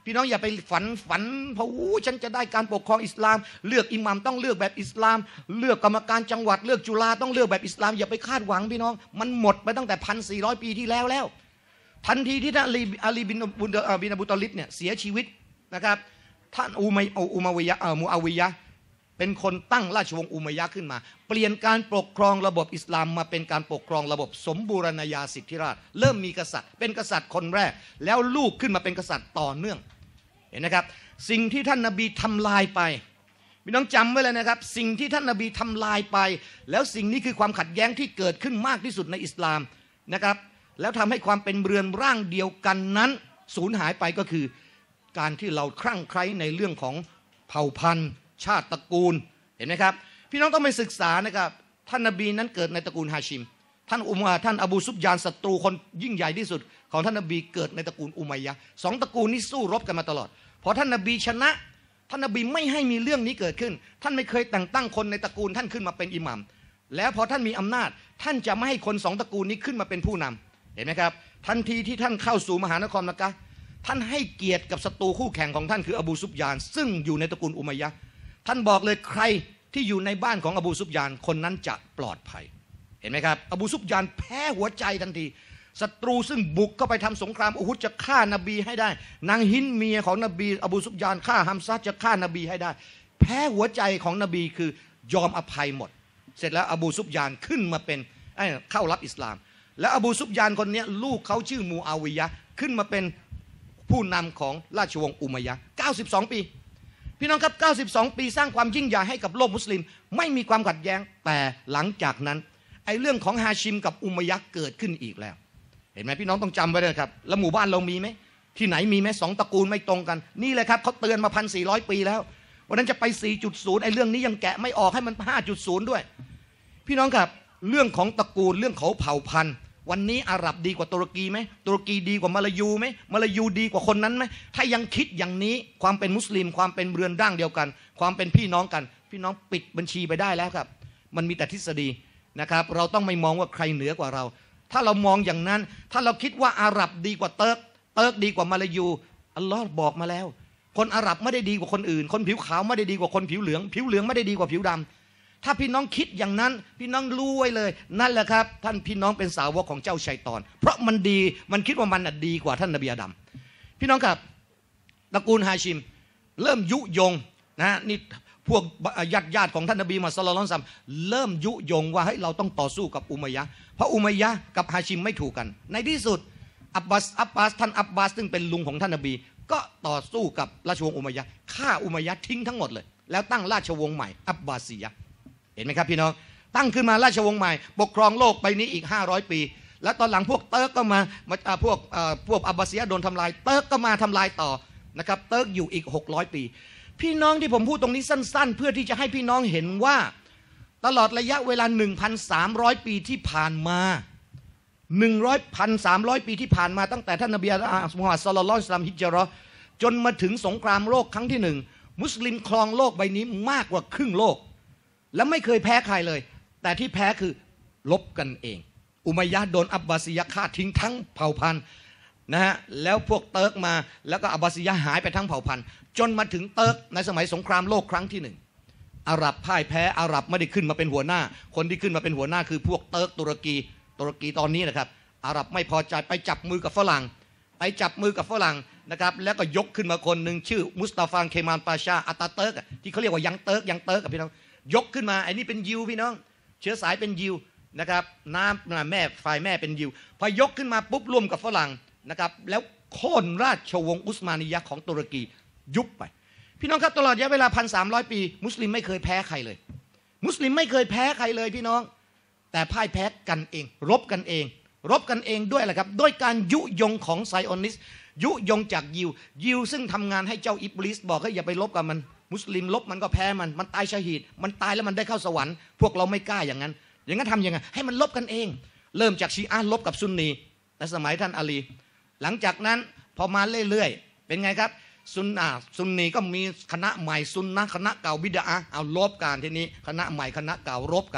พี่น้องอย่าไปฝันฝันเพราะอู้ฉันจะได้การปกครองอิสลามเลือกอิหมัมต้องเลือกแบบอิสลามเลือกกรรมการจังหวัดเลือกจุฬาต้องเลือกแบบอิสลามอย่าไปคาดหวังพี่น้องมันหมดไปตั้งแต่พันสี่ร้อยปีที่แล้วแล้วทันทีที่ท่านอาลีอาลีบินบุนบินอบูตอลิบเนี่ยเสียชีวิตนะครับท่านอุมัยอุมาวิยะมูอาวิยะเป็นคนตั้งราชวงศ์อุมัยยะขึ้นมาเปลี่ยนการปกครองระบบอิสลามมาเป็นการปกครองระบบสมบูรณาญาสิทธิราชย์เริ่มมีกษัตริย์เป็นกษัตริย์คนแรกแล้วลูกขึ้นมาเป็นกษัตริย์ต่อเนื่องเห็นนะครับสิ่งที่ท่านนบีทำลายไปพี่น้องจำไว้เลยนะครับสิ่งที่ท่านนบีทำลายไปแล้วสิ่งนี้คือความขัดแย้งที่เกิดขึ้นมากที่สุดในอิสลามนะครับแล้วทำให้ความเป็นเรือนร่างเดียวกันนั้นสูญหายไปก็คือการที่เราคลั่งไคล้ในเรื่องของเผ่าพันธุ์ชาติตระกูลเห็นไหมครับพี่น้องต้องไปศึกษานะครับท่านนบีนั้นเกิดในตระกูลฮาชิมท่านอุมาท่านอบูซุบยานศัตรูคนยิ่งใหญ่ที่สุดของท่านนบีเกิดในตระกูลอุมัยยะห์สองตระกูลนี้สู้รบกันมาตลอดพอท่านนบีชนะท่านนบีไม่ให้มีเรื่องนี้เกิดขึ้นท่านไม่เคยแต่งตั้งคนในตระกูลท่านขึ้นมาเป็นอิหมัมแล้วพอท่านมีอำนาจท่านจะไม่ให้คนสองตระกูลนี้ขึ้นมาเป็นผู้นำเห็นไหมครับทันทีที่ท่านเข้าสู่มหานครมักกะห์ท่านให้เกียรติกับศัตรูคู่แข่งของท่านคืออบูซุบยานซึ่งอยู่ในตระกูลอุมัยยะห์ท่านบอกเลยใครที่อยู่ในบ้านของอบูซุบยานคนนั้นจะปลอดภัยเห็นไหมครับอบูซุบยานแพ้หัวใจทันทีศัตรูซึ่งบุกเข้าไปทำสงครามอูฮุดจะฆ่านบีให้ได้นางฮินเมียของนบีอบูซุบยานฆ่าฮัมซะจะฆ่านบีให้ได้แพ้หัวใจของนบีคือยอมอภัยหมดเสร็จแล้วอบูซุบยานขึ้นมาเป็นเข้ารับอิสลามแล้วอบูซุบยานคนนี้ลูกเขาชื่อมูอาวิยะห์ขึ้นมาเป็นผู้นำของราชวงศ์อุมัยยะห์เก้าสิบสองปีพี่น้องครับเก้าสิบสองปีสร้างความยิ่งใหญ่ให้กับโลกมุสลิมไม่มีความขัดแย้งแต่หลังจากนั้นไอ้เรื่องของฮาชิมกับอุมัยยะห์เกิดขึ้นอีกแล้วเห็นไหมพี่น้องต้องจำไว้เลยครับแล้วหมู่บ้านเรามีไหมที่ไหนมีไหมสองตระกูลไม่ตรงกันนี่เลยครับเขาเตือนมาพันสี่ร้อยปีแล้ววันนั้นจะไป สี่จุดศูนย์ ไอ้เรื่องนี้ยังแกะไม่ออกให้มัน ห้าจุดศูนย์ ด้วยพี่น้องครับเรื่องของตระกูลเรื่องเขาเผ่าพันธุ์วันนี้อาหรับดีกว่าตุรกีไหมตุรกีดีกว่ามาลายูไหมมาลายูดีกว่าคนนั้นไหมถ้ายังคิดอย่างนี้ความเป็นมุสลิมความเป็นเรือนร่างเดียวกันความเป็นพี่น้องกันพี่น้องปิดบัญชีไปได้แล้วครับมันมีแต่ทฤษฎีนะครับเราต้องไม่มองว่าใครเหนือกว่าเราถ้าเรามองอย่างนั้นถ้าเราคิดว่าอาหรับดีกว่าเติร์กเติร์กดีกว่ามาลายูอัลลอฮ์บอกมาแล้วคนอาหรับไม่ได้ดีกว่าคนอื่นคนผิวขาวไม่ได้ดีกว่าคนผิวเหลืองผิวเหลืองไม่ได้ดีกว่าผิวดำถ้าพี่น้องคิดอย่างนั้นพี่น้องรู้ไว้เลยนั่นแหละครับท่านพี่น้องเป็นสาวกของเจ้าชัยฏอนเพราะมันดีมันคิดว่ามันดีกว่าท่านนบีอาดัมพี่น้องครับตระกูลฮาชิมเริ่มยุยงนะนี่พวกญาติญาติของท่านนบีมุฮัมมัดศ็อลลัลลอฮุอะลัยฮิวะซัลลัมเริ่มยุยงว่าให้เราต้องต่อสู้กับอุมัยยะห์เพราะอุมัยยะห์กับฮาชิมไม่ถูกกันในที่สุดอับบาสอับบาสท่านอับบาสซึ่งเป็นลุงของท่านนบีก็ต่อสู้กับราชวงศ์อุมัยยะห์ฆ่าอุมัยยะห์ทิ้งทั้งหมดเลยแล้วตั้งราชวงศ์ใหม่อับบาซียะห์เห็นไหมครับพี่น้องตั้งขึ้นมาราชวงศ์ใหม่ปกครองโลกไปนี้อีกห้าร้อยปีแล้วตอนหลังพวกเติร์กก็มาพวกพวกอับบาซียะห์โดนทำลายเติร์กก็มาทำลายต่อนะครับเติร์กอยู่อีกหกร้อยปีพี่น้องที่ผมพูดตรงนี้สั้นๆเพื่อที่จะให้พี่น้องเห็นว่าตลอดระยะเวลา หนึ่งพันสามร้อย ปีที่ผ่านมา หนึ่งร้อย หนึ่งพันสามร้อย ปีที่ผ่านมาตั้งแต่ท่านนบีมุฮัมมัดศ็อลลัลลอฮุอะลัยฮิวะซัลลัมฮิจเราะห์จนมาถึงสงครามโลกครั้งที่หนึ่งมุสลิมครองโลกใบนี้มากกว่าครึ่งโลกและไม่เคยแพ้ใครเลยแต่ที่แพ้คือลบกันเองอุมัยยะห์โดนอับบาซียะห์ฆ่าทิ้งทั้งเผ่าพันธุ์นะฮะแล้วพวกเติร์กมาแล้วก็อับบาซียะห์หายไปทั้งเผ่าพันธุ์จนมาถึงเติร์กในสมัยสงครามโลกครั้งที่หนึ่งอาหรับพ่ายแพ้อาหรับไม่ได้ขึ้นมาเป็นหัวหน้าคนที่ขึ้นมาเป็นหัวหน้าคือพวกเติร์กตุรกีตุรกีตอนนี้นะครับอาหรับไม่พอใจไปจับมือกับฝรั่งไปจับมือกับฝรั่งนะครับแล้วก็ยกขึ้นมาคนหนึ่งชื่อมุสตาฟาเคมานปาชาอัตาเติร์กที่เขาเรียกว่ายังเติร์กยังเติร์กกับพี่น้องยกขึ้นมาไอ้นี่เป็นยิวพี่น้องเชื้อสายเป็นยิวนะครับน้ำแม่ฝ่ายแม่เป็นยิวพอยกขึ้นมาปุ๊บร่วมกับฝรั่งนะครับแล้วโค่นราชวงศ์อุสมานียะห์ของตุรกียุบไปพี่น้องครับตลอดระยะเวลา หนึ่งพันสามร้อย ปีมุสลิมไม่เคยแพ้ใครเลยมุสลิมไม่เคยแพ้ใครเลยพี่น้องแต่พ่ายแพ้กันเองรบกันเองรบกันเองด้วยแหละครับด้วยการยุยงของไซออนิสต์ยุยงจากยิวยิวซึ่งทำงานให้เจ้าอิบลิสบอกให้อย่าไปรบกับมันมุสลิมลบมันก็แพ้มันมันตายชะฮีดมันตายแล้วมันได้เข้าสวรรค์พวกเราไม่กล้าอย่างนั้นอย่างนั้นทำยังไงให้มันลบกันเองเริ่มจากชีอะห์ลบกับซุนนีในสมัยท่านอาลีหลังจากนั้นพอมาเรื่อยๆเป็นไงครับซุนนะซุนนีก็มีคณะใหม่ซุนนะคณะเก่าบิดอะห์เอาลบกันทีนี้คณะใหม่คณะเก่ารบกัน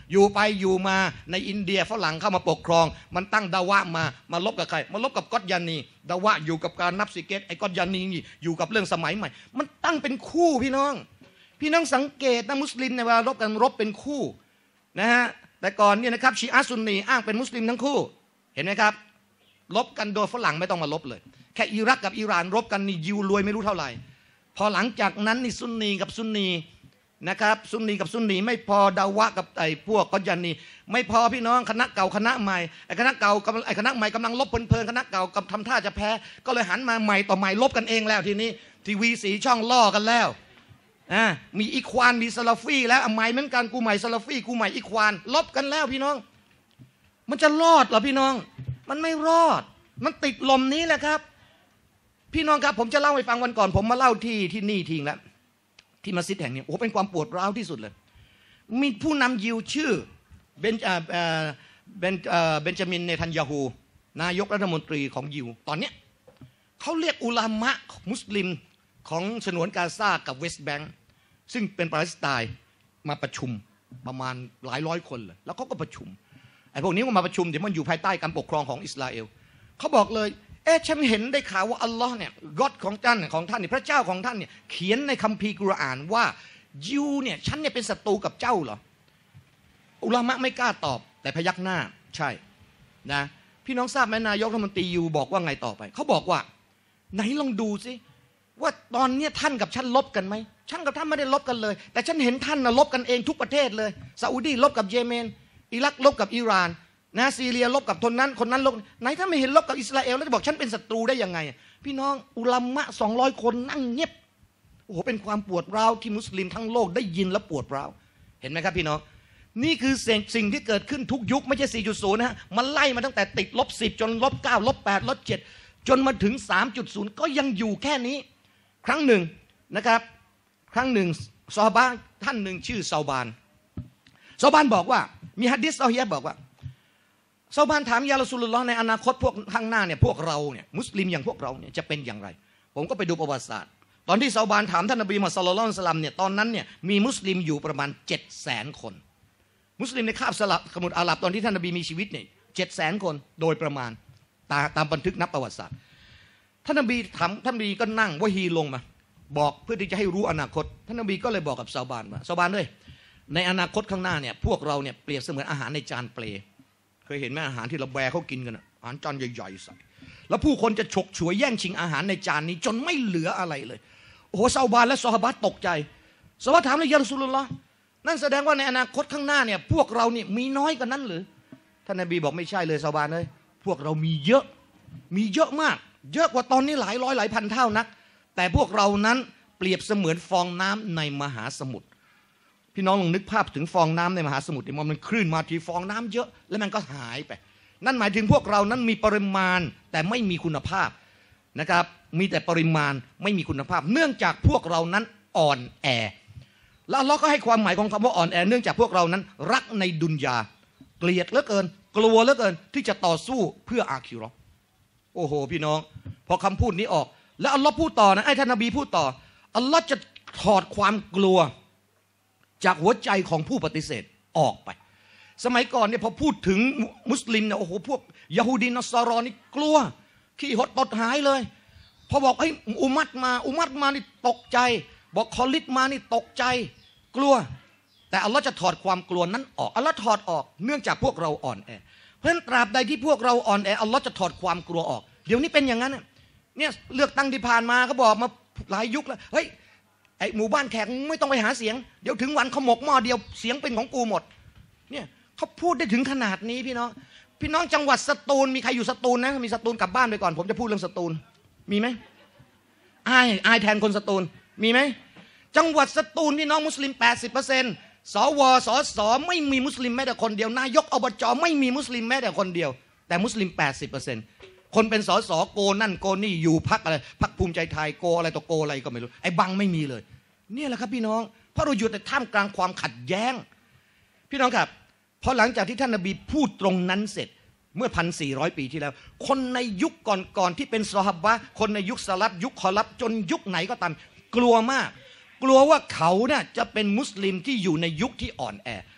อยู่ไปอยู่มาในอินเดียฝรั่งเข้ามาปกครองมันตั้งดาวะมามาลบกับใครมาลบกับกอตยานีดาวะอยู่กับการนับสิเกตไอ้กอตยานีอยู่กับเรื่องสมัยใหม่มันตั้งเป็นคู่พี่น้องพี่น้องสังเกตนะมุสลิมในเวลารบกันรบเป็นคู่นะฮะแต่ก่อนเนี่ยนะครับชีอะห์ซุนนีอ้างเป็นมุสลิมทั้งคู่เห็นไหมครับลบกันโดยฝรั่งไม่ต้องมาลบเลยแค่อิรักกับอิหร่านรบกันนี่ยิวรวยไม่รู้เท่าไหร่พอหลังจากนั้นนี่ซุนนีกับซุนนีนะครับซุนนีกับซุนนีไม่พอดาวะกับไอ้พวกกอตยานีไม่พอพี่น้องคณะเก่าคณะใหม่ไอ้คณะเก่ากับไอ้คณะใหม่กำลังลบเพลินๆคณะเก่ากับทำท่าจะแพ้ก็เลยหันมาใหม่ต่อใหม่ลบกันเองแล้วทีนี้ทีวีสีช่องล่อกันแล้วอ่ามีอีควานมีซาลาฟีแล้วใหม่เหมือนกันกูใหม่ซาลาฟีกูใหม่อีควานลบกันแล้วพี่น้องมันจะรอดเหรอพี่น้องมันไม่รอดมันติดลมนี้แหละครับพี่น้องครับผมจะเล่าให้ฟังวันก่อนผมมาเล่าที่ที่นี่ทิ้งแล้วที่มัสยิดแห่งนี้โอ้เป็นความปวดร้าวที่สุดเลยมีผู้นำยิวชื่อเบนเอ่อเบนเอ่อเบนจามินเนทันยาฮูนายกรัฐมนตรีของยิวตอนเนี้ยเขาเรียกอุลามะมุสลิมของฉนวนกาซากับเวสต์แบงก์ซึ่งเป็นปาเลสไตน์มาประชุมประมาณหลายร้อยคนเลยแล้วเขาก็ประชุมไอ้พวกนี้ก็มาประชุมเดี๋ยวมันอยู่ภายใต้การปกครองของอิสราเอลเขาบอกเลยเอ๊ะฉันเห็นได้ข่าวว่าอัลลอฮ์เนี่ยกอดของท่านของท่านเนี่ยพระเจ้าของท่านเนี่ยเขียนในคัมภีร์กุรอานว่ายิวเนี่ยฉันเนี่ยเป็นศัตรูกับเจ้าเหรออุลามะไม่กล้าตอบแต่พยักหน้าใช่นะพี่น้องทราบไหมนายกรัฐมนตรียิวบอกว่าไงต่อไปเขาบอกว่าไหนลองดูสิว่าตอนนี้ท่านกับฉันลบกันไหมฉันกับท่านไม่ได้ลบกันเลยแต่ฉันเห็นท่านนะลบกันเองทุกประเทศเลยซาอุดีลบกับเยเมนอิรักลบกับอิหร่านนะซีเรียลบกับคนนั้นคนนั้นลบไหนถ้าไม่เห็นลบกับอิสราเอลแล้วจะบอกฉันเป็นศัตรูได้ยังไงพี่น้องอุลามะสองร้อยคนนั่งเงียบโอ้โหเป็นความปวดร้าวที่มุสลิมทั้งโลกได้ยินแล้วปวดร้าวเห็นไหมครับพี่น้องนี่คือสิ่งสิ่งที่เกิดขึ้นทุกยุคไม่ใช่ สี่จุดศูนย์ นะฮะมันไล่มาตั้งแต่ติดลบสิบจนลบเก้าลบแปดลบเจ็ดจนมาถึง สามจุดศูนย์ ก็ยังอยู่แค่นี้ครั้งหนึ่งนะครับครั้งหนึ่งซอฮาบะห์ท่านหนึ่งชื่อซาบานซาบานบอกว่ามีหะดีษซอฮีฮ์บอกว่าซาบานถามยารอซูลุลลอฮ์ในอนาคตพวกข้างหน้าเนี่ยพวกเราเนี่ยมุสลิมอย่างพวกเราเนี่ยจะเป็นอย่างไรผมก็ไปดูประวัติศาสตร์ตอนที่ซาบานถามท่านนบีมุฮัมมัดศ็อลลัลลอฮุอะลัยฮิวะซัลลัมเนี่ยตอนนั้นเนี่ยมีมุสลิมอยู่ประมาณเจ็ดแสนคนมุสลิมในคาบสลับสมุทรอาหรับตอนที่ท่านนบีมีชีวิตเนี่ยเจ็ดแสนคนโดยประมาณตาตามบันทึกนับประวัติศาสตร์ท่านนบีถามท่านนบีก็นั่งวะฮีลงมาบอกเพื่อที่จะให้รู้อนาคตท่านนบีก็เลยบอกกับซาบานว่าซาบานเลยในอนาคตข้างหน้าเนี่ยพวกเราเนี่ยเปรียบเสมือนอาหารในจานเปลเคยเห็นไหมอาหารที่เราแบเขากินกันอาหารจานใหญ่ๆใส่แล้วผู้คนจะฉกฉวยแย่งชิงอาหารในจานนี้จนไม่เหลืออะไรเลยโอ้โหซาบานและซอฮาบะห์ตกใจซาบะห์ถามเลยยารอซูลุลลอฮ์นั่นแสดงว่าในอนาคตข้างหน้าเนี่ยพวกเราเนี่ยมีน้อยกว่านั้นหรือท่านนบีบอกไม่ใช่เลยซาบานเลยพวกเรามีเยอะมีเยอะมากเยอะกว่าตอนนี้หลายร้อยหลายพันเท่านักแต่พวกเรานั้นเปรียบเสมือนฟองน้ำในมหาสมุทรพี่น้องลองนึกภาพถึงฟองน้ำในมหาสมุทรดิมันคลื่นมาทีฟองน้ำเยอะแล้วมันก็หายไปนั่นหมายถึงพวกเรานั้นมีปริมาณแต่ไม่มีคุณภาพนะครับมีแต่ปริมาณไม่มีคุณภาพเนื่องจากพวกเรานั้นอ่อนแอแล้วอัลเลาะห์ก็ให้ความหมายของคำว่าอ่อนแอเนื่องจากพวกเรานั้นรักในดุนยาเกลียดเหลือเกินกลัวเหลือเกินที่จะต่อสู้เพื่ออาคิเราะห์โอ้โหพี่น้องพอคำพูดนี้ออกแล้วอัลเลาะห์พูดต่อนะไอ้ท่านนบีพูดต่ออัลเลาะห์จะถอดความกลัวจากหัวใจของผู้ปฏิเสธออกไปสมัยก่อนเนี่ยพอพูดถึงมุสลิมเนี่ยโอ้โหพวกยะฮูดีนัสรอนี่กลัวขี้หดตดหายเลยพอบอกเฮ้ยอุมัตมาอุมัตมานี่ตกใจบอกคอลิดมานี่ตกใจกลัวแต่อัลลอฮ์จะถอดความกลัวนั้นออกอัลลอฮ์ถอดออกเนื่องจากพวกเราอ่อนแอเพราะฉะนั้นตราบใดที่พวกเราอ่อนแออัลลอฮ์จะถอดความกลัวออกเดี๋ยวนี้เป็นอย่างนั้นเนี่ยเลือกตั้งที่ผ่านมาเขาบอกมาหลายยุคแล้วเฮ้ยไอหมู่บ้านแขกไม่ต้องไปหาเสียงเดี๋ยวถึงวันขมกหม้อเดียวเสียงเป็นของกูหมดเนี่ยเขาพูดได้ถึงขนาดนี้พี่น้องพี่น้องจังหวัดสตูลมีใครอยู่สตูลนะมีสตูลกลับบ้านไปก่อนผมจะพูดเรื่องสตูลมีไหมอายอายแทนคนสตูลมีไหมจังหวัดสตูลพี่น้องมุสลิม แปดสิบเปอร์เซ็นต์ สวสสไม่มีมุสลิมแม้แต่คนเดียวนายกอบจไม่มีมุสลิมแม้แต่คนเดียวแต่มุสลิม แปดสิบเปอร์เซ็นต์ คนเป็นสสโกนั่นโกนี่อยู่พรรคอะไรพรรคภูมิใจไทยโกอะไรต่อโกอะไรก็ไม่รู้ไอ้บังไม่มีเลยเนี่ยแหละครับพี่น้องเพราะเราอยู่แต่ท่ามกลางความขัดแย้งพี่น้องครับพอหลังจากที่ท่านนบีพูดตรงนั้นเสร็จเมื่อ หนึ่งพันสี่ร้อย ปีที่แล้วคนในยุคก่อนๆที่เป็นซอฮาบะห์คนในยุคสลับยุคคอลับจนยุคไหนก็ตามกลัวมากกลัวว่าเขาเนี่ยจะเป็นมุสลิมที่อยู่ในยุคที่อ่อนแอ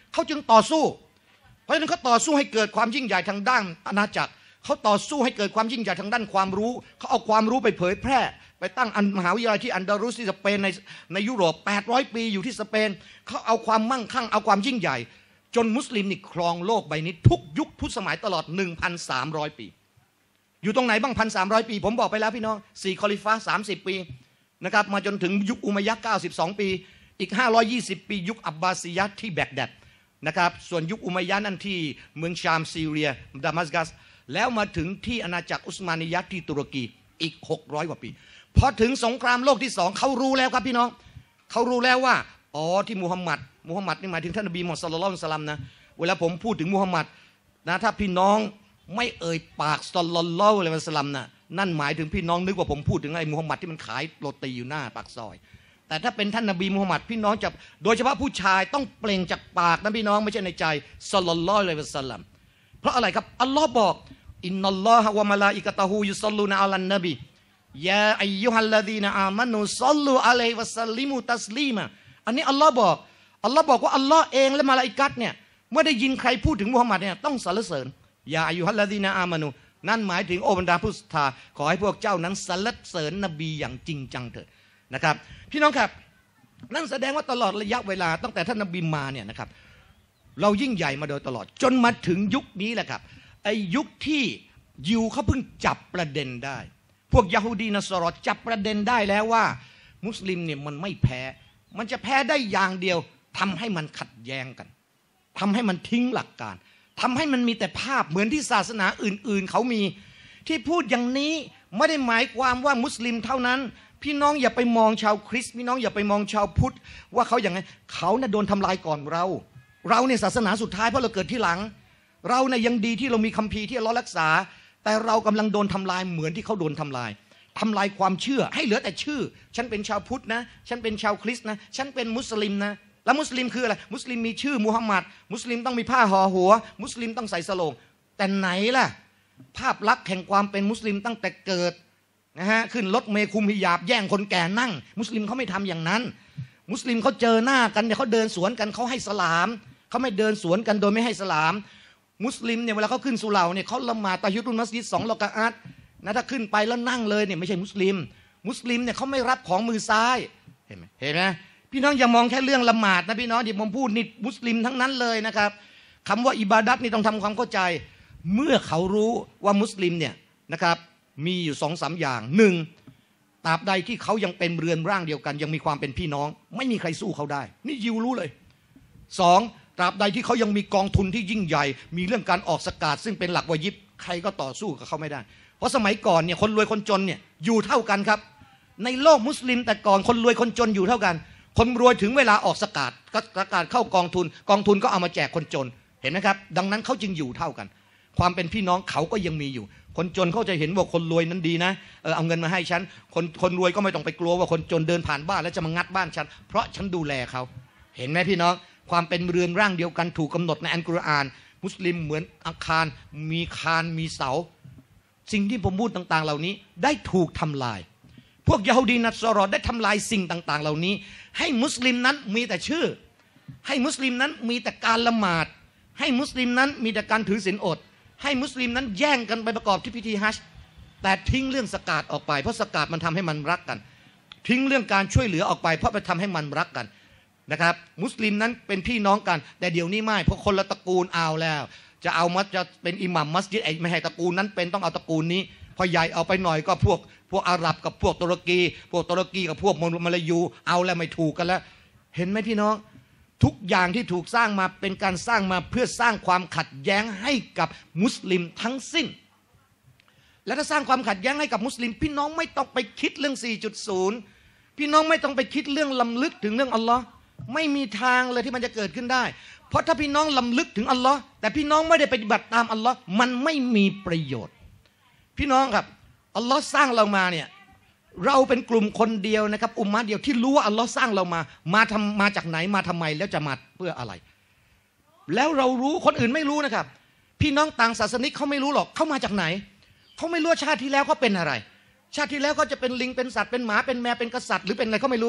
เขาจึงต่อสู้เพราะฉะนั้นเขาต่อสู้ให้เกิดความยิ่งใหญ่ทางด้านอาณาจักรเขาต่อสู้ให้เกิดความยิ่งใหญ่ทางด้านความรู้เขาเอาความรู้ไปเผยแพร่ไปตั้งมหาวิทยาลัยที่อันดารุสที่สเปนในในยุโรปแปดร้อยปีอยู่ที่สเปนเขาเอาความมั่งคั่งเอาความยิ่งใหญ่จนมุสลิมนี่ครองโลกใบนี้ทุกยุคทุกสมัยตลอด หนึ่งพันสามร้อย ปีอยู่ตรงไหนบ้าง หนึ่งพันสามร้อย ปีผมบอกไปแล้วพี่น้องสี่คอลิฟะห์สามสิบปีนะครับมาจนถึงยุคอุมัยยะห์เก้าสิบสองปีอีกห้าร้อยยี่สิบปียุคอับบาซียะห์ที่แบกแดดนะครับส่วนยุคอุมัยยะห์นั่นที่เมืองชามซีเรียดามัสกัสแล้วมาถึงที่อาณาจักรอุสมานียะห์ที่ตุรกีอีกหกร้อยกว่าปีพอถึงสงครามโลกที่สองเขารู้แล้วครับพี่น้องเขารู้แล้วว่าอ๋อที่มุฮัมมัดมุฮัมมัดนี่หมายถึงท่านนบีมุฮัมมัดศ็อลลัลลอฮุอะลัยฮิวะซัลลัมนะเวลาผมพูดถึงมุฮัมมัดนะถ้าพี่น้องไม่เอ่ยปากศ็อลลัลลอฮุอะลัยฮิวะซัลลัมนะนั่นหมายถึงพี่น้องนึกว่าผมพูดถึงไอ้มุฮัมมัดที่มันขายโรตีอยู่หน้าปากซอยแต่ถ้าเป็นท่านนบีมุฮัมมัดพี่น้องจะโดยเฉพาะผู้ชายต้องเปล่งจากปากนะพี่น้องไม่ใช่ในใจศ็อลลัลลอฮุอะลัยฮิวะซัลลัมเพราะอะไรครับอัลลอฮ์บอกอินนัลลอฮะวะมะลาอิกะตะฮูยุศ็อลลูนะอะลันนบียาอัยยุฮัลลซีนะอามานูศ็อลลูอะลัยฮิวะซัลลิมูตัสลีมาอันนี้อัลลอฮ์บอกอัลลอฮ์บอกว่าอัลลอฮ์เองและมลาอิกัตเนี่ยเมื่อได้ยินใครพูดถึงมุฮัมมัดเนี่ยต้องสรรเสริญยาอายุฮัลลาดีนะอามานูนั่นหมายถึงโอบรรดาผู้ศรัทธาขอให้พวกเจ้านั้นสรรเสริญนบีอย่างจริงจังเถิดนะครับพี่น้องครับนั่นแสดงว่าตลอดระยะเวลาตั้งแต่ท่านนบีมาเนี่ยนะครับเรายิ่งใหญ่มาโดยตลอดจนมาถึงยุคนี้แหละครับไอ้ยุคที่ยิวเขาเพิ่งจับประเด็นได้พวกยะฮูดีนัสรอจับประเด็นได้แล้วว่ามุสลิมเนี่ยมันไม่แพ้มันจะแพ้ได้อย่างเดียวทำให้มันขัดแย้งกันทำให้มันทิ้งหลักการทำให้มันมีแต่ภาพเหมือนที่ศาสนาอื่นๆเขามีที่พูดอย่างนี้ไม่ได้หมายความว่ามุสลิมเท่านั้นพี่น้องอย่าไปมองชาวคริสต์พี่น้องอย่าไปมองชาวพุทธว่าเขาอย่างไงเขาน่ะโดนทำลายก่อนเราเราเนี่ยศาสนาสุดท้ายเพราะเราเกิดที่หลังเราเนี่ยยังดีที่เรามีคัมภีร์ที่อัลเลาะห์รักษาแต่เรากำลังโดนทำลายเหมือนที่เขาโดนทำลายทำลายความเชื่อให้เหลือแต่ชื่อฉันเป็นชาวพุทธนะฉันเป็นชาวคริสต์นะฉันเป็นมุสลิมนะแล้วมุสลิมคืออะไรมุสลิมมีชื่อมุฮัมมัดมุสลิมต้องมีผ้าห่อหัวมุสลิมต้องใส่สโลงแต่ไหนล่ะภาพลักษณ์แห่งความเป็นมุสลิมตั้งแต่เกิดนะฮะขึ้นรถเมล์คุมฮิญาบแย่งคนแก่นั่งมุสลิมเขาไม่ทำอย่างนั้นมุสลิมเขาเจอหน้ากันเนี่ยเขาเดินสวนกันเขาให้สลามเขาไม่เดินสวนกันโดยไม่ให้สลามมุสลิมเนี่ยเวลาเขาขึ้นสุเหร่าเนี่ยเขาละหมาดตะฮิญุตุลมัสยิดสองรอกะอะฮ์นะถ้าขึ้นไปแล้วนั่งเลยเนี่ยไม่ใช่มุสลิมมุสลิมเนี่ยเขาไม่รับของมือซ้ายเห็นไหมเห็นไหมพี่น้องอย่ามองแค่เรื่องละหมาดนะพี่น้องที่ผมพูดนี่มุสลิมทั้งนั้นเลยนะครับคำว่าอิบาดัตนี่ต้องทำความเข้าใจเมื่อเขารู้ว่ามุสลิมเนี่ยนะครับมีอยู่สองสามอย่างหนึ่งตราบใดที่เขายังเป็นเรือนร่างเดียวกันยังมีความเป็นพี่น้องไม่มีใครสู้เขาได้นี่ยิวรู้เลยสองตราบใดที่เขายังมีกองทุนที่ยิ่งใหญ่มีเรื่องการออกสกาดซึ่งเป็นหลักวาญิบใครก็ต่อสู้กับเขาไม่ได้เพราะสมัยก่อนเนี่ยคนรวยคนจนเนี่ยอยู่เท่ากันครับในโลกมุสลิมแต่ก่อนคนรวยคนจนอยู่เท่ากันคนรวยถึงเวลาออกสกาดก็สกาดเข้ากองทุนกองทุนก็เอามาแจกคนจนเห็นไหมครับดังนั้นเขาจึงอยู่เท่ากันความเป็นพี่น้องเขาก็ยังมีอยู่คนจนเขาจะเห็นว่าคนรวยนั้นดีนะเออเอาเงินมาให้ฉันคนคนรวยก็ไม่ต้องไปกลัวว่าคนจนเดินผ่านบ้านแล้วจะมางัดบ้านฉันเพราะฉันดูแลเขาเห็นไหมพี่น้องความเป็นเรือนร่างเดียวกันถูกกาหนดในอัลกุรอานมุสลิมเหมือนอาคารมีคานมีเสาสิ่งที่ผมพูดต่างๆเหล่านี้ได้ถูกทำลายพวกยะฮูดีนัสรอได้ทำลายสิ่งต่างๆเหล่านี้ให้มุสลิมนั้นมีแต่ชื่อให้มุสลิมนั้นมีแต่การละหมาดให้มุสลิมนั้นมีแต่การถือศีลอดให้มุสลิมนั้นแย่งกันไปประกอบที่พิธีฮัจญ์แต่ทิ้งเรื่องสกาดออกไปเพราะสกาดมันทำให้มันรักกันทิ้งเรื่องการช่วยเหลือออกไปเพราะไปทำให้มันรักกันนะครับมุสลิมนั้นเป็นพี่น้องกันแต่เดี๋ยวนี้ไม่เพราะคนละตระกูลเอาแล้วจะเอามัสจะเป็นอิหมัมมัสยิดไอ้ไม่ให้ตระกูลนั้นเป็นต้องเอาตระกูลนี้พอใหญ่เอาไปหน่อยก็พวกพวกอาหรับกับพวกตุรกีพวกตุรกีกับพวกมาลายูเอาแล้วไม่ถูกกันแล้วเห็นไหมพี่น้องทุกอย่างที่ถูกสร้างมาเป็นการสร้างมาเพื่อสร้างความขัดแย้งให้กับมุสลิมทั้งสิ้นและถ้าสร้างความขัดแย้งให้กับมุสลิมพี่น้องไม่ต้องไปคิดเรื่อง สี่จุดศูนย์ พี่น้องไม่ต้องไปคิดเรื่องลำลึกถึงเรื่องอัลลอฮ์ไม่มีทางเลยที่มันจะเกิดขึ้นได้เพราะถ้าพี่น้องลำลึกถึงอัลลอฮ์แต่พี่น้องไม่ได้ปฏิบัติตามอัลลอฮ์มันไม่มีประโยชน์พี่น้องครับอัลลอฮ์สร้างเรามาเนี่ยเราเป็นกลุ่มคนเดียวนะครับอุมมะเดียวที่รู้ว่าอัลลอฮ์สร้างเรามามาทำมาจากไหนมาทำไมแล้วจะมาเพื่ออะไรแล้วเรารู้คนอื่นไม่รู้นะครับพี่น้องต่างศาสนิกเขาไม่รู้หรอกเขามาจากไหนเขาไม่รู้ชาติที่แล้วเขาเป็นอะไรชาติที่แล้วเขาจะเป็นลิงเป็นสัตว์เป็นหมาเป็นแมวเป็นกษัตริย์หรือเป็นอะไรเขาไม่รู้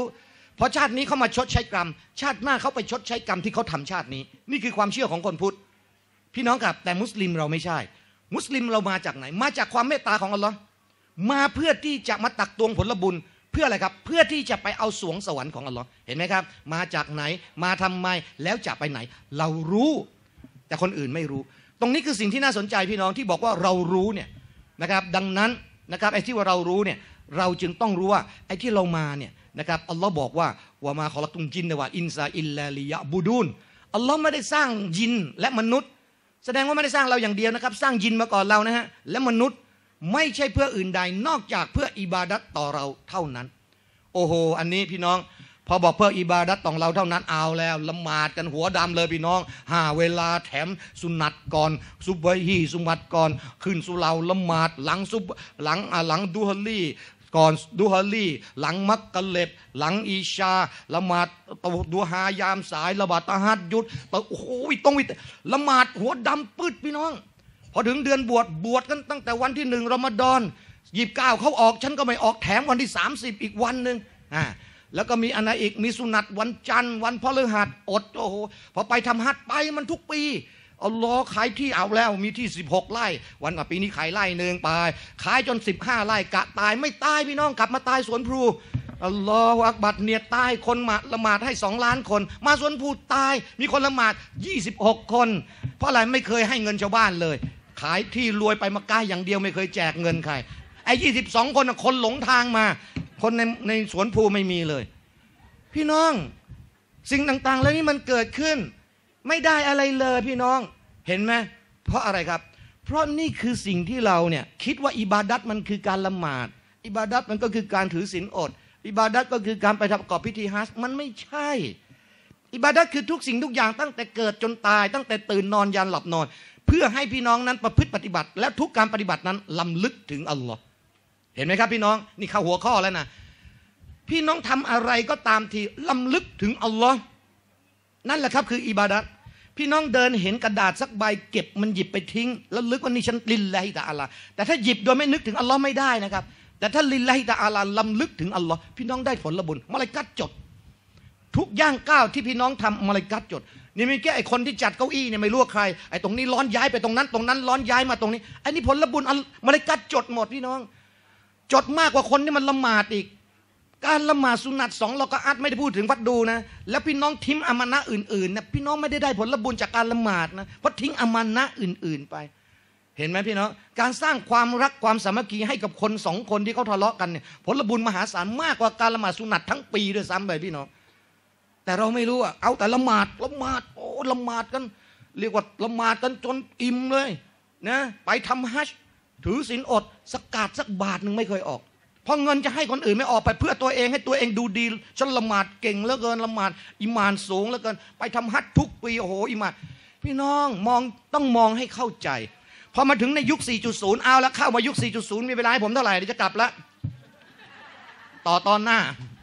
พอชาตินี้เขามาชดใช้กรรมชาติหน้าเขาไปชดใช้กรรมที่เขาทำชาตินี้นี่คือความเชื่อของคนพุทธพี่น้องครับแต่มุสลิมเราไม่ใช่มุสลิมเรามาจากไหนมาจากความเมตตาของอัลลอฮ์มาเพื่อที่จะมาตักตวงผลบุญเพื่ออะไรครับเพื่อที่จะไปเอาสวงสวรรค์ของอัลลอฮ์เห็นไหมครับมาจากไหนมาทำไมแล้วจะไปไหนเรารู้แต่คนอื่นไม่รู้ตรงนี้คือสิ่งที่น่าสนใจพี่น้องที่บอกว่าเรารู้เนี่ยนะครับดังนั้นนะครับไอ้ที่ว่าเรารู้เนี่ยเราจึงต้องรู้ว่าไอ้ที่เรามาเนี่ยนะครับอัลลอฮ์บอกว่าวะมาขอลักตุมจินนะวะอินซาอิลลาลิยะบูดูนอัลลอฮ์ไม่ได้สร้างยินและมนุษย์แสดงว่าไม่ได้สร้างเราอย่างเดียวนะครับสร้างยินมาก่อนเรานะฮะและมนุษย์ไม่ใช่เพื่ออื่นใดนอกจากเพื่ออิบาดัตต่อเราเท่านั้นโอ้โหอันนี้พี่น้องพอบอกเพื่ออิบาดัตต่อเราเท่านั้นเอาแล้วละหมาดกันหัวดำเลยพี่น้องห้าเวลาแถมสุนัตก่อนซุบฮีสุมัดก่อนขึ้นสุเหร่าละหมาดหลังซุบหลังหลังดูฮลีก่อนดูฮลีหลังมักกะเล็บหลังอีชาละหมาดดูฮายามสายละบาดตะฮัดยุดโอ้โหต้องวิละหมาดหัวดำปืดพี่น้องพอถึงเดือนบวชบวชกันตั้งแต่วันที่หนึ่งรอมฎอนยี่สิบเก้าเขาออกฉันก็ไม่ออกแถมวันที่สามสิบอีกวันหนึ่งอ่าแล้วก็มีอันไหนอีกมีสุนัตวันจันทร์วันพฤหัสอดโอ้โหพอไปทำฮัจญ์ไปมันทุกปีอัลลอฮ์ขายที่เอาแล้วมีที่สิบหกไร่วันปีนี้ขายไร่หนึ่งไปขายจนสิบห้าไร่กะตายไม่ตายพี่น้องกลับมาตายสวนพลูอัลลอฮฺอักบัรเนี่ยตายคนมาละหมาดให้สองล้านคนมาสวนพลูตายมีคนละหมาดยี่สิบหกคนเพราะอะไรไม่เคยให้เงินชาวบ้านเลยขายที่รวยไปมักกะฮ์อย่างเดียวไม่เคยแจกเงินใครไอ้ยี่สิบสองคนคนหลงทางมาคนในในสวนพลูไม่มีเลยพี่น้องสิ่งต่างๆแล้วนี่มันเกิดขึ้นไม่ได้อะไรเลยพี่น้องเห็นไหมเพราะอะไรครับเพราะนี่คือสิ่งที่เราเนี่ยคิดว่าอิบาดัตมันคือการละหมาดอิบาดัตมันก็คือการถือศีลอดอิบาดัตก็คือการไปประกอบพิธีฮัจญ์มันไม่ใช่อิบาดัตคือทุกสิ่งทุกอย่างตั้งแต่เกิดจนตายตั้งแต่ตื่นนอนยันหลับนอนเพื่อให้พี่น้องนั้นประพฤติปฏิบัติและทุกการปฏิบัตินั้นล้ำลึกถึงอัลลอฮ์เห็นไหมครับพี่น้องนี่เข้าหัวข้อแล้วนะพี่น้องทำอะไรก็ตามทีล้ำลึกถึงอัลลอฮ์นั่นแหละครับคืออิบาดัตพี่น้องเดินเห็นกระดาษสักใบเก็บมันหยิบไปทิ้งแล้วลึกว่านี่ฉันลิลลาฮิตะอาลาแต่ถ้าหยิบโดยไม่นึกถึงอัลลอฮ์ไม่ได้นะครับแต่ถ้าลิลลาฮิตะอาลาล้ำลึกถึงอัลลอฮ์พี่น้องได้ผลบุญมะลาอิกะฮ์จดทุกย่างก้าวที่พี่น้องทำมะลาอิกะฮ์จดนี่มีแค่ไอคนที่จัดเก้าอี้เนี่ยไม่รู้ใครไอตรงนี้ร้อนย้ายไปตรงนั้นตรงนั้นร้อนย้ายมาตรงนี้ไอนี่ผลบุญมะลาอิกะฮ์จดหมดพี่น้องจดมากกว่าคนที่มันละหมาดอีกการละหมาดสุนัตสองเราก็อัดไม่ได้พูดถึงฟัดดูนะแล้วพี่น้องทิ้งอามานะอื่นๆนะพี่น้องไม่ได้ได้ผลบุญจากการละหมาดนะเพราะทิ้งอามานะอื่นๆไปเห็นไหมพี่น้องการสร้างความรักความสามัคคีให้กับคนสองคนที่เขาทะเลาะกันเนี่ยผลบุญมหาศาลมากกว่าการละหมาดสุนัตทั้งปีด้วยซ้ำไปพี่น้องแต่เราไม่รู้อะเอาแต่ละหมาดละหมาดโอ้ละหมาดกันเรียกว่าละหมาดกันจนอิ่มเลยนะไปทำฮัจญ์ถือศีลอดสกาดสักบาทหนึ่งไม่เคยออกเพราะเงินจะให้คนอื่นไม่ออกไปเพื่อตัวเองให้ตัวเองดูดีฉันละหมาดเก่งเหลือเกินละหมาดอิมานสูงเหลือเกินไปทำฮัจญ์ทุกปีโอ้โหอิมานพี่น้องมองต้องมองให้เข้าใจพอมาถึงในยุค สี่จุดศูนย์ เอาแล้วเข้ามายุค สี่จุดศูนย์ มีเวลาให้ผมเท่าไหร่เดี๋ยวจะกลับละต่อตอนหน้า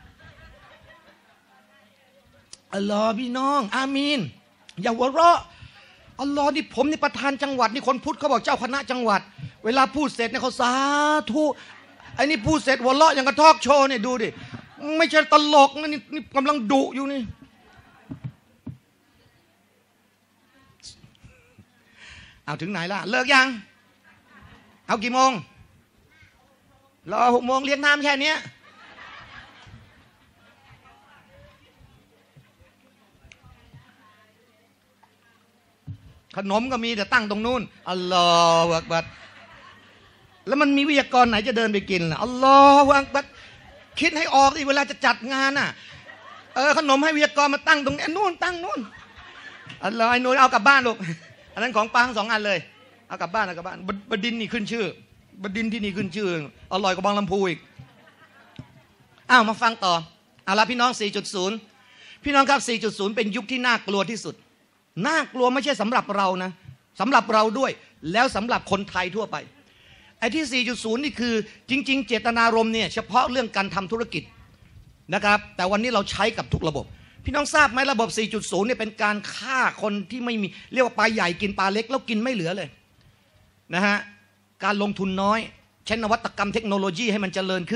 อัลลอฮ์พี่น้องอามีนอย่าหัวเราะอัลลอฮ์นี่ผมนี่ประธานจังหวัดนี่คนพุทธเขาบอกเจ้าคณะจังหวัดเวลาพูดเสร็จเนี่ยเขาสาธุไอ้นี่พูดเสร็จหัวเราะอย่างกระทอกโชว์เนี่ยดูดิไม่ใช่ตลกนะนี่นี่กำลังดุอยู่นี่เอาถึงไหนล่ะเลิกยังเอากี่โมงรอหกโมงเลี้ยงน้ำแค่นี้ขนมก็มีแต่ตั้งตรงนู้นอัลลอฮฺอักบัรแล้วมันมีวิทยากรไหนจะเดินไปกินล่ะอัลลอฮฺอักบัรคิดให้ออกอีกเวลาจะจัดงานน่ะเออขนมให้วิทยากรมาตั้งตรงนี้นู่นตั้งนู่นอัลลอฮฺไอ้นู่นเอากลับบ้านลูกอันนั้นของปังสองอันเลยเอากลับบ้านเอากลับบ้านบดินนี่ขึ้นชื่อบดินที่นี่ขึ้นชื่ออร่อยกว่าบางลำพูอีกอ้าวมาฟังต่อเอาละพี่น้อง สี่จุดศูนย์ พี่น้องครับ สี่จุดศูนย์ เป็นยุคที่น่ากลัวที่สุดน่ากลัวไม่ใช่สำหรับเรานะสำหรับเราด้วยแล้วสำหรับคนไทยทั่วไปไอ้ที่ สี่จุดศูนย์ นี่คือจริงๆเจตนารมณ์เนี่ยเฉพาะเรื่องการทำธุรกิจนะครับแต่วันนี้เราใช้กับทุกระบบพี่น้องทราบไหมระบบ สี่จุดศูนย์ เนี่ยเป็นการฆ่าคนที่ไม่มีเรียกว่าปลาใหญ่กินปลาเล็กแล้วกินไม่เหลือเลยนะฮะการลงทุนน้อยใช้นวัตกรรมเทคโนโลยีให้มันเจริญขึ้น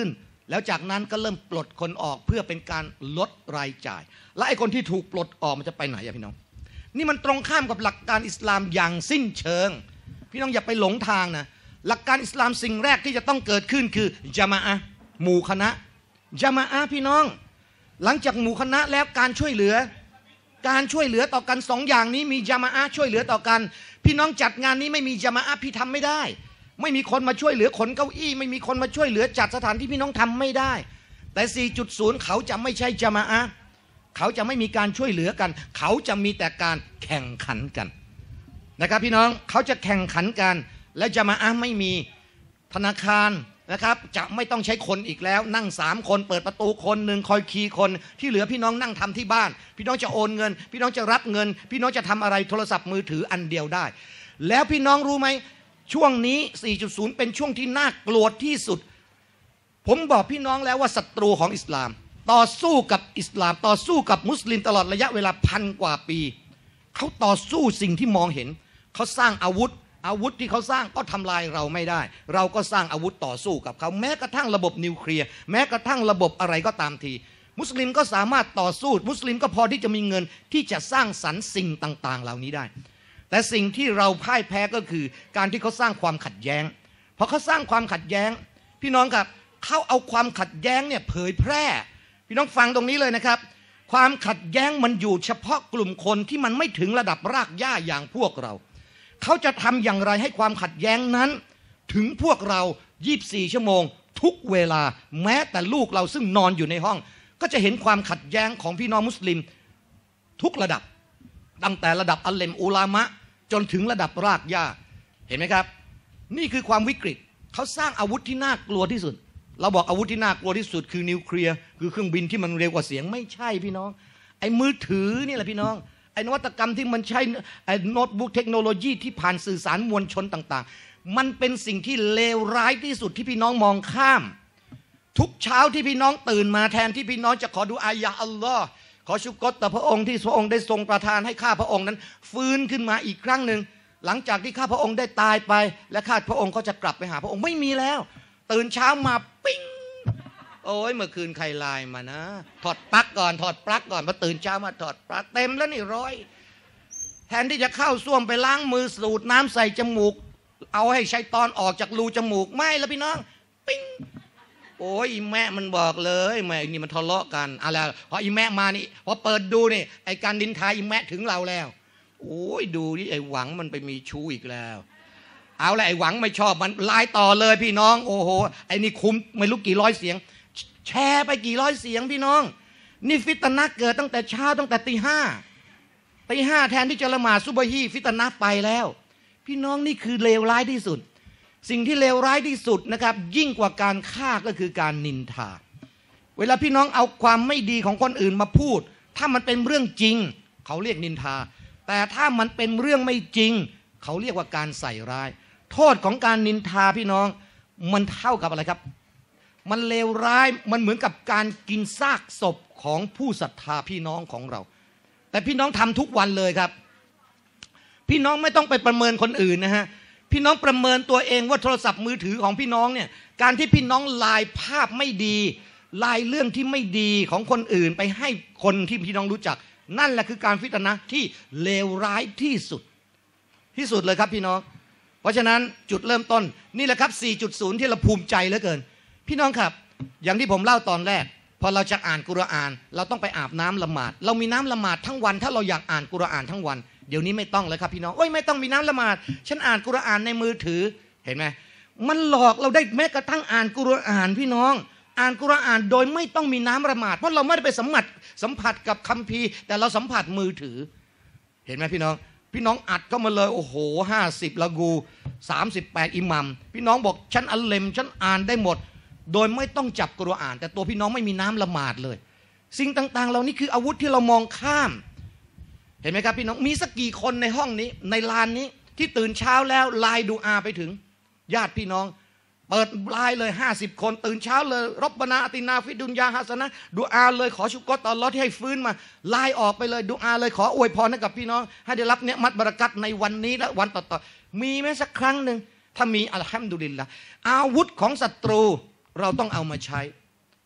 แล้วจากนั้นก็เริ่มปลดคนออกเพื่อเป็นการลดรายจ่าย และไอ้คนที่ถูกปลดออกมันจะไปไหนอะพี่น้องนี่มันตรงข้ามกับหลักการอิสลามอย่างสิ้นเชิงพี่น้องอย่าไปหลงทางนะหลักการอิสลามสิ่งแรกที่จะต้องเกิดขึ้นคือญะมาอะห์หมู่คณะญะมาอะห์พี่น้องหลังจากหมู่คณะแล้วการช่วยเหลือการช่วยเหลือต่อกันสองอย่างนี้มีญะมาอะห์ช่วยเหลือต่อกันพี่น้องจัดงานนี้ไม่มีญะมาอะห์พี่ทำไม่ได้ไม่มีคนมาช่วยเหลือขนเก้าอี้ไม่มีคนมาช่วยเหลือจัดสถานที่พี่น้องทำไม่ได้แต่ สี่จุดศูนย์ เขาจะไม่ใช่ญะมาอะห์เขาจะไม่มีการช่วยเหลือกันเขาจะมีแต่การแข่งขันกันนะครับพี่น้องเขาจะแข่งขันกันและญะมาอะห์ไม่มีธนาคารนะครับจะไม่ต้องใช้คนอีกแล้วนั่งสามคนเปิดประตูคนหนึ่งคอยคีย์คนที่เหลือพี่น้องนั่งทำที่บ้านพี่น้องจะโอนเงินพี่น้องจะรับเงินพี่น้องจะทำอะไรโทรศัพท์มือถืออันเดียวได้แล้วพี่น้องรู้ไหมช่วงนี้ สี่จุดศูนย์ เป็นช่วงที่น่ากลัวที่สุดผมบอกพี่น้องแล้วว่าศัตรูของอิสลามต่อสู้กับอิสลามต่อสู้กับมุสลิมตลอดระยะเวลาพันกว่าปีเขาต่อสู้สิ่งที่มองเห็นเขาสร้างอาวุธอาวุธที่เขาสร้างก็ทำลายเราไม่ได้เราก็สร้างอาวุธต่อสู้กับเขาแม้กระทั่งระบบนิวเคลียร์แม้กระทั่งระบบอะไรก็ตามทีมุสลิมก็สามารถต่อสู้มุสลิมก็พอที่จะมีเงินที่จะสร้างสรรค์สิ่งต่างๆเหล่านี้ได้แต่สิ่งที่เราพ่ายแพ้ก็คือการที่เขาสร้างความขัดแย้งพอเขาสร้างความขัดแย้งพี่น้องครับเขาเอาความขัดแย้งเนี่ยเผยแพร่พี่น้องฟังตรงนี้เลยนะครับความขัดแย้งมันอยู่เฉพาะกลุ่มคนที่มันไม่ถึงระดับรากหญ้าอย่างพวกเราเขาจะทำอย่างไรให้ความขัดแย้งนั้นถึงพวกเรายี่สิบสี่ชั่วโมงทุกเวลาแม้แต่ลูกเราซึ่งนอนอยู่ในห้องก็จะเห็นความขัดแย้งของพี่น้องมุสลิมทุกระดับตั้งแต่ระดับอัลเลมอุลามะจนถึงระดับรากหญ้าเห็นไหมครับนี่คือความวิกฤตเขาสร้างอาวุธที่น่ากลัวที่สุดเราบอกอาวุธที่น่ากลัวที่สุดคือนิวเคลียร์คือเครื่องบินที่มันเร็วกว่าเสียงไม่ใช่พี่น้องไอ้มือถือนี่แหละพี่น้องไอ้นวัตกรรมที่มันใช้ไอ้โน้ตบุ๊กเทคโนโลยีที่ผ่านสื่อสารมวลชนต่างๆมันเป็นสิ่งที่เลวร้ายที่สุดที่พี่น้องมองข้ามทุกเช้าที่พี่น้องตื่นมาแทนที่พี่น้องจะขอดูอายะอัลลอฮ์ขอชุกรต่อพระองค์ที่พระองค์ได้ทรงประทานให้ข้าพระองค์นั้นฟื้นขึ้นมาอีกครั้งหนึ่งหลังจากที่ข้าพระองค์ได้ตายไปและข้าพระองค์ก็จะกลับไปหาพระองค์ไม่มีแล้วตื่นเช้ามาปิ้งโอ้ยเมื่อคืนใครไลน์มานะถอดปลั๊กก่อนถอดปลั๊กก่อนพอตื่นเช้ามาถอดปลั๊กเต็มแล้วนี่ร้อยแทนที่จะเข้าส้วมไปล้างมือสูดน้ำใส่จมูกเอาให้ชัยฏอนออกจากรูจมูกไม่แล้วพี่น้องปิ้งโอ้ยอีแม่มันบอกเลยแม่นี่มันทะเลาะกันอะไรพออีแม่มานี่พอเปิดดูนี่ไอการดินทาอีแม่ถึงเราแล้วโอ้ยดูนี่ไอหวังมันไปมีชู้อีกแล้วเอาละไอหวังไม่ชอบมันไล่ต่อเลยพี่น้องโอ้โหไอนี่คุ้มไม่รู้กี่ร้อยเสียงแชร์ไปกี่ร้อยเสียงพี่น้องนี่ฟิตนะเกิดตั้งแต่เช้าตั้งแต่ตีห้าตีห้าแทนที่จะละหมาดซุบฮีฟิตนะไปแล้วพี่น้องนี่คือเลวร้ายที่สุดสิ่งที่เลวร้ายที่สุดนะครับยิ่งกว่าการฆ่าก็คือการนินทาเวลาพี่น้องเอาความไม่ดีของคนอื่นมาพูดถ้ามันเป็นเรื่องจริงเขาเรียกนินทาแต่ถ้ามันเป็นเรื่องไม่จริงเขาเรียกว่าการใส่ร้ายโทษของการนินทาพี่น้องมันเท่ากับอะไรครับมันเลวร้ายมันเหมือนกับการกินซากศพของผู้ศรัทธาพี่น้องของเราแต่พี่น้องทำทุกวันเลยครับพี่น้องไม่ต้องไปประเมินคนอื่นนะฮะพี่น้องประเมินตัวเองว่าโทรศัพท์มือถือของพี่น้องเนี่ยการที่พี่น้องไลน์ภาพไม่ดีไลน์เรื่องที่ไม่ดีของคนอื่นไปให้คนที่พี่น้องรู้จักนั่นแหละคือการฟิตนะห์ที่เลวร้ายที่สุดที่สุดเลยครับพี่น้องเพราะฉะนั้นจุดเริ่มต้นนี่แหละครับ สี่จุดศูนย์ ที่เราภูมิใจเหลือเกินพี่น้องครับอย่างที่ผมเล่าตอนแรกพอเราจะอ่านกุรอานเราต้องไปอาบน้ำละหมาดเรามีน้ำละหมาดทั้งวันถ้าเราอยากอ่านกุรอานทั้งวันเดี๋ยวนี้ไม่ต้องเลยครับพี่น้องโอ้ยไม่ต้องมีน้ำละหมาดฉันอ่านกุรอานในมือถือเห็นไหมมันหลอกเราได้แม้กระทั่งอ่านกุรอานพี่น้องอ่านกุรอานโดยไม่ต้องมีน้ำละหมาดเพราะเราไม่ได้ไปสัมผัสสัมผัสกับคัมภีร์แต่เราสัมผัสมือถือเห็นไหมพี่น้องพี่น้องอัดเข้ามาเลยโอ้โหห้าสิบละกูสามสิบแปดอิหมัมพี่น้องบอกฉันอัลเลมฉันอ่านได้หมดโดยไม่ต้องจับกุรอานแต่ตัวพี่น้องไม่มีน้ำละหมาดเลยสิ่งต่างๆเหล่านี้คืออาวุธที่เรามองข้ามเห็นไหมครับพี่น้องมีสักกี่คนในห้องนี้ในลานนี้ที่ตื่นเช้าแล้วไลน์ดูอาไปถึงญาติพี่น้องเปิดไลน์เลยห้าสิบคนตื่นเช้าเลยรบบนาอตินาฟิดุนยาฮัสนะดูอาเลยขอชุกรต่ออัลเลาะห์ที่ให้ฟื้นมาไลน์ออกไปเลยดูอาเลยขออวยพรให้กับพี่น้องให้ได้รับเนืมัดบารอกัตในวันนี้และวันต่อๆมีไหมสักครั้งหนึ่งถ้ามีอัลฮัมดุลิลละอาวุธของศัตรูเราต้องเอามาใช้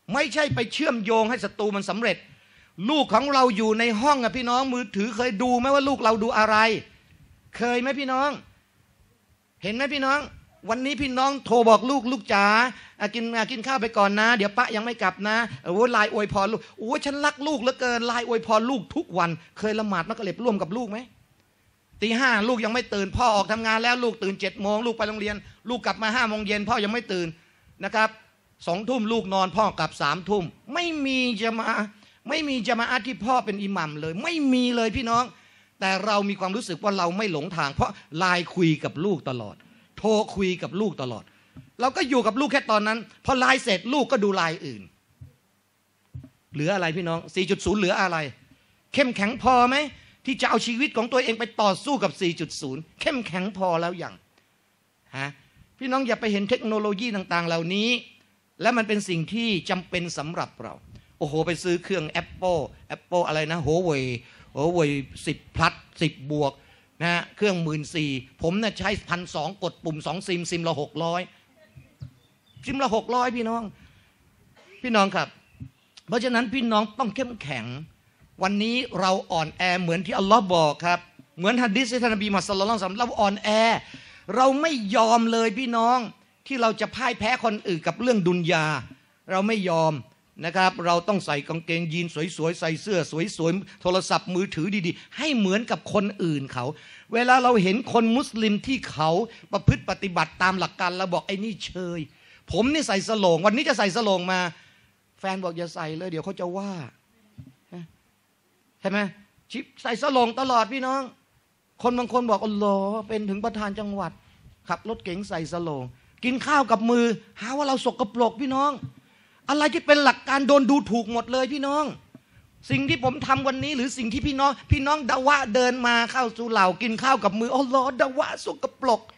ไม่ใช่ไปเชื่อมโยงให้ศัตรูมันสำเร็จลูกของเราอยู่ในห้องอะพี่น้องมือถือเคยดูไหมว่าลูกเราดูอะไรเคยไหมพี่น้องเห็นไหมพี่น้องวันนี้พี่น้องโทรบอกลูกลูกจ๋ากินกินข้าวไปก่อนนะเดี๋ยวป้ายังไม่กลับนะโอ้ไลน์อวยพรลูกโอ้ฉันรักลูกเหลือเกินไลน์อวยพรลูกทุกวันเคยละหมาดมักริบร่วมกับลูกไหมตีห้าลูกยังไม่ตื่นพ่อออกทำงานแล้วลูกตื่นเจ็ดโมงลูกไปโรงเรียนลูกกลับมาห้าโมงเย็นพ่อยังไม่ตื่นนะครับสองทุ่มลูกนอนพ่อกลับสามทุ่มไม่มีจะมาไม่มีจะมาอาที่พ่อเป็นอิหมัมเลยไม่มีเลยพี่น้องแต่เรามีความรู้สึกว่าเราไม่หลงทางเพราะไลน์คุยกับลูกตลอดโทรคุยกับลูกตลอดเราก็อยู่กับลูกแค่ตอนนั้นพอไลน์เสร็จลูกก็ดูไลน์อื่นเหลืออะไรพี่น้อง สี่จุดศูนย์ เหลืออะไรเข้มแข็งพอไหมที่จะเอาชีวิตของตัวเองไปต่อสู้กับ สี่จุดศูนย์ เข้มแข็งพอแล้วยังฮะพี่น้องอย่าไปเห็นเทคโนโลยีต่างๆเหล่านี้และมันเป็นสิ่งที่จำเป็นสำหรับเราโอ้โหไปซื้อเครื่อง Apple Apple อะไรนะ Huawei Huawei สิบ plus สิบ บวกนะฮะเครื่อง หนึ่งหมื่นสี่พัน ผมเนี่ยใช้ หนึ่งพันสองร้อย กดปุ่มสองซิมซิมละหกร้อยซิมละหกร้อยพี่น้องพี่น้องครับเพราะฉะนั้นพี่น้องต้องเข้มแข็งวันนี้เราอ่อนแอเหมือนที่อัลลอฮ์บอกครับเหมือนหะดีษที่ท่านนบีมุฮัมมัดศ็อลลัลลอฮุอะลัยฮิวะซัลลัมเราอ่อนแอเราไม่ยอมเลยพี่น้องที่เราจะพ่ายแพ้คนอื่นกับเรื่องดุนยาเราไม่ยอมนะครับเราต้องใส่กางเกงยีนสวยๆใส่เสื้อสวยๆโทรศัพท์มือถือดีๆให้เหมือนกับคนอื่นเขาเวลาเราเห็นคนมุสลิมที่เขาประพฤติปฏิบัติตามหลักการเราบอกไอ้นี่เชยผมนี่ใส่สโลงวันนี้จะใส่สโลงมาแฟนบอกอย่าใส่เลยเดี๋ยวเขาจะว่าใช่ไหมชิปใส่สโลงตลอดพี่น้องคนบางคนบอกอัลลอฮ์เป็นถึงประธานจังหวัดขับรถเก๋งใส่สโลงกินข้าวกับมือหาว่าเราสกปรกพี่น้องอะไรที่เป็นหลักการโดนดูถูกหมดเลยพี่น้องสิ่งที่ผมทำวันนี้หรือสิ่งที่พี่น้องพี่น้องดาวะเดินมาเข้าสู่เหล่ากินข้าวกับมืออัลลอฮ์ดาวะสกปรก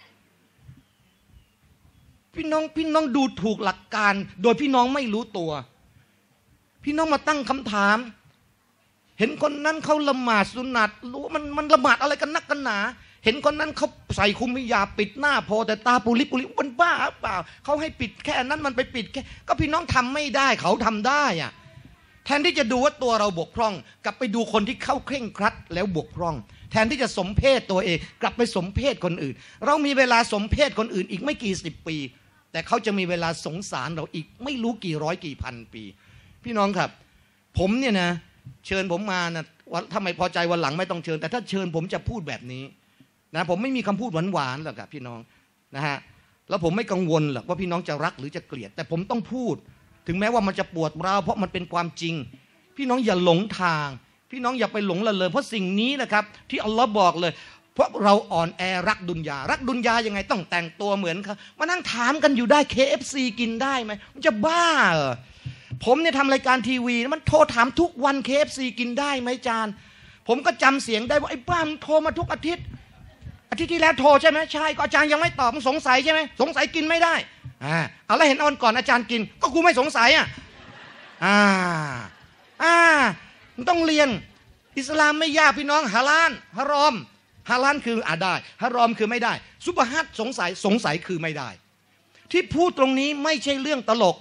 พี่น้องพี่น้องดูถูกหลักการโดยพี่น้องไม่รู้ตัวพี่น้องมาตั้งคำถามเห็นคนนั้นเขาละหมาดสุนัตรู้มันมันละหมาดอะไรกันนักกันหนาเห็นคนนั้นเขาใส่คุมมิยาปิดหน้าพอแต่ตาปุริปุริมันบ้าเปล่าเขาให้ปิดแค่นั้นมันไปปิดแค่ก็พี่น้องทำไม่ได้เขาทำได้อะแทนที่จะดูว่าตัวเราบกพร่องกลับไปดูคนที่เข้าเคร่งครัดแล้วบกพร่องแทนที่จะสมเพศตัวเองกลับไปสมเพศคนอื่นเรามีเวลาสมเพศคนอื่นอีกไม่กี่สิบปีแต่เขาจะมีเวลาสงสารเราอีกไม่รู้กี่ร้อยกี่พันปีพี่น้องครับผมเนี่ยนะเชิญผมมานะถ้าไม่พอใจวันหลังไม่ต้องเชิญแต่ถ้าเชิญผมจะพูดแบบนี้นะผมไม่มีคำพูดหวานๆหรอกครับพี่น้องนะฮะแล้วผมไม่กังวลหรอกว่าพี่น้องจะรักหรือจะเกลียดแต่ผมต้องพูดถึงแม้ว่ามันจะปวดร้าวเพราะมันเป็นความจริงพี่น้องอย่าหลงทางพี่น้องอย่าไปหลงละเลยเพราะสิ่งนี้นะครับที่อัลลอฮ์บอกเลยเพราะเราอ่อนแอรักดุนยารักดุนยายังไงต้องแต่งตัวเหมือนเขามานั่งถามกันอยู่ได้ เค เอฟ ซี กินได้ไหมมันจะบ้าเหรอผมเนี่ยทำรายการทีวีมันโทรถามทุกวัน เค เอฟ ซี กินได้ไหมจานผมก็จำเสียงได้ว่าไอ้บ้ามันโทรมาทุกอาทิตย์อาทิตย์ที่แล้วโทรใช่ไหมใช่ก็อาจารย์ยังไม่ตอบมึงสงสัยใช่ไหมสงสัยกินไม่ได้อ่าเอาแล้วเห็นเอาวันก่อนอาจารย์กินก็กูไม่สงสัยอ่ะอ่าอ่ามึงต้องเรียนอิสลามไม่ยากพี่น้องฮาลาลฮารอมฮาลาลคืออ่าได้ฮารอมคือไม่ได้ซุบฮัตสงสัยสงสัยคือไม่ได้ที่พูดตรงนี้ไม่ใช่เรื่องตลก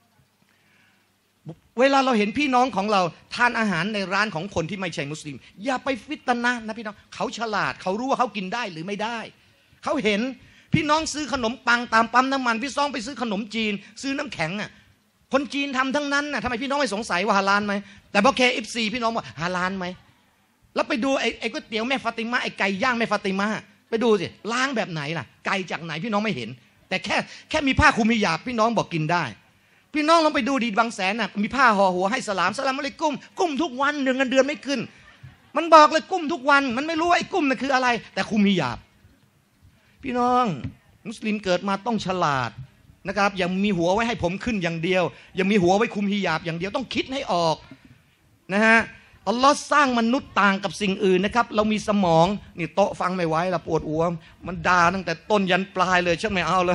เวลาเราเห็นพี่น้องของเราทานอาหารในร้านของคนที่ไม่ใช่มุสลิมอย่าไปฟิตนะนะพี่น้องเขาฉลาดเขารู้ว่าเขากินได้หรือไม่ได้เขาเห็นพี่น้องซื้อขนมปังตามปั๊มน้ำมันพี่น้องไปซื้อขนมจีนซื้อน้ำแข็งอ่ะคนจีนทำทั้งนั้นน่ะทำไมพี่น้องไม่สงสัยว่าฮาลาลไหมแต่พอ เค เอฟ ซี พี่น้องว่าฮาลาลไหมแล้วไปดูไอ้ไอ้ก๋วยเตี๋ยวแม่ฟาติมาไอ้ไก่ย่างแม่ฟาติมาไปดูสิล้างแบบไหนล่ะไก่จากไหนพี่น้องไม่เห็นแต่แค่แค่มีผ้าคลุมฮิญาบพี่น้องบอกกินได้พี่น้องลองไปดูดีบางแสนน่ะมีผ้าห่อหัวให้สลามสลามอะไรกุ้มกุ้มทุกวันเดือนเงินเดือนไม่ขึ้นมันบอกเลยกุ้มทุกวันมันไม่รู้ว่าไอ้กุ้มน่ะคืออะไรแต่คุมฮิญาบพี่น้องมุสลิมเกิดมาต้องฉลาดนะครับอย่ามีหัวไว้ให้ผมขึ้นอย่างเดียวอย่ามีหัวไว้คุมฮิญาบอย่างเดียวต้องคิดให้ออกนะฮะอัลลอฮ์สร้างมนุษย์ต่างกับสิ่งอื่นนะครับเรามีสมองนี่โต๊ะฟังไม่ไหวละปวดหัวมันด่าตั้งแต่ต้นยันปลายเลยฉันไม่เอาเลย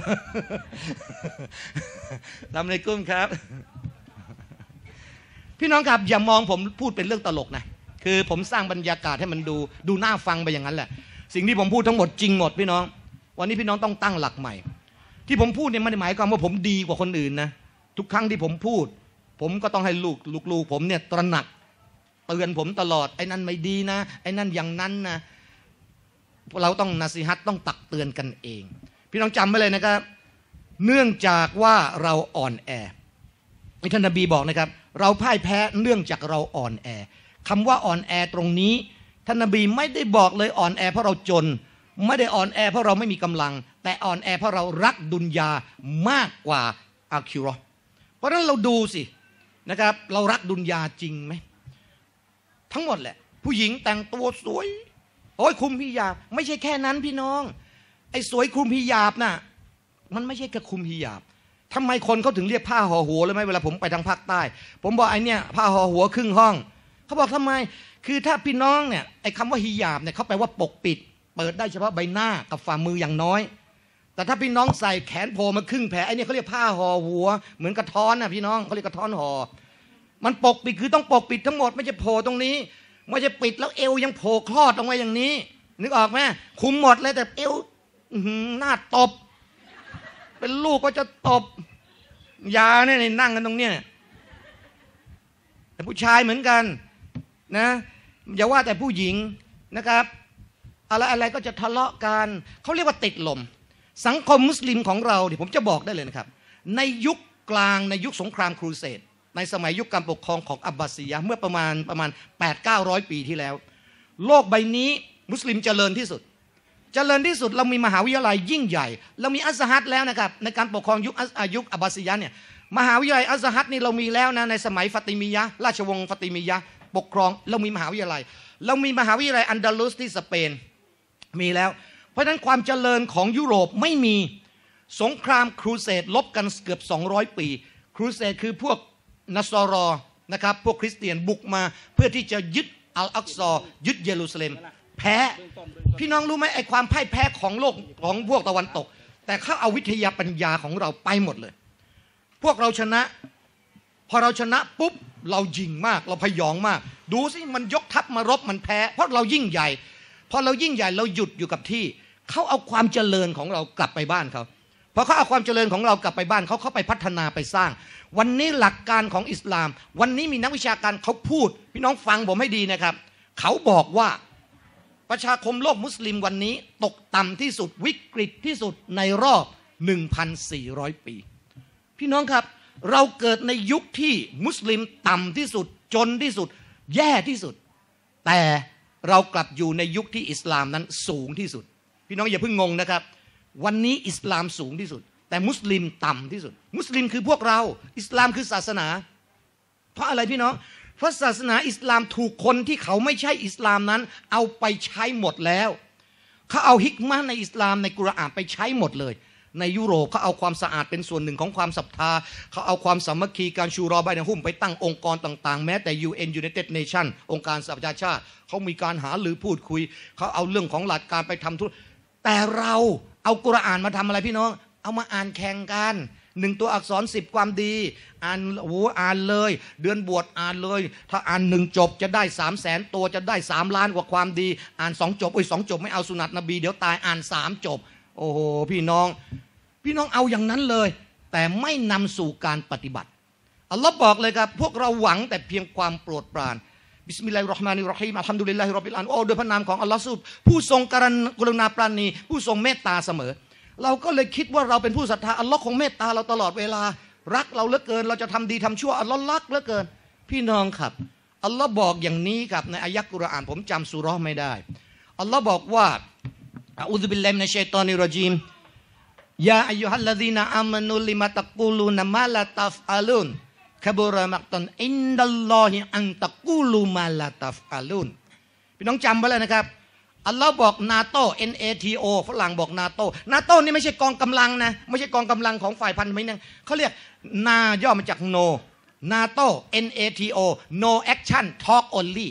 ทำในกุ้มครับพี่น้องครับอย่ามองผมพูดเป็นเรื่องตลกนะคือผมสร้างบรรยากาศให้มันดูดูน่าฟังไปอย่างนั้นแหละสิ่งที่ผมพูดทั้งหมดจริงหมดพี่น้องวันนี้พี่น้องต้องตั้งหลักใหม่ที่ผมพูดเนี่ยไม่ได้หมายความว่าผมดีกว่าคนอื่นนะทุกครั้งที่ผมพูดผมก็ต้องให้ลูกลูกๆผมเนี่ยตระหนักเตือนผมตลอดไอ้นั่นไม่ดีนะไอ้นั่นอย่างนั้นนะเราต้องนาซีฮัตต้องตักเตือนกันเองพี่น้องจำไว้เลยนะครับเนื่องจากว่าเราอ่อนแอท่านนบีบอกนะครับเราพ่ายแพ้เนื่องจากเราอ่อนแอคำว่าอ่อนแอตรงนี้ท่านนบีไม่ได้บอกเลยอ่อนแอเพราะเราจนไม่ได้อ่อนแอเพราะเราไม่มีกำลังแต่อ่อนแอเพราะเรารักดุนยามากกว่าอาคิเราะห์เพราะฉะนั้นเราดูสินะครับเรารักดุนยาจริงไหมทั้งหมดแหละผู้หญิงแต่งตัวสวยโอ้ยคุมฮิญาบไม่ใช่แค่นั้นพี่น้องไอ้สวยคุมฮิญาบน่ะมันไม่ใช่แค่คุมฮิญาบทำไมคนเขาถึงเรียกผ้าห่อหัวเลยไหมเวลาผมไปทางภาคใต้ผมบอกไอ้เนี่ยผ้าห่อหัวครึ่งห้องเขาบอกทำไมคือถ้าพี่น้องเนี่ยไอ้คำว่าฮิญาบเนี่ยเขาแปลว่าปกปิดเปิดได้เฉพาะใบหน้ากับฝ่ามืออย่างน้อยแต่ถ้าพี่น้องใส่แขนโผล่มาครึ่งแผลไอ้นี่เขาเรียกผ้าห่อหัวเหมือนกระท้อนนะพี่น้องเขาเรียกกระท้อนห่อมันปกปิดคือต้องปกปิดทั้งหมดไม่ใช่โผล่ตรงนี้ไม่ใช่ปิดแล้วเอวยังโผล่คลอดออกมาอย่างนี้นึกออกไหมคุมหมดเลยแต่เอวหน้าตบเป็นลูกก็จะตบยาเนี่ยนั่งกันตรงเนี้ยแต่ผู้ชายเหมือนกันนะอย่าว่าแต่ผู้หญิงนะครับอะไรอะไรก็จะทะเลาะกันเขาเรียกว่าติดลมสังคมมุสลิมของเราที่ผมจะบอกได้เลยนะครับในยุคกลางในยุคสงครามครูเสดในสมัยยุคการปกครองของอับบาซียะห์เมื่อประมาณประมาณ แปดถึงเก้าร้อย ปีที่แล้วโลกใบนี้มุสลิมเจริญที่สุดเจริญที่สุดเรามีมหาวิทยาลัยยิ่งใหญ่เรามีอัซฮัดแล้วนะครับในการปกครองยุคอายุคอับบาซียะห์เนี่ยมหาวิทยาลัยอัซฮัดนี่เรามีแล้วนะในสมัยฟาติมียะห์ราชวงศ์ฟาติมียะห์ปกครองเรามีมหาวิทยาลัยเรามีมหาวิทยาลัยอันดาลุสที่สเปนมีแล้วเพราะฉะนั้นความเจริญของยุโรปไม่มีสงครามครูเสดลบกันเกือบสองร้อยปีครูเสดคือพวกนัสรอนะครับพวกคริสเตียนบุกมาเพื่อที่จะยึดอัลอักซอยึดเยรูซาเล็มแพ้พี่น้องรู้ไหมไอ้ความพ่ายแพ้ของโลกของพวกตะวันตกแต่เขาเอาวิทยาปัญญาของเราไปหมดเลยพวกเราชนะพอเราชนะปุ๊บเรายิงมากเราพยองมากดูสิมันยกทัพมารบมันแพ้เพราะเรายิ่งใหญ่พอเรายิ่งใหญ่เราหยุดอยู่กับที่เขาเอาความเจริญของเรากลับไปบ้านเขาพอเขาเอาความเจริญของเรากลับไปบ้านเขาเขาไปพัฒนาไปสร้างวันนี้หลักการของอิสลามวันนี้มีนักวิชาการเขาพูดพี่น้องฟังผมให้ดีนะครับเขาบอกว่าประชาคมโลกมุสลิมวันนี้ตกต่ำที่สุดวิกฤตที่สุดในรอบ หนึ่งพันสี่ร้อย ปีพี่น้องครับเราเกิดในยุคที่มุสลิมต่ำที่สุดจนที่สุดแย่ที่สุดแต่เรากลับอยู่ในยุคที่อิสลามนั้นสูงที่สุดพี่น้องอย่าเพิ่งงงนะครับวันนี้อิสลามสูงที่สุดแต่มุสลิมต่ำที่สุดมุสลิมคือพวกเราอิสลามคือศาสนาเพราะอะไรพี่น้องเพราะศาสนาอิสลามถูกคนที่เขาไม่ใช่อิสลามนั้นเอาไปใช้หมดแล้วเขาเอาฮิกมะห์ในอิสลามในกุรอานไปใช้หมดเลยในยุโรปเขาเอาความสะอาดเป็นส่วนหนึ่งของความศรัทธาเขาเอาความสามัคคีการชูรอใบในหุ้มไปตั้งองค์กรต่างๆแม้แต่ ยู เอ็น United Nations องค์การสหประชาชาติเขามีการหาหรือพูดคุยเขาเอาเรื่องของหลักการไปทำธุรแต่เราเอากุรอานมาทำอะไรพี่น้องเอามาอ่านแข่งกันหนึ่งตัวอักษรสิบความดีอ่านโอ้อ่านเลยเดือนบวชอ่านเลยถ้าอ่านหนึ่งจบจะได้สามแสนตัวจะได้สามล้านกว่าความดีอ่านสองจบโอ้ยสองจบไม่เอาสุนัตนบีเดี๋ยวตายอ่านสามจบโอ้โหพี่น้องพี่น้องเอาอย่างนั้นเลยแต่ไม่นำสู่การปฏิบัติอัลลอฮ์บอกเลยครับพวกเราหวังแต่เพียงความโปรดปรานบิสมิลลาฮิรเราะห์มานิรเราะฮีมอัลฮัมดุลิลลาฮิร็อบบิลอาลามีนโอ้โดยพระนามของอัลลอฮ์ผู้ทรงกรุณาปราณีผู้ทรงเมตตาเสมอเราก็เลยคิดว่าเราเป็นผู้ศรัทธาอัลลอฮ์คงเมตตาเราตลอดเวลารักเราเหลือเกินเราจะทำดีทำชั่วอัลลอฮ์รักเหลือเกินพี่น้องครับอัลลอฮ์บอกอย่างนี้ครับในอายะห์กุรอานผมจำซูเราะห์ไม่ได้อัลลอฮ์บอกว่าอะอูซุบิลลาฮิมินัชชัยฏอนิรเราะญีมยาอัยยูฮัลลซีนาอามานูลิมาตักูลูนะมาลาตัฟอาลุนคบุรมักตันอินดัลลอฮิอันตักูลูมาลาตัฟอาลุนพี่น้องจำไว้เลยนะครับอัลลอฮ์บอกนาโต เอ็น เอ ที โอ ฝรั่งบอกนาโตนาโตนี่ไม่ใช่กองกำลังนะไม่ใช่กองกำลังของฝ่ายพันธมิตรนะเขาเรียกนาย่อมาจาก no นาโต เอ็น เอ ที โอ no action talk only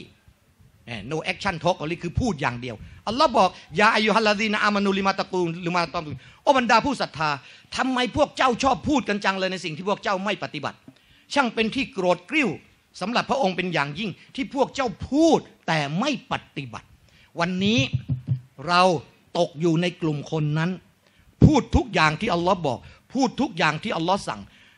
no action talk only คือพูดอย่างเดียวอัลลอฮ์บอกยาอายุฮัลลาซีนาอามานูลิมาตะกูลลิมาตะกูลโอ้บรรดาผู้ศรัทธาทำไมพวกเจ้าชอบพูดกันจังเลยในสิ่งที่พวกเจ้าไม่ปฏิบัติช่างเป็นที่โกรธกริ้วสำหรับพระองค์เป็นอย่างยิ่งที่พวกเจ้าพูดแต่ไม่ปฏิบัติวันนี้เราตกอยู่ในกลุ่มคนนั้นพูดทุกอย่างที่อัลลอฮ์บอกพูดทุกอย่างที่อัลลอฮ์สั่ง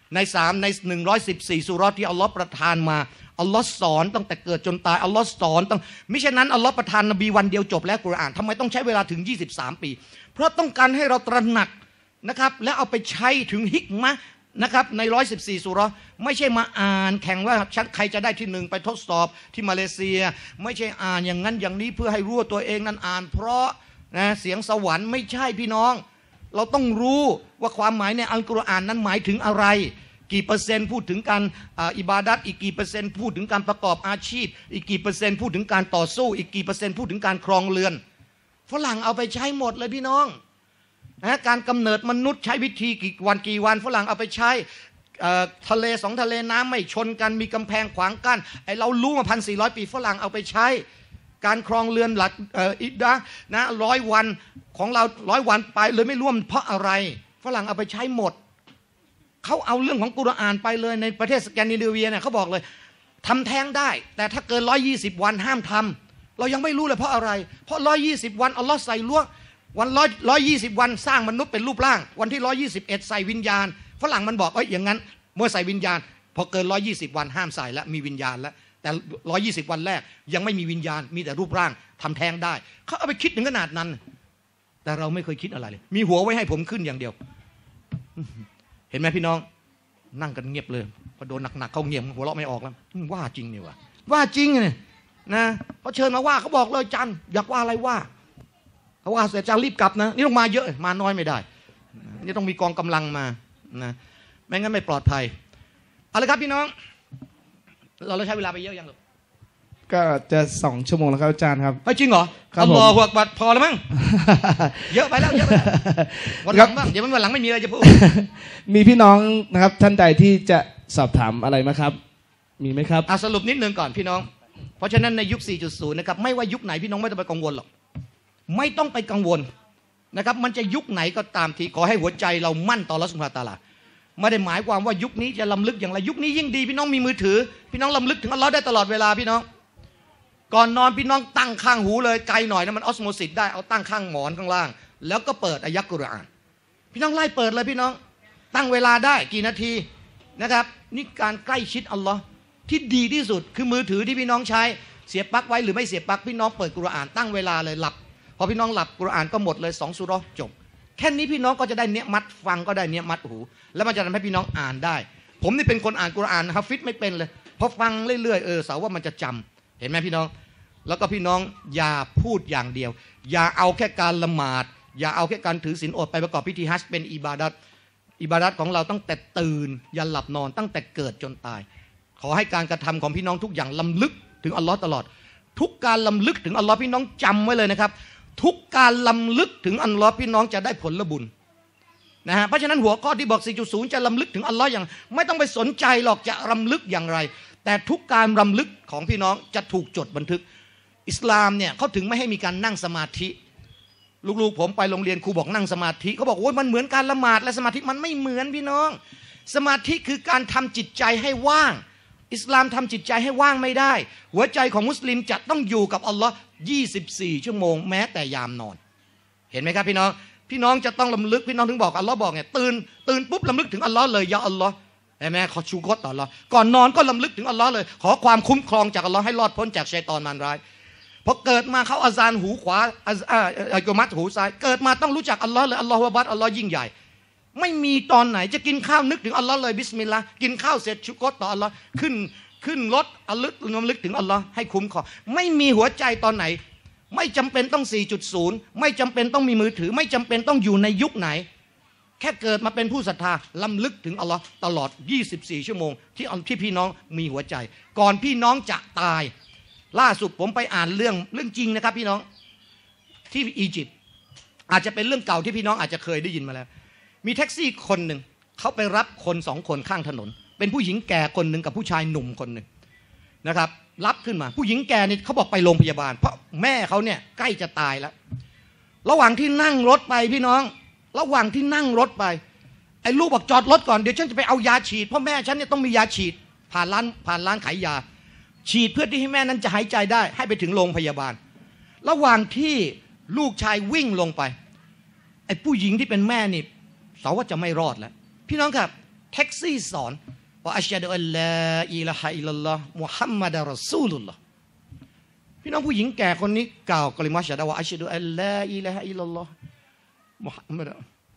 ในสามในหนึ่งร้อยสิบสี่สุเราะห์ที่อัลลอฮ์ประทานมาอัลลอฮ์สอนตั้งแต่เกิดจนตายอัลลอฮ์สอนตั้งมิฉะนั้นอัลลอฮ์ประทานนบีวันเดียวจบแล้วกุรอานทำไมต้องใช้เวลาถึงยี่สิบสามปีเพราะต้องการให้เราตระหนักนะครับและเอาไปใช้ถึงฮิกมะห์นะครับในหนึ่งร้อยสิบสี่สุเราะห์ไม่ใช่มาอ่านแข่งว่าใครจะได้ที่หนึ่งไปทดสอบที่มาเลเซียไม่ใช่อ่านอย่างนั้นอย่างนี้เพื่อให้รู้ว่าตัวเองนั้นอ่านเพราะนะเสียงสวรรค์ไม่ใช่พี่น้องเราต้องรู้ว่าความหมายในอัลกุรอานนั้นหมายถึงอะไรกี่เปอร์เซ็นต์พูดถึงการอิบาดัตอีกกี่เปอร์เซ็นต์พูดถึงการประกอบอาชีพอีกกี่เปอร์เซ็นต์พูดถึงการต่อสู้อีกกี่เปอร์เซ็นต์พูดถึงการครองเรือนฝรั่งเอาไปใช้หมดเลยพี่น้องนะการกำเนิดมนุษย์ใช้วิธีกี่วันกี่วันฝรั่งเอาไปใช้ทะเลสองทะเลน้ำไม่ชนกันมีกำแพงขวางกั้นไอเรารู้มาพันสี่ร้อยปีฝรั่งเอาไปใช้การครองเรือนหลักอิดะนะร้อยวันของเราร้อยวันไปเลยไม่ร่วมเพราะอะไรฝรั่งเอาไปใช้หมดเขาเอาเรื่องของกุรอานไปเลยในประเทศสแกนดิเนเวียเนี่ยเขาบอกเลยทำแท้งได้แต่ถ้าเกินร้อยยี่สิบวันห้ามทำเรายังไม่รู้เลยเพราะอะไรเพราะร้อยยี่สิบวันอัลลอฮ์ใส่ลวงวันร้อยร้อยยี่สิบวันสร้างมนุษย์เป็นรูปร่างวันที่ร้อยยี่สิบเอ็ดใส่วิญญาณฝรั่งมันบอกเอ้ยอย่างนั้นเมื่อใส่วิญญาณพอเกินร้อยยี่สิบวันห้ามใส่แล้วมีวิญญาณแล้วแต่ร้อยยี่สิบวันแรกยังไม่มีวิญญาณมีแต่รูปร่างทำแท้งได้เขาเอาไปคิดถึงขนาดนั้นแต่เราไม่เคยคิดอะไรเลยมีหัวไว้ให้ผมขึ้นอย่างเดียวเห็นไหมพี่น้องนั่งกันเงียบเลยพอโดนหนักๆเขาเงียบหัวเราะไม่ออกแล้วว่าจริงนี่วะว่าจริงเนี่ยนะเขาเชิญมาว่าเขาบอกเลยจันอยากว่าอะไรว่าเขาว่าเสร็จจันรีบกลับนะนี่ต้องมาเยอะมาน้อยไม่ได้นี่ต้องมีกองกำลังมานะไม่งั้นไม่ปลอดภัยเอาเลยครับพี่น้องเราเราใช้เวลาไปเยอะยังหรอก็จะสองชั่วโมงแล้วครับอาจารย์ครับเฮ้ยจริงเหรอครับผมอัลลอฮฺอักบัรพอแล้วมั้งเยอะไปแล้วเยอะไปวันหลังบ้างเดี๋ยววันหลังไม่มีอะไรจะพูดมีพี่น้องนะครับท่านใดที่จะสอบถามอะไรไหมครับมีไหมครับสรุปนิดนึงก่อนพี่น้องเพราะฉะนั้นในยุค สี่จุดศูนย์ นะครับไม่ว่ายุคไหนพี่น้องไม่ต้องไปกังวลหรอกไม่ต้องไปกังวลนะครับมันจะยุคไหนก็ตามทีขอให้หัวใจเรามั่นต่ออัลเลาะห์ซุบฮานะฮูวะตะอาลาไม่ได้หมายความว่ายุคนี้จะล้ำลึกอย่างไรยุคนี้ยิ่งดีพี่น้องมีมือถือพี่น้องล้ำลึกถึงอัลเลาะห์ได้ตลอดเวลาพี่น้องก่อนนอนพี่น้องตั้งข้างหูเลยไกลหน่อยนะมันออสโมซิสได้เอาตั้งข้างหมอนข้างล่างแล้วก็เปิดอายะกุรอานพี่น้องไล่เปิดเลยพี่น้องตั้งเวลาได้กี่นาทีนะครับนี่การใกล้ชิดอัลลอฮ์ที่ดีที่สุดคือมือถือที่พี่น้องใช้เสียบปลั๊กไว้หรือไม่เสียบปลั๊กพี่น้องเปิดกุรอานตั้งเวลาเลยหลับพอพี่น้องหลับกุรอานก็หมดเลยสองซูเราะห์จบแค่นี้พี่น้องก็จะได้เนี้ยมัดฟังก็ได้เนี้ยมัดหูแล้วมันจะทำให้พี่น้องอ่านได้ผมนี่เป็นคนอ่านกุรอานฮะฟิซไม่เป็นเลยพอฟังเรื่อยๆเออสาวว่ามันจะจำเห็นไหมพี่น้องแล้วก็พี่น้องอย่าพูดอย่างเดียวอย่าเอาแค่การละหมาดอย่าเอาแค่การถือศีลอดไปประกอบพิธีฮัจญ์เป็นอิบาดัตอิบาดัตของเราตั้งแต่ตื่นยันหลับนอนตั้งแต่เกิดจนตายขอให้การกระทำของพี่น้องทุกอย่างล้ำลึกถึงอัลลอฮ์ตลอดทุกการล้ำลึกถึงอัลลอฮ์พี่น้องจำไว้เลยนะครับทุกการล้ำลึกถึงอัลลอฮ์พี่น้องจะได้ผลบุญนะฮะเพราะฉะนั้นหัวข้อที่บอก สี่จุดศูนย์ จะล้ำลึกถึงอัลลอฮ์อย่างไม่ต้องไปสนใจหรอกจะล้ำลึกอย่างไรแต่ทุกการล้ำลึกของพี่น้องจะถูกจดบันทึกอิสลามเนี่ยเขาถึงไม่ให้มีการนั่งสมาธิลูกๆผมไปโรงเรียนครูบอกนั่งสมาธิเขาบอกโอ้ยมันเหมือนการละหมาดและสมาธิมันไม่เหมือนพี่น้องสมาธิคือการทำจิตใจให้ว่างอิสลามทำจิตใจให้ว่างไม่ได้หัวใจของมุสลิมจะต้องอยู่กับอัลลอฮ์ยี่สิบสี่ชั่วโมงแม้แต่ยามนอนเห็นไหมครับพี่น้องพี่น้องจะต้องลำลึกพี่น้องถึงบอกอัลลอฮ์บอกเนี่ยตื่นตื่นปุ๊บลำลึกถึงอัลลอฮ์เลยยาอัลลอฮ์เห็นไหมขอชูกรต่ออัลลอฮ์ก่อนนอนก็ลำลึกถึงอัลลอฮ์เลยขอความคุ้มครองจากอัลลอฮ์ให้รอดพ้นจากชัยฏอนมารร้ายพอเกิดมาเขาอาซานหูขวาอัลกุมัตหูซ้ายเกิดมาต้องรู้จักอัลลอฮ์เลยอัลลอฮฺวะบัดอัลลอฮ์ยิ่งใหญ่ไม่มีตอนไหนจะกินข้าวนึกถึงอัลลอฮ์เลยบิสมิลลาห์กินข้าวเสร็จชุกรต่ออัลลอฮ์ขึ้นขึ้นรถอัลลึกน้ำลึกถึงอัลลอฮ์ให้คุ้มครองไม่มีหัวใจตอนไหนไม่จำเป็นต้อง สี่จุดศูนย์ ไม่จำเป็นต้องมีมือถือไม่จำเป็นต้องอยู่ในยุคไหนแค่เกิดมาเป็นผู้ศรัทธาลำลึกถึงอัลลอฮ์ตลอดยี่สิบสี่ชั่วโมงที่ที่พี่น้องมีหัวใจก่อนพี่น้องจะตายล่าสุดผมไปอ่านเรื่องเรื่องจริงนะครับพี่น้องที่อียิปต์อาจจะเป็นเรื่องเก่าที่พี่น้องอาจจะเคยได้ยินมาแล้วมีแท็กซี่คนหนึ่งเขาไปรับคนสองคนข้างถนนเป็นผู้หญิงแก่คนหนึ่งกับผู้ชายหนุ่มคนหนึ่งนะครับรับขึ้นมาผู้หญิงแก่นี่เขาบอกไปโรงพยาบาลเพราะแม่เขาเนี่ยใกล้จะตายแล้วระหว่างที่นั่งรถไปพี่น้องระหว่างที่นั่งรถไปไอ้ลูกบอกจอดรถก่อนเดี๋ยวฉันจะไปเอายาฉีดเพราะแม่ฉันเนี่ยต้องมียาฉีดผ่านร้านผ่านร้านขายยาฉีดเพื่อที่ให้แม่นั้นจะหายใจได้ให้ไปถึงโรงพยาบาลระหว่างที่ลูกชายวิ่งลงไปไอ้ผู้หญิงที่เป็นแม่นี่สาวว่าจะไม่รอดแล้วพี่น้องครับแท็กซี่สอนว่าอัชฮะดุอัลลาอิลาฮะอิลลัลลอฮ์มุฮัมมัดรอซูลุลลอฮ์พี่น้องผู้หญิงแก่คนนี้กล่าวกลิมาชะฮาดะว่าอัชฮะดุอัลลาอิลาฮะอิลลัลลอฮ์มุฮัมมัด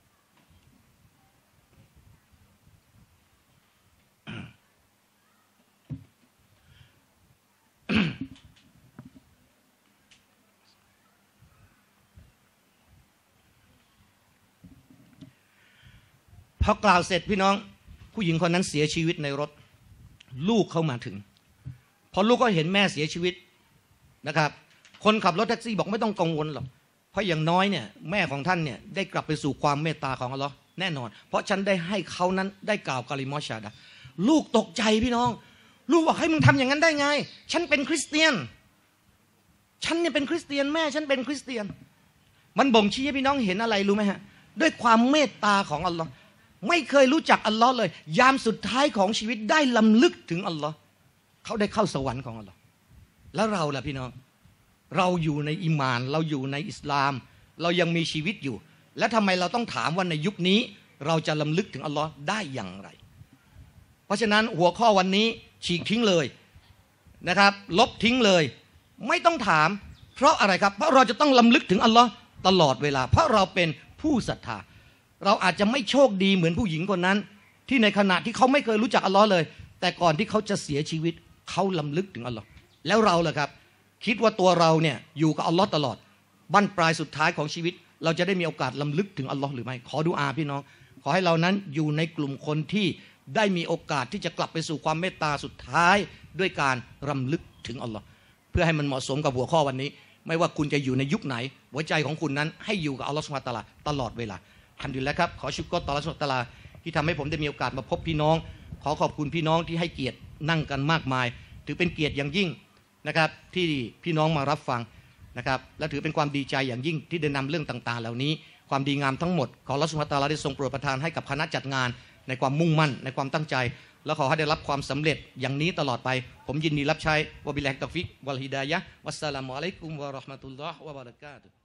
พอกล่าวเสร็จพี่น้องผู้หญิงคนนั้นเสียชีวิตในรถลูกเข้ามาถึงพอลูกก็เห็นแม่เสียชีวิตนะครับคนขับรถแท็กซี่บอกไม่ต้องกังวลหรอกเพราะอย่างน้อยเนี่ยแม่ของท่านเนี่ยได้กลับไปสู่ความเมตตาของอัลลอฮ์แน่นอนเพราะฉันได้ให้เขานั้นได้กล่าวกะลิมะชาดะลูกตกใจพี่น้องลูกบอกให้มึงทำอย่างนั้นได้ไงฉันเป็นคริสเตียนฉันเนี่ยเป็นคริสเตียนแม่ฉันเป็นคริสเตียนมันบ่งชี้ให้พี่น้องเห็นอะไรรู้ไหมฮะด้วยความเมตตาของอัลลอฮ์ไม่เคยรู้จักอัลลอฮ์เลยยามสุดท้ายของชีวิตได้ลำลึกถึงอัลลอฮ์เขาได้เข้าสวรรค์ของอัลลอฮ์แล้วเราล่ะพี่น้องเราอยู่ในอิมานเราอยู่ในอิสลามเรายังมีชีวิตอยู่และทำไมเราต้องถามว่าในยุคนี้เราจะลำลึกถึงอัลลอฮ์ได้อย่างไรเพราะฉะนั้นหัวข้อวันนี้ฉีกทิ้งเลยนะครับลบทิ้งเลยไม่ต้องถามเพราะอะไรครับเพราะเราจะต้องลำลึกถึงอัลลอฮ์ตลอดเวลาเพราะเราเป็นผู้ศรัทธาเราอาจจะไม่โชคดีเหมือนผู้หญิงคนนั้นที่ในขณะที่เขาไม่เคยรู้จักอัลลอฮ์เลยแต่ก่อนที่เขาจะเสียชีวิตเขาลำลึกถึงอัลลอฮ์แล้วเราล่ะครับคิดว่าตัวเราเนี่ยอยู่กับอัลลอฮ์ตลอดบั้นปลายสุดท้ายของชีวิตเราจะได้มีโอกาสลำลึกถึงอัลลอฮ์หรือไม่ขอดุอาพี่น้องขอให้เรานั้นอยู่ในกลุ่มคนที่ได้มีโอกาสที่จะกลับไปสู่ความเมตตาสุดท้ายด้วยการรำลึกถึงอัลลอฮ์เพื่อให้มันเหมาะสมกับหัวข้อวันนี้ไม่ว่าคุณจะอยู่ในยุคไหนหัวใจของคุณนั้นให้อยู่กับอัลลอฮ์ซุบฮานะฮูวะตะอาลาตลอดเวลาอัลฮัมดุลิลละห์ครับขอชุกรต่ออัลลอฮ์ซุบฮานะฮูวะตะอาลาที่ทำให้ผมได้มีโอกาสมาพบพี่น้องขอขอบคุณพี่น้องที่ให้เกียรตินั่งกันมากมายถือเป็นเกียรติอย่างยิ่งนะครับที่พี่น้องมารับฟังนะครับและถือเป็นความดีใจอย่างยิ่งที่ได้นำเรื่องต่างๆเหล่านี้ความดีงามทั้งหมดขออัลลอฮ์ซุบฮานะฮูวะตะอาลาได้ทรงโปรดประทานให้กับคณะจัดงานในความมุ่งมั่นในความตั้งใจและขอให้ได้รับความสำเร็จอย่างนี้ตลอดไปผมยินดีรับใช้วะบิลลาฮิตตอฟิกวัลฮิดายะฮ์วัสสลามุอะลัยกุมวะเราะห์มะตุลลอฮ์วะบะเราะกาตุฮ์